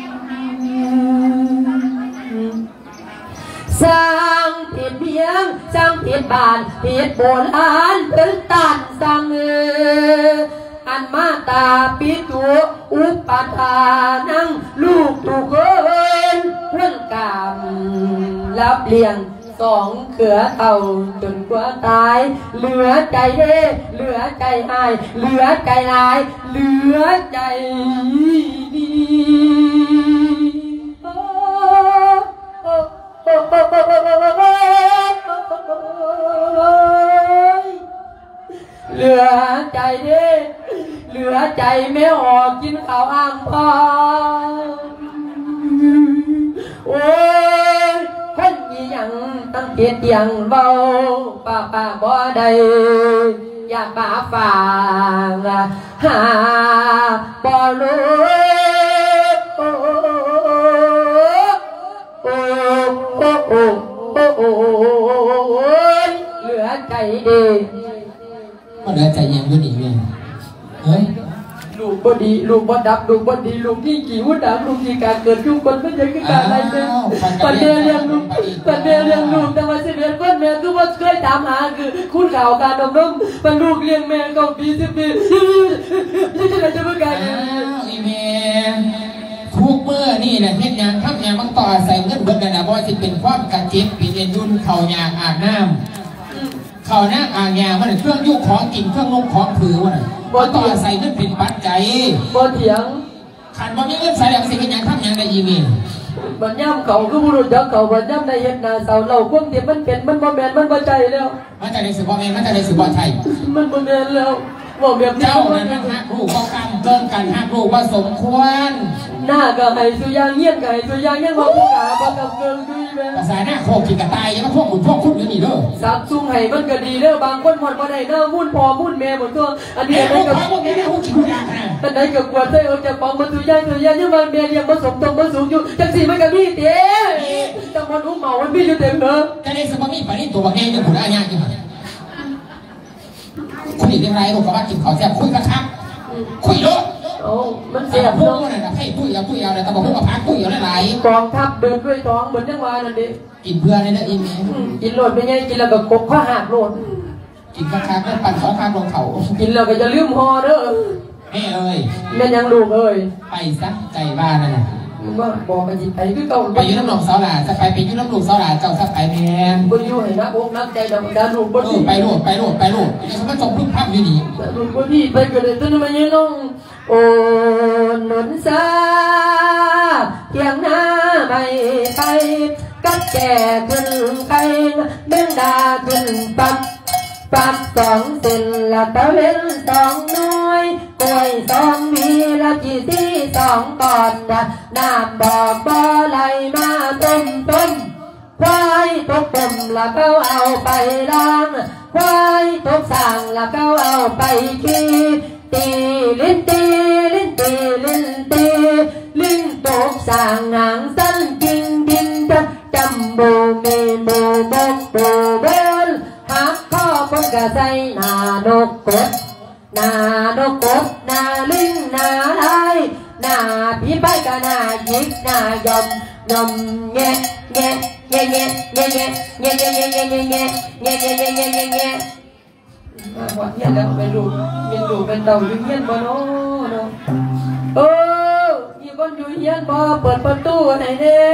สร้างผิดเพียงสร้างผิดบ้านผิดโบราณเป็นตันสังอันมาตาปิตุอุปทานังลูกถูกเกินเรื่องกรรมรับเลี้ยงสสองเขือเต่าจนกว่าตายเหลือใจเด้เหลือใจอายเหลือใจลายเหลือใจดีเหลือใจเด้เหลือใจไม่ออกกินข้าวอ่างพองโอ้ยขันยี่ยังตั้งเกียรติยังเบาป่าบ่ได้อยากป่าฝ่างหาบ่รู้เหลือใจดีก็เหลือใจยังด้วยนี่เลยเฮ้ยลูกบดีลูกบดับลูกบดีลูกนี่กี่วุ้นดับลูกกี่การเกิดยุ่งคนไม่ใช่คือการอะไรเลยปัจเจเรียงลูกปัจเจเรียงลูกแต่ว่าเสียคนแม่คือว่าเคยถามหาคือคุณข่าวการดำรงเป็นลูกเลี้ยงแม่ก็ปี10 ปีนี่จะจะเป็นการอีเมลทุกเมื่อนี่แหละเฮ็ดงานทำงานมันต่อใส่เงินเบิดกันนะเพราะสิเป็นความกระจิบปีเอ็นยุ่นเข่ายางอาบน้ำเข่าหน้าอ่างยางมันเครื่องยุ่งของกินเครื่องนุ่งของถือวันบ่ต่อใส่เงินเป็นปัจจัยบ่เถียงขันบ่มีเงินใส่แล้วสิเฮ็ดงานทำงานได้อีเมลบัดย่ำเขาคือบุรุษจักเขาบัดย่ำในเฮ็ดนาเสาเราพวกที่มันเป็นมันบ่แม่นมันบ่ใจแล้วมันจะได้สืบบ่แม่นมันจะได้สืบบ่ใช่มันบ่แม่นแล้วบอกแบบเจ้านั้นมันหักลูกบ่กำเกินกันหักลูกบ่สมควรหน้าก็ให้สุยางเงี้ยนก็ให้สุยางเงี้ยนบ่ผู้กาบ่กับเกินด้วยแม่ภาษาหน้าโคกขี้กระต่ายยังพวกคุณอยู่นี่เด้อสักซุ่งให้มันก็ดีเด้อบางคนบ่ได้เด้อมุ่นพ่อมุ่นแม่หมดตัวอันนี้มันก็พวกนี้ฮู้ขี้ยากนะอันไหนก็กวนได้เอาจากปองมาสุยางยังว่าแม่เลี้ยงบ่สมตรงบ่สูงอยู่จังซี่มันก็มีเด้จังมันอุ้มเมามันมีอยู่เต็มเด้อจะได้สิบ่มีปานนี้ตัวบักแง่อยู่ผู้ใดยากอยู่คุยเรื่องไรผมก็ว่ากินข้าวแซ่บคุยกระชับคุยโลดโอ้มันเสียบพูดเลยนะให้คุยเอาเลยแต่บอกว่าพักคุยเอาหลายกองทัพเดินด้วยท้องเหมือนจังหวะนั่นดิกินเพื่อนเลยนะอินกินโลดไม่ไงกินแล้วก็กบข้าหักโลดกินกระชับก็ปั่น2 ข้างลงเขากินแล้วก็จะลืมห่อเด้อแม่เอ้ยแม่ยังลูกเอ้ยไปซักใจบ้านนั่นน่ะว่าบอกกันจิตไปคือเก่าไปยืนน้ำหนองเสาหลาจะไปยืนน้ำลูกเสาหลาเจ้าสักไปแมนบ่อยู่ให้นักอกนักใจดำดาลูกบ่ดีไปโลดจะสมมติจงพึ่งพับอยู่นี่ลูกบ่ดีไปก็เลยต้นมายืนน้องโอ้หนุนซาเพียงหน้าไม่ไปกัดแก่ขึ้นไกเบ่งดาขึ้นปับ2 เส้นละตะเว้น2 น้อยกล้วย2 มีละจีซี่2 ก่อนน้ำบอกบ่ไหลมาต้มควายตกต้มละเขาเอาไปล้างควายตกสั่งละเขาเอาไปขี้ตีลิ้นตกสั่งหางสั้นกิงดินจำบูมีบูบกบูเบลหักข้อคนกะใส่หน้านกกดหน้าลิงหน้าลายหน้าพี่ไปกะหน้ายิกหน้ายอมแงะวัดเนี่ยแล้วเป็นลูกเป็นเต่าอยู่เฮียนบ่เนาะมีคนอยู่เฮียนบ่เปิดประตูไหนเด้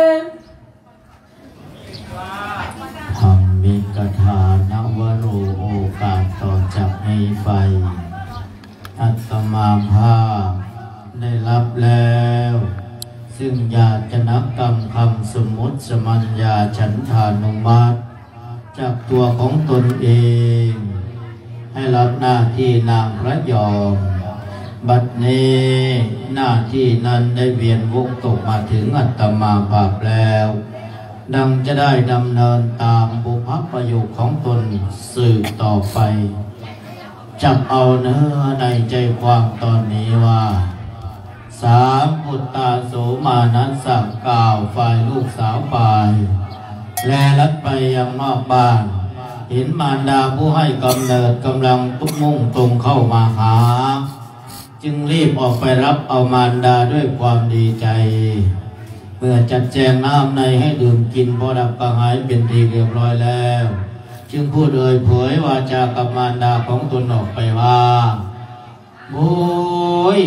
ธรรมิกถานวโรโอกาสต่อจากให้ไปอัตมาภาพได้รับแล้วซึ่งญาจนกรรมคำสมมติสมัญญาฉันทานุมัติจากตัวของตนเองให้รับหน้าที่นางพระยอมบัดนี้หน้าที่นั้นได้เวียนวงตกมาถึงอัตมาภาพแล้วดังจะได้ดำเนินตามบุพประโยคของตนสืบต่อไปจับเอาเนื้อในใจความตอนนี้ว่า3 พุทธาโสมานัสสังกล่าวฝ่ายลูกสาวฝ่ายแลลัดไปยังนอกบ้านเห็นมารดาผู้ให้กำเนิดกำลังมุ่งตรงเข้ามาหาจึงรีบออกไปรับเอามารดาด้วยความดีใจเมื่อจัดแจงน้ำในให้ดื่มกินพอดับกระหายเป็นทีเรียบร้อยแล้วจึงพูดเผยว่าจากับมารดาของตนออกไปว่าโบย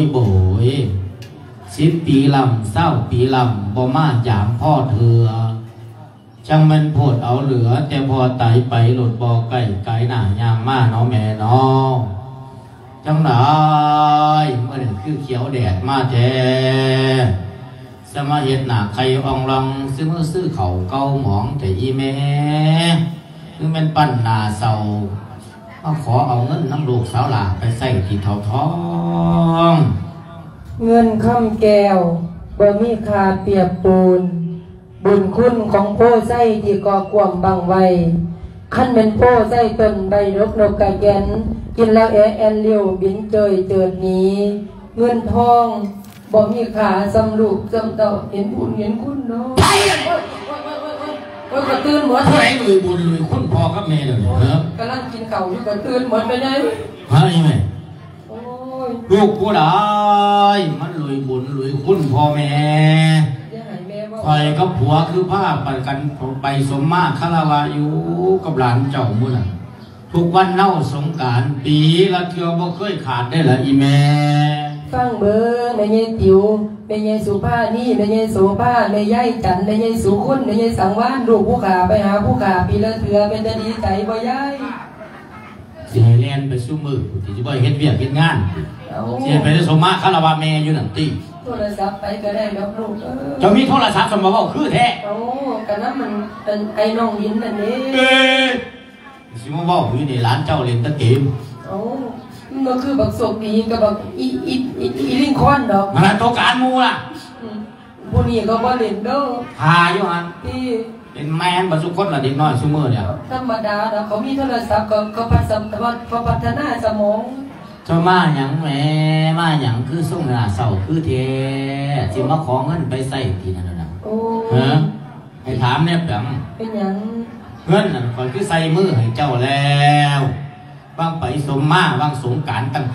10 ปีลำ20 ปีลำบ่มาหยามพ่อเธอจังมันโพดเอาเหลือแต่พอไตไปหลุดบ่อไก่ไก่หน้ายางมาเนาะแม่เนาะจังได้เมื่อหนึ่งคือเขียวแดดมาแท้สมาเฮ็ดหน้าไข่อ่องลองซื้อมือซื้อเข่าเกาหมองแต่อีแม่คือมันปั้นหน้าเศร้ามาขอเอาเงินน้ำลูกสาวหลาไปใส่ที่เท่าท้องเงินคำแก้วบ่มีค่าเปรียบปูนบุญคุณของโพไส้ที่ก่อกวมบังไว้ขั้นเป็นโพไส้ต้นใบรกนกกระแกนกินแล้วแอนเลี้ยวบินเจยเจิดนี้เงินทองบ่มีค่าสำลูกสำเต่าเห็นบุญเห็นคุณเนาะก็ตื่นหมดเท่าไหร่ลุยบุญลุยคุณพ่อกับแม่เลยเนอะกำลังกินเก่าอยู่ก็ตื่นหมดไปไหนฮะยังไงลูกผู้ใดมันลุยบุญลุยคุณพ่อแม่คอยกับผัวคือผ้าปันกันไปสมมาคารวะอยู่กับหลานเจ้ามุ่นทุกวันเน่าสงกรานต์ปีละเทื่อบ่เคยขาดได้ละอีแม่ฟังเบิ้งแม่ยายติ๋วแม่ยายสุภานี่แม่ยายโสภาแม่ยายจันแม่ยายสุคุณแม่ยายสังวานลูกผู้ขาไปหาผู้ขาปีละเทื่อเป็นจะดีใจบ่ยายสิให้เรียนไปสู้มือที่จะบ่เฮ็ดเวียกเฮ็ดงานสิให้ไปสมมาคารวะแม่อยู่นั่นติโทรศัพท์ไปก็ได้ดอกลูกจะมีโทรศัพท์สมบ่คือแท้กันนั้นมันเป็นไอ้น้องยินนั่นนี่สิมาบอกอยู่นี่ร้านเจ้าเล่นตะเกมมันก็คือบักโศกดีกับบักอีลิงคอนดอกมันโตการมูล่ะผู้นี้ก็บ่เล่นเด้อหาอยู่หั่นที่เป็นแมนบ่สุคนล่ะเด็กน้อยซุมื้อเนี่ยธรรมดาดอกเขามีโทรศัพท์ก็พัฒนาสมองเจ้ามาหยังแม่มาหยังคือส่งหน้าเศร้าคือแท้สิมาขอเงินไปใส่ที่นั่นน่ะโอ้ฮะให้ถามแน่เปียงเป็นหยังเงินน่ะข่อยคือใส่มือให้เจ้าแล้วบางไปสมมาบางสงกรานต์ตั้ง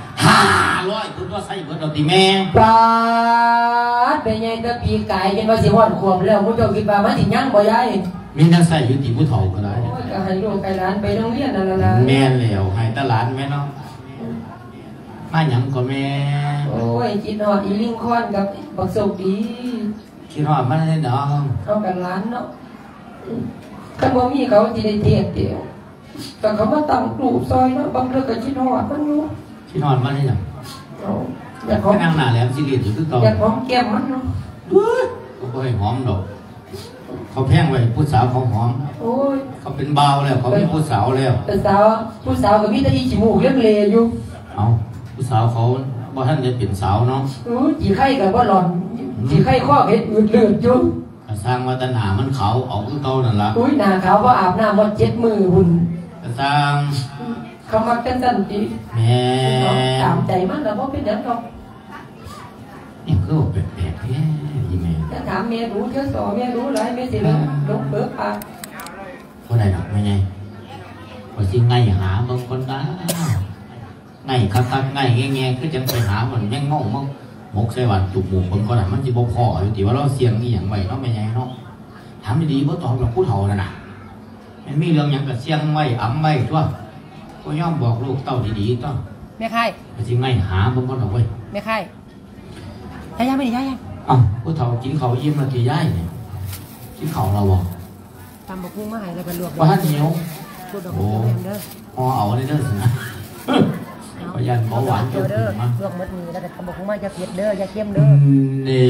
500คุณว่าใส่เบิดเอาติแม่ปาดเป็นไงตะปีกายยังว่าสิฮอดขวบแล้วมุเจ้าคิดว่ามันสิยังบ่ยายมีนักใส่อยู่ที่ผู้เฒ่าก็ได้โอ้ยก็ให้ลูกให้หลานไปโรงเรียนนั่นล่ะแม่แล้วให้ตาหลานแม่เนาะมาหยังก็แม่โอ้ยคิดฮอดอีลิงคอนกับบักโศกดีคิดฮอดมันได้ดอกเอากันหลานเนาะคันบ่มีเขาสิได้เทียบเดียวแต่เขามาตั้งปลูกซอยเนาะบางเรื่องก็คิดฮอดมันอยู่คิดฮอดมันได้ดอกอยากหอมนั่งหน้าแหลมสิริอยู่คือเก่าอยากหอมแก้มมันเนาะเขาบ่ให้หอมดอกเขาแพงไว้ผู้สาวเขาหอมโอ้ยเขาเป็นเบาแล้วเขาเป็นผู้สาวแล้วแต่ผู้สาวก็มีแต่อีจมูกเลี้ยงเลอยู่เอาผู้สาวเขาบ่ท่านจะเป็นสาวเนาะจีไข่กับบ่หล่อนจีไข่ข้อเห็ดอืดเลือดจุ๊บสร้างวัฒนามันเขาเอาคือเก่านั่นล่ะอุ้ยหน้าขาวบ่อาบน้ำบ่7 มื้อหุ่นสร้างเขามักกันสั่นติแม่ตามใจมันแล้วบ่เป็นหยังดอกนี่คือแปลกๆแท้อีแม่ถ้าถามแม่รู้เจ้าสอแม่รู้หลายแม่สิลงเบิกปากบ่ได้ดอกแม่ใหญ่บ่สิไงหาบางคนตาไงคักๆไงแง่ๆคือจังไปหามันแม่งงงมกใส่หวานจุกหมูคนก็น่ะมันสิบ่พออยู่ติว่าเราเสียงอีหยังไว้เนาะแม่ใหญ่เนาะถามดีๆบ่ตอบแบบผู้เฒ่านั่นน่ะมันมีเรื่องหยังก็เสียงไว้อำไว้ทั่วก็ย่อมบอกลูกเต้าดีๆต้องแม่ไข่สิไงหาบางคนเอาไว้แม่ไข่ยายไม่ได้ยายผู้เฒ่ากินข้าวอิ่มแล้วที่ยายเนี่ยกินข้าวเราบ่ตำบักหุ่งมาให้แล้วก็ลวกบ่ทันเหนียวโอ้เอาได้เด้อสินะพยันเบาหวานเด้อลวกหมดมือแล้วก็ตำบักหุ่งมาจะเผ็ดเด้ออย่าเค็มเด้อนี่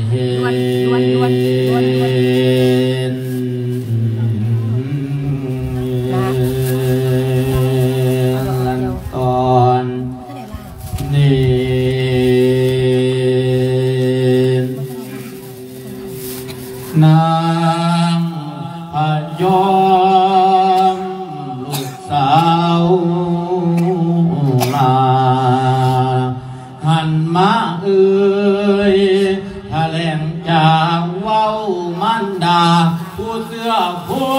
ตอนนี่นางพยอมลูกสาวลาหันมาเอ่ยแถลงจากเว้ามันดาผู้เสื้อผู้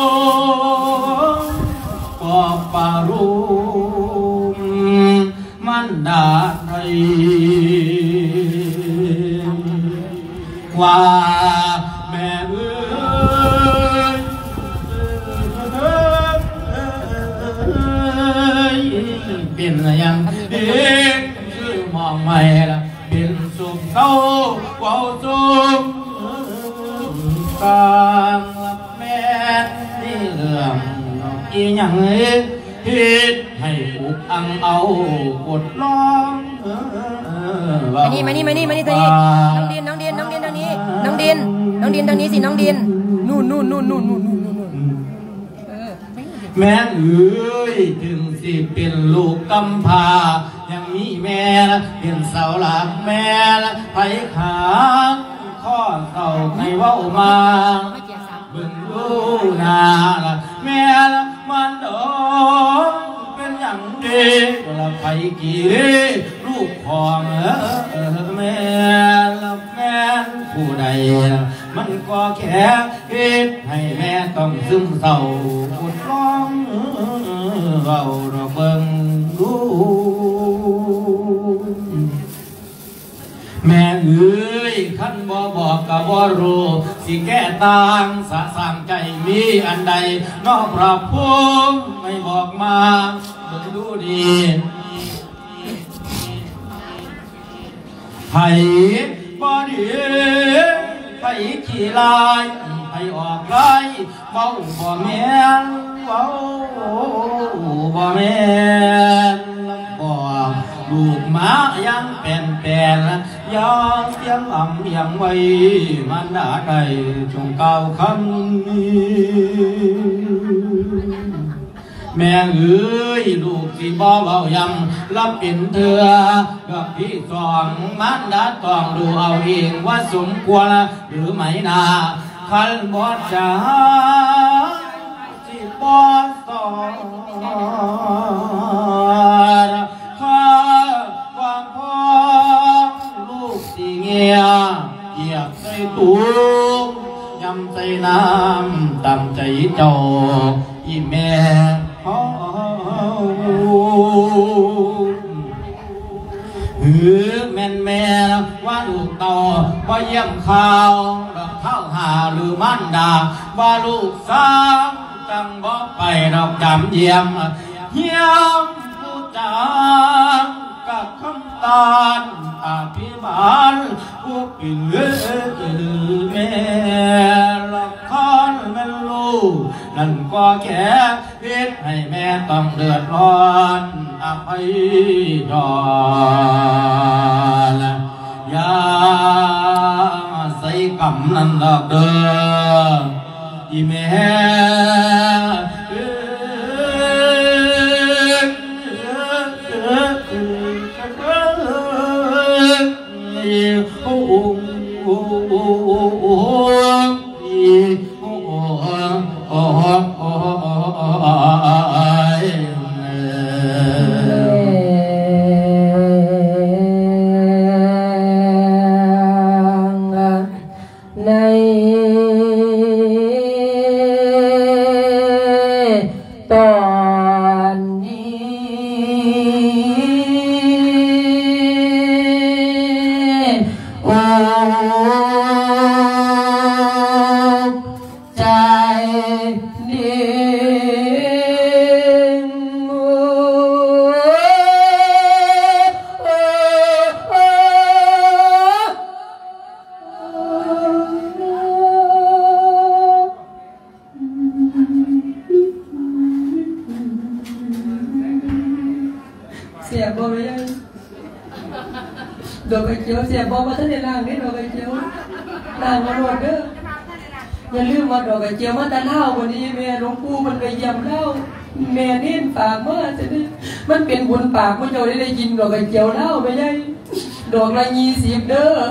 ก็ปารุมมันดาไทยว่าแม่เอ้ยเป็นยังเด็กคือมองไม่ละเป็นสุขเขาเว้าสุขกลางแม่อีหยังฮิตให้อุกอังเอากดร้องมานี่ตัวนี้น้องดินทางนี้น้องดินทางนี้สิน้องดินนู่นแม่เอ้ยถึงสิเป็นลูกกำพร้ายังมีแม่เป็นเสาหลักแม่ไผขาข้อเต่าให้เว้ามาเบิ่งดูหน้าแม่มันดอกเป็นอย่างดีละไผกี่ลูกของแม่ผู้ใดมันก็แค่เหตุให้แม่ต้องซึมเศร้าปวดร้องเราเบิ่งดูแม่เอ้ยขันบ่บอกกับบ่รู้สิแก้ต่างสะสางใจมีอันใดนอกพระภูมิไม่บอกมาเบิ่งดูดีให้บ่ดีไปขี่ลายไปออกไล่เว้าบ่แม่นเว้าบ่แม่นบอกลูกหมายังเป็นยางเสียงอ่ำยังไว้มันด่าใดจงเก่าคำแม่เอ้ยลูกสิบ่เบายำรับเป็นเธอกับพี่สองมันดาต้องดูเอาเองว่าสมควรหรือไม่นาคันบ่จ้าสิบ่สอนข้าวางพ่อลูกสิเงียเหยียบใส่ตุ้งยำใส่น้ำตำใจเจ้าอีแม่แม่นแม่ว่าลูกต่อว่าเยี่ยมข่าวดอกเท้าหาหรือมันดาว่าลูกสาวจังบ่ไปดอกจำเยี่ยมผู้จางกับคำตาลอภิบาลผู้เป็นแม่ละครแม่ลูกนั่นก็แค่เหตุให้แม่ต้องเดือดร้อนอภัยดอนอย่าใส่กำนั่นดอกเด้ออีแม่ดอกกระเจียวเสียบอกว่าท่านในล่างนี่ดอกกระเจียวล่างมาโรดเด้ออย่าลืมว่าดอกกระเจียวมาแต่เล่าวันนี้แม่หลวงปู่มันไปเยี่ยมเล่าแม่เน้นฝากเมื่อจะได้มันเป็นบุญปากมันจะได้กินดอกกระเจียวเล่าไปได้ดอกละ20เด้อ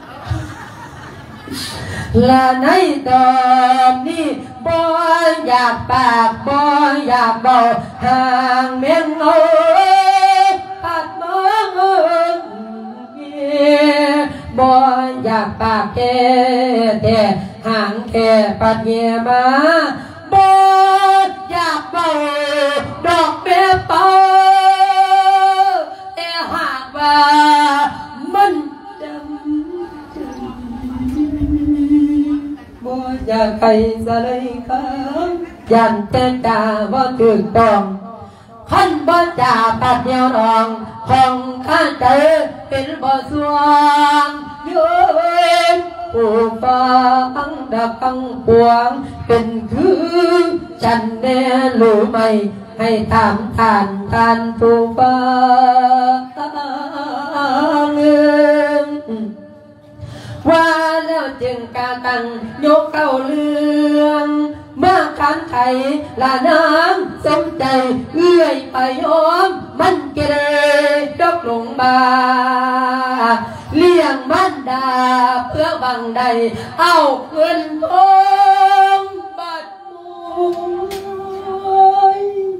และในตอนนี้บ่อยากปากบ่อยากเบาห่างเมียนเอาปัดมองบ่อยากปากแก่แต่ห่างแค่ปัดเงียมาบ่อยากเบาดอกเบี้ยเป่าแต่หากว่ามันบ่อยากไปสะเลยครับยันเตตาบ่ถึงต้องขันบ่จ่าปัดเดียวนองของข้าใจเป็นบ่สวงโยนผู้ฟังดักฟังปวงเป็นคือฉันแน่หรือไม่ให้ถามท่านผู้ฟังว่าแล้วจึงกาตั้งยกเข้าเรื่องมาคันไทยละน้ำสมใจเอื้อยไปยอมมันเกเรดอกลงบาเลี้ยงมันดาเพื่อบังใดเอาเงินทองบัดมุย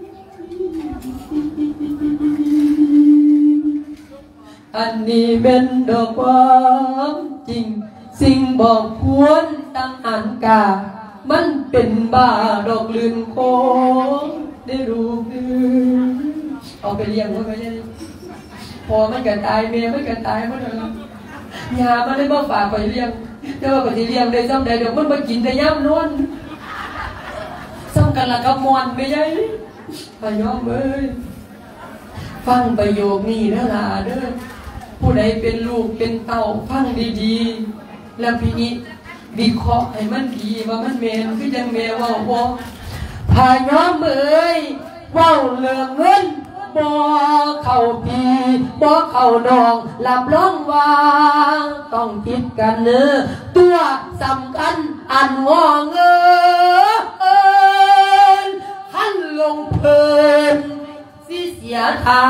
อันนี้เป็นดอกความจริงสิ่งบอกควรตั้งอันกามันเป็นบ้าดอกลื่นโค้งได้รู้เอาไปเลี้ยงมันก็ได้พอมันกันตายเมียมันกันตายมันเลยยามันได้มาฝากไปเลี้ยงแต่ว่าไปเลี้ยงได้ซ้ำใดเดี๋ยวมันมากินแต่ย่ำนอนซ้ำกันละกับมอนไม่ใช่พยอมเอ้ยฟังประโยคนี้นะล่ะเด้อผู้ใดเป็นลูกเป็นเต่าฟังดีๆแล้วพี่นี้วิเคราะห์ให้มันดีว่ามันเมนคือยังเมว่าบ่พายอมเอ้ยว่าเรื่องเงินบ่เข้าพีบ่เข้าดองรับรองว่าต้องคิดกันเนื้อตัวสำคัญอันงอเงินขั้นลงเพลินสิเสียทา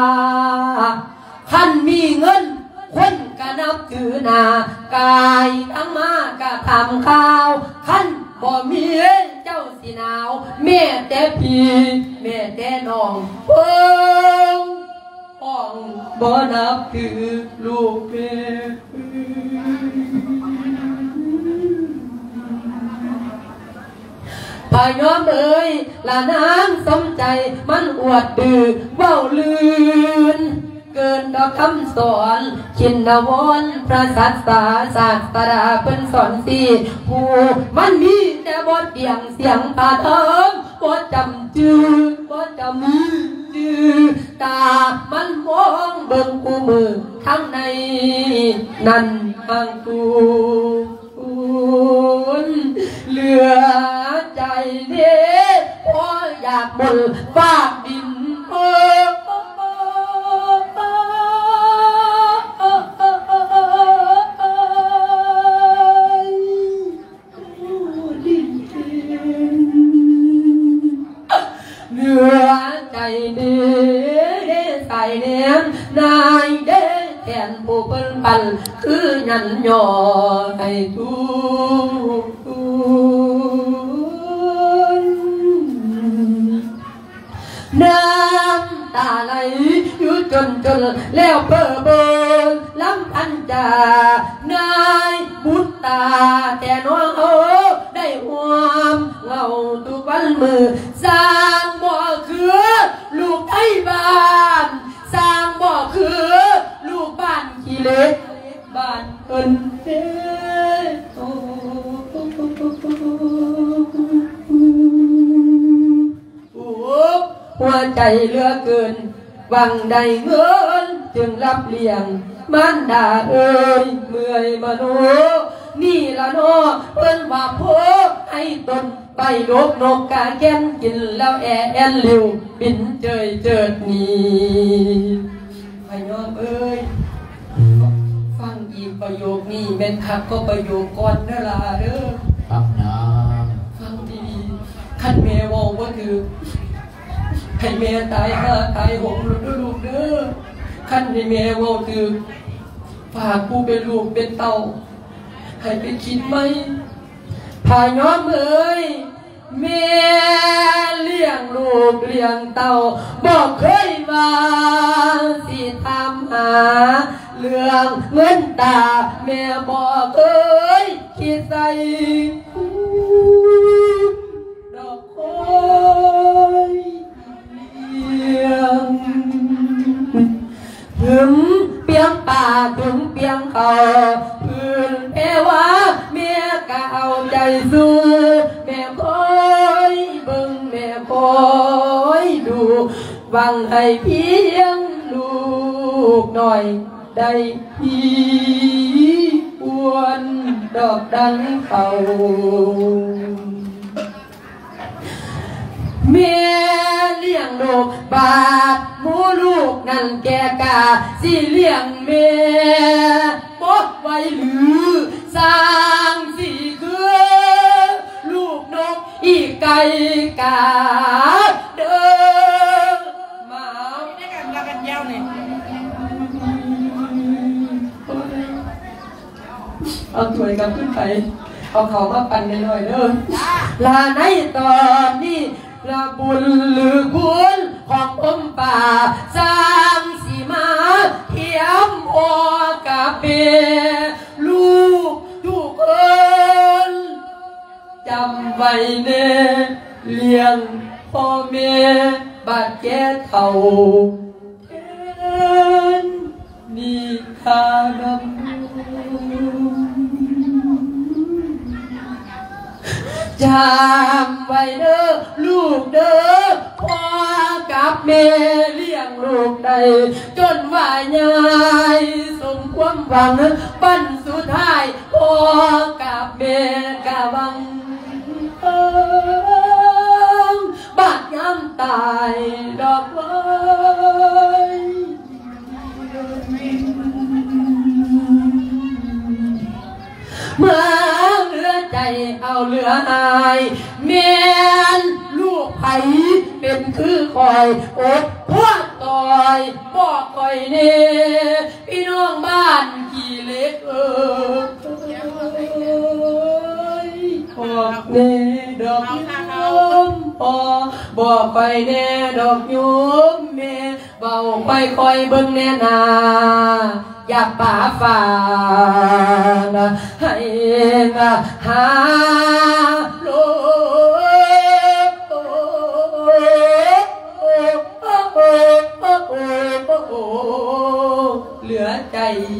ขั้นมีเงินคนก็นับถือหน้ากายทั้งมาก็ทำข้าวขั้นบ่มีเจ้าสิหนาวแม่แต่พี่แม่แต่น้องเพิ่งห้องบ่นับถือลูกแม่พายอมเอ้ยละนางสมใจมันอวดดื้อเว้าลื่นเกินดอกคำสอนชินวนพระศาสดาเป็นสอนสิผู้มันมีแต่บทเดียงเสียงตาเทิงบทจำจื้อบทจำจื้อตามันมองเบิ่งคู่มือข้างในนั่นห่างตูนเหลือใจเด้พออยากบ่นฝากดินเหลือใจเด้ใส่เนียมนายเด้แทนผู้เป็นปันคือยันย่อให้ทุกน้ำตาไหลอยู่จนแล้วเบิ่งลำพันจานายบุตตาแต่น้องได้หวมเงาทุกวันมือสร้างบ่อคือลูกไทยบ้านสร้างบ่อคือลูกบ้านขี้เล็กบ้านเอิ้นเด้หัวใจเหลือเกินหวังได้เงินจึงรับเลี้ยงมันด่าเอ่ยเมื่อยมโนนี่ละโนเพิ่นว่าโพให้ตนไปลบนกกาแก้มกินแล้วแอนหลิวบินเจิดนี่พยอมเอ้ยฟังอีกประโยคนี้แม่นคักก็ประโยคก่อนเด้อล่ะเด้อฟังนะฟังดีๆคันแม่เว้าบ่ถูกให้แม่ตายตายหงลูกเด้อคันให้แม่เว้าถูกฝากผู้เป็นลูกเป็นเต้าให้ไปคิดไหมพายอมเอ้ยแม่เลี้ยงลูกเลี้ยงเต้าบอกเคยว่าสิทำหาเรื่องเงินตาแม่บอกเคยคิดใส่ดอกคอยถึงเปียงป่าถึงเปียงเขาพื้นแม่ว่าแม่ก็เอาใจสู้แม่คอยเบิ่งแม่คอยดูหวังให้เพียงลูกหน่อยได้พี่อวนดอกดังเขาแม่เลี้ยงลูกบาดหมูลูกนั่นแกกาสิเลี้ยงแม่บ่ไว้หรือสร้างสิคือลูกนกอีไก่กาเด้อมาได้กันลากันยาวนี่เอาถ้วยกันขึ้นไปเอาเขามาปั่นหน่อยเด้อลาในตอนนี้ละบุญหรือคุณของอมป่าสร้างสีมาเทียมโอกาเปลูกทุกคนจำไว้เน่เลี้ยงพ่อแม่บาดแก่เท่าเอ็นนี่ข้าดำจำไว้เด้อลูกเด้อพ่อกับแม่เลี้ยงลูกได้จนว่าใหญ่สมความหวังปันสุดท้ายพ่อกับแม่กะวังบาดย้ำตายดอกไม้เมื่อเหลือใจเอาเหลืออายแม่นลูกไผ่เป็นคือคอยอดพ่อต่อยบอกคอยเน่พี่น้องบ้านกี่เล็กบอกเน่ดอกยุมพอบอกคอยเน่ดอกยุมแม่เบาคอยเบิ่งแน่นาอย่าป่าฝ่าให้หาโลเหลือใจ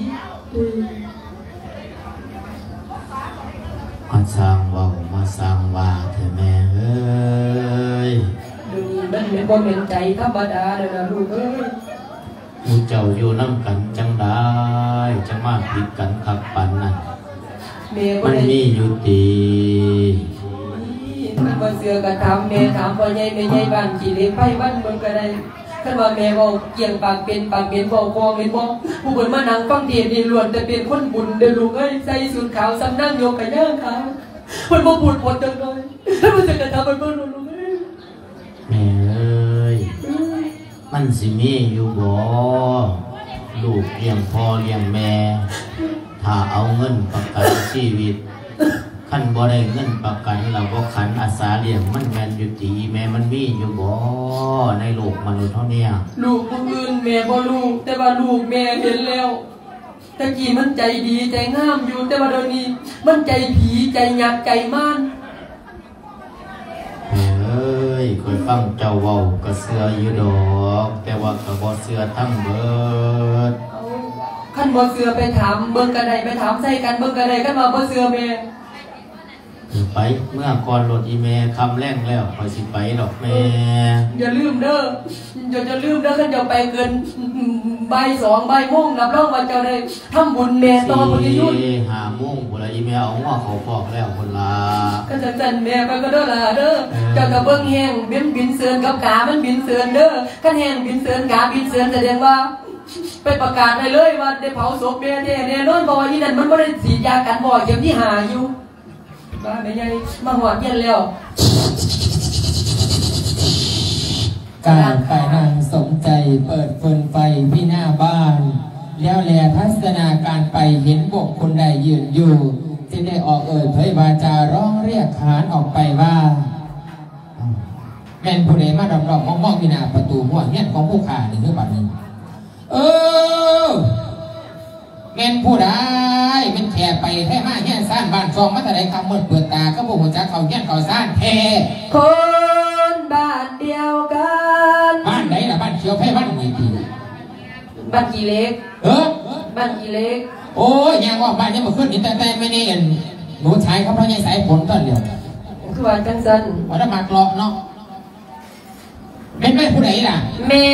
มาสร้างเว้ามาสร้างว่าเถอะแม่เอ้ยดูมันเป็นความเป็นใจธรรมดาเด้อนะลูกเอ้ยมูเจ้าอยู่น้ำกันจังได้จะมาผิดกันขับปันนั่นมันมีอยู่ดีมันก็เสือกันถามแม่ถามพ่อใหญ่แม่ใหญ่บ้านกี่เล็กไปบ้านเมืองก็ได้ท่านว่าแม่บอกเกี่ยงปากเป็นบอกคอเป็นบอกผู้คนมานั่งฟังเทศน์นี่ล้วนแต่เป็นคนบุญเด้อลูกเอ้ยใส่สูทขาวสำนั่งโยกกระย่างขาวมันบ่พูดปนจังเลยถ้ามันจะกระทำมันบ่รู้ลูกเอ้ยแม่เอ้ยมันสิมีอยู่บ่ลูกเลี้ยงพ่อเลี้ยงแม่ถ้าเอาเงินประกันชีวิตขั้นบ่ได้เงินประกันเราบ่ขันอาสาเลี้ยงมันแม่นอยู่ตีแม่มันมีอยู่บ่ในโลกมนุษย์เท่านี้ลูกผู้อื่นแม่บ่รู้แต่ว่าลูกแม่เห็นแล้วตะกี้มันใจดีใจงามอยู่แต่ว่าเดี๋ยวนี้มันใจผีใจหยักใจม่านเอ้ยคอยฟังเจ้าเว้าก็เชื่ออยู่ดอกแต่ว่าก็บ่เชื่อทั้งเบิดขั้นบ่เชื่อไปถามเบิ่งกันได้ไปถามใส่กันเบิ่งกันได้กันว่าบ่เชื่อแม่ไปเมื่อก่อนรถอีเมคำแรงแล้วคอยสิไปดอกแม่อย่าลืมเด้ออย่าลืมเด้อกันจะไปเกินบ่าย2บ่ายโมงรับรองว่าเจ้าได้ทำบุญแม่ต่อบุญยุ่น 5 โมงพุ่นละอีเมเอาว่าเขาพอกแล้วพุ่นละก็จะจันแม่ไปก็เด้อล่ะเด้อเจ้าก็เบิ่งแฮงบินเสือนกับกามันบินเสือนเด้อคันแฮงบินเสือนกาบินเสือนแสดงว่าไปประกาศได้เลยว่าได้เผาศพแม่แน่นอนบ่ว่าอีนั่นมันบ่ได้ฉีดยากันบ่เข็มที่5อยู่บ้านแม่ใหญ่มาหอดเย็นแล้วการไปนั่งสมใจเปิดฟืนไฟที่หน้าบ้านแล้วแลทัศนาการไปเห็นบุคคลใดยืนอยู่จึงได้ออกเอ่ยเผยวาจาร้องเรียกขานออกไปว่าแม่นผู้ใดมาดอกๆมองๆที่หน้าประตูหัวเงี้ยของผู้ขาหนึ่งหรือบัดหนึ่งแม่นผู้ใดมันแค่ไปแค่มาเงี้ยซ่านบ้านซองมาแต่ใดคำมืดเปิดตาก็บอกหัวจักเขาเงี้ยเขาซ่านแท้คนบ้านเดียวกันบ้านไหนล่ะบ้านเขียวแพ้บ้านไหนดีบ้านกี่เล็กบ้านกี่เล็กโอ้ยยังว่าบ้านนี้มาขึ้นนี่แต่ไม่ได้เห็นหนูชายเขาเพราะยังสายฝนต้นเดียวคือว่าจังสันว่าจะมากรอกเนาะเป็นแม่ผู้ใดล่ะแม่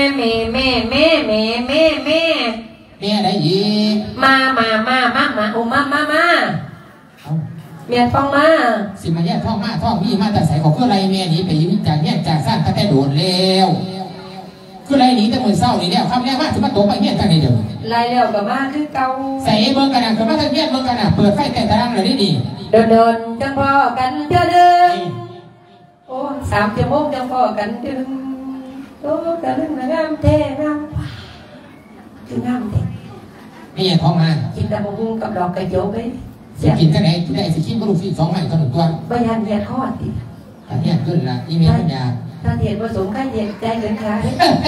อะไรอีกมาโอ้มาเมียฟังมาสิมาแย่ท้องมาท้องพี่มาแต่ใส่ของคือไรเมียหนีไปจากแย่จากสั้นตั้งแต่โดนแล้วคือไรหนีแต่มือเศร้านี่แล้วคำแรกว่าจะมาตกไปเงี้ยตั้งในเดียวไรแล้วกับมาคือเก่าใส่เบิ้งกันนะคือมาทั้งเงี้ยเบิ้งกันนะเปิดไฟแต่ตารางเลยได้ดีเดินจังพอกันเดินโอ้3 ชั่วโมงจังพอกันเดินโอ้กระลึงงามแท้งามคืองามแท้นี่ยังท้องมากินดำบุ้งกับดอกกระโจมไปจะกินกันไหนทุกได้สิกินกระดูกสี2 ใหม่ตัว1 ตัวใบหันเหียดข้อติอันนี้ขึ้นละอีเมลสัญญาถ้าเห็นผสมไข่เห็ดใจเหมือนขา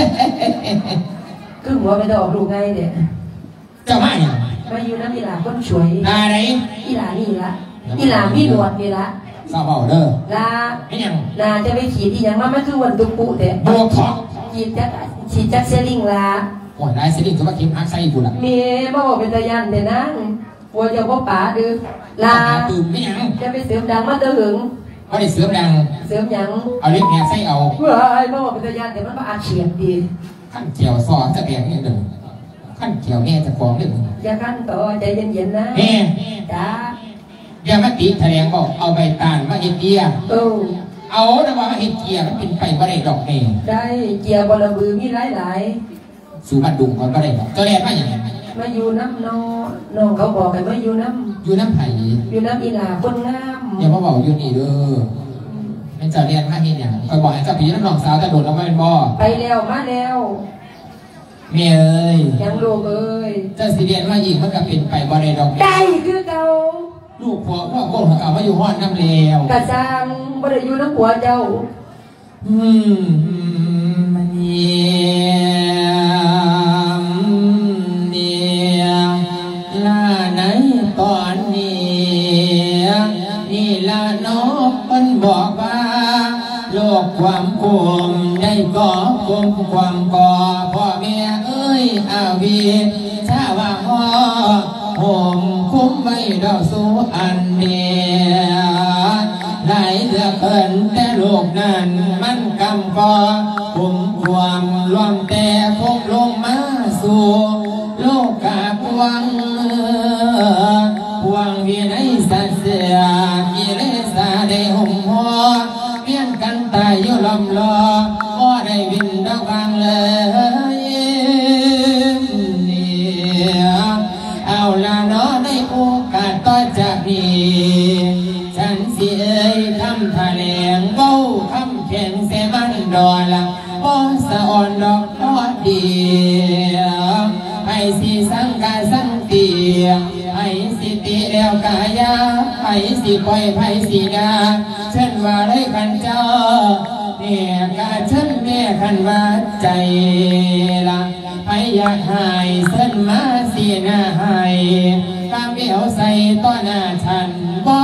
คือหัวไปดอกลูกไงเนี่ยเจ้าไม่มาอยู่น้ำอีหลาคนสวยอะไรอีหลานี่ละอีหลามีหนวดนี่ละสาวเบาเด้อลาไม่ยังลาจะไปขีดที่ยังมันคือวันตุปุแต่บวกท้องขีดจักเซลิงลาโอ้ยได้เซลิงก็ว่าคิมอักไซกูละมีบ่บอกเป็นตะยันแต่นั่งวัวจะพ่อป๋าดื้อลาตื่นไม่ยังจะไปเสริมดังมาเดือเขาได้เสริมดังเสริมยังเอาเล็กแง่ไส้เอาเฮ้ยบ่บอกเป็นตะยันแต่มันมาอาเฉียบดีขั้นเกี่ยวซอจะแบ่งนี่หนึ่งขั้นเกี่ยวแง่จะฟ้องหนึ่งอย่าขั้นต่อใจเย็นๆนะจ้าอย่ามาตีแถลงบอกเอาใบตาลมาเฮ็ดเกียร์เอาแต่ว่าเฮ็ดเกียร์มันเป็นไปบ่ได้ดอกเองได้เกียร์บอลบือมีหลายสู่บ้านดุงก่อนบ่ได้ดอกตัวแรกมาอย่างไรมาอยู่น้ำน้องเขาบอกกันว่าอยู่น้ำไผ่อยู่น้ำอีหลาคนงามอย่ามาบอกอยู่นี่เด้อเป็นเจ้าเรียนมาเฮ็ดอย่างคอยบอกให้เจ้าผีน้องสาวแต่โดดแล้วไม่เป็นบ่ไปแล้วมาแล้วเมียเอ้ยยังลูกเอ้ยเจ้าสิเรียนมาอีกมันก็เป็นไปบ่ได้ดอกได้คือเก่าลูกผัวพ่อโกงเขามาอยู่ห้องน้ำเลวกระซังบ่ได้อยู่น้ำผัวเจ้ามันเนี่ยล่าไหนตอนนี้นี่ล่าน้องมันบอกว่าโลกความคุมได้ก่อคุมความก่อพ่อแม่เอ้ยอาวีถ้าว่าพ่อผมคุ้มไม่ดอกสู้อันเดียหลายเหลือเกินแต่โลกนั้นมันกำก่อผมความรวมแต่พกลงมาสู่โลกกาพวงวินัยสัตเสียกิเลสได้ห่มหัวเพียนกันตายอยู่ลำลอก็ได้วินดอกบางเลยเอาละเนาะในโอกาสต่อจากนี้ฉันสิเอ่ยคำแถลงเบ้าคำแข็งเสมันดอละพอสะอ่อนดอกพอดีให้สิสังกาสังเตียให้สิติแล้วกายาให้สิปล่อยให้สิดาเช่นว่าได้กันเจ้าเนี่ยกาเช่นแม่ขันว่าใจละให้อยากหายเส้นมาสีหน้าให้ตามเบี้ยวใส่ต้อหน้าฉันบ่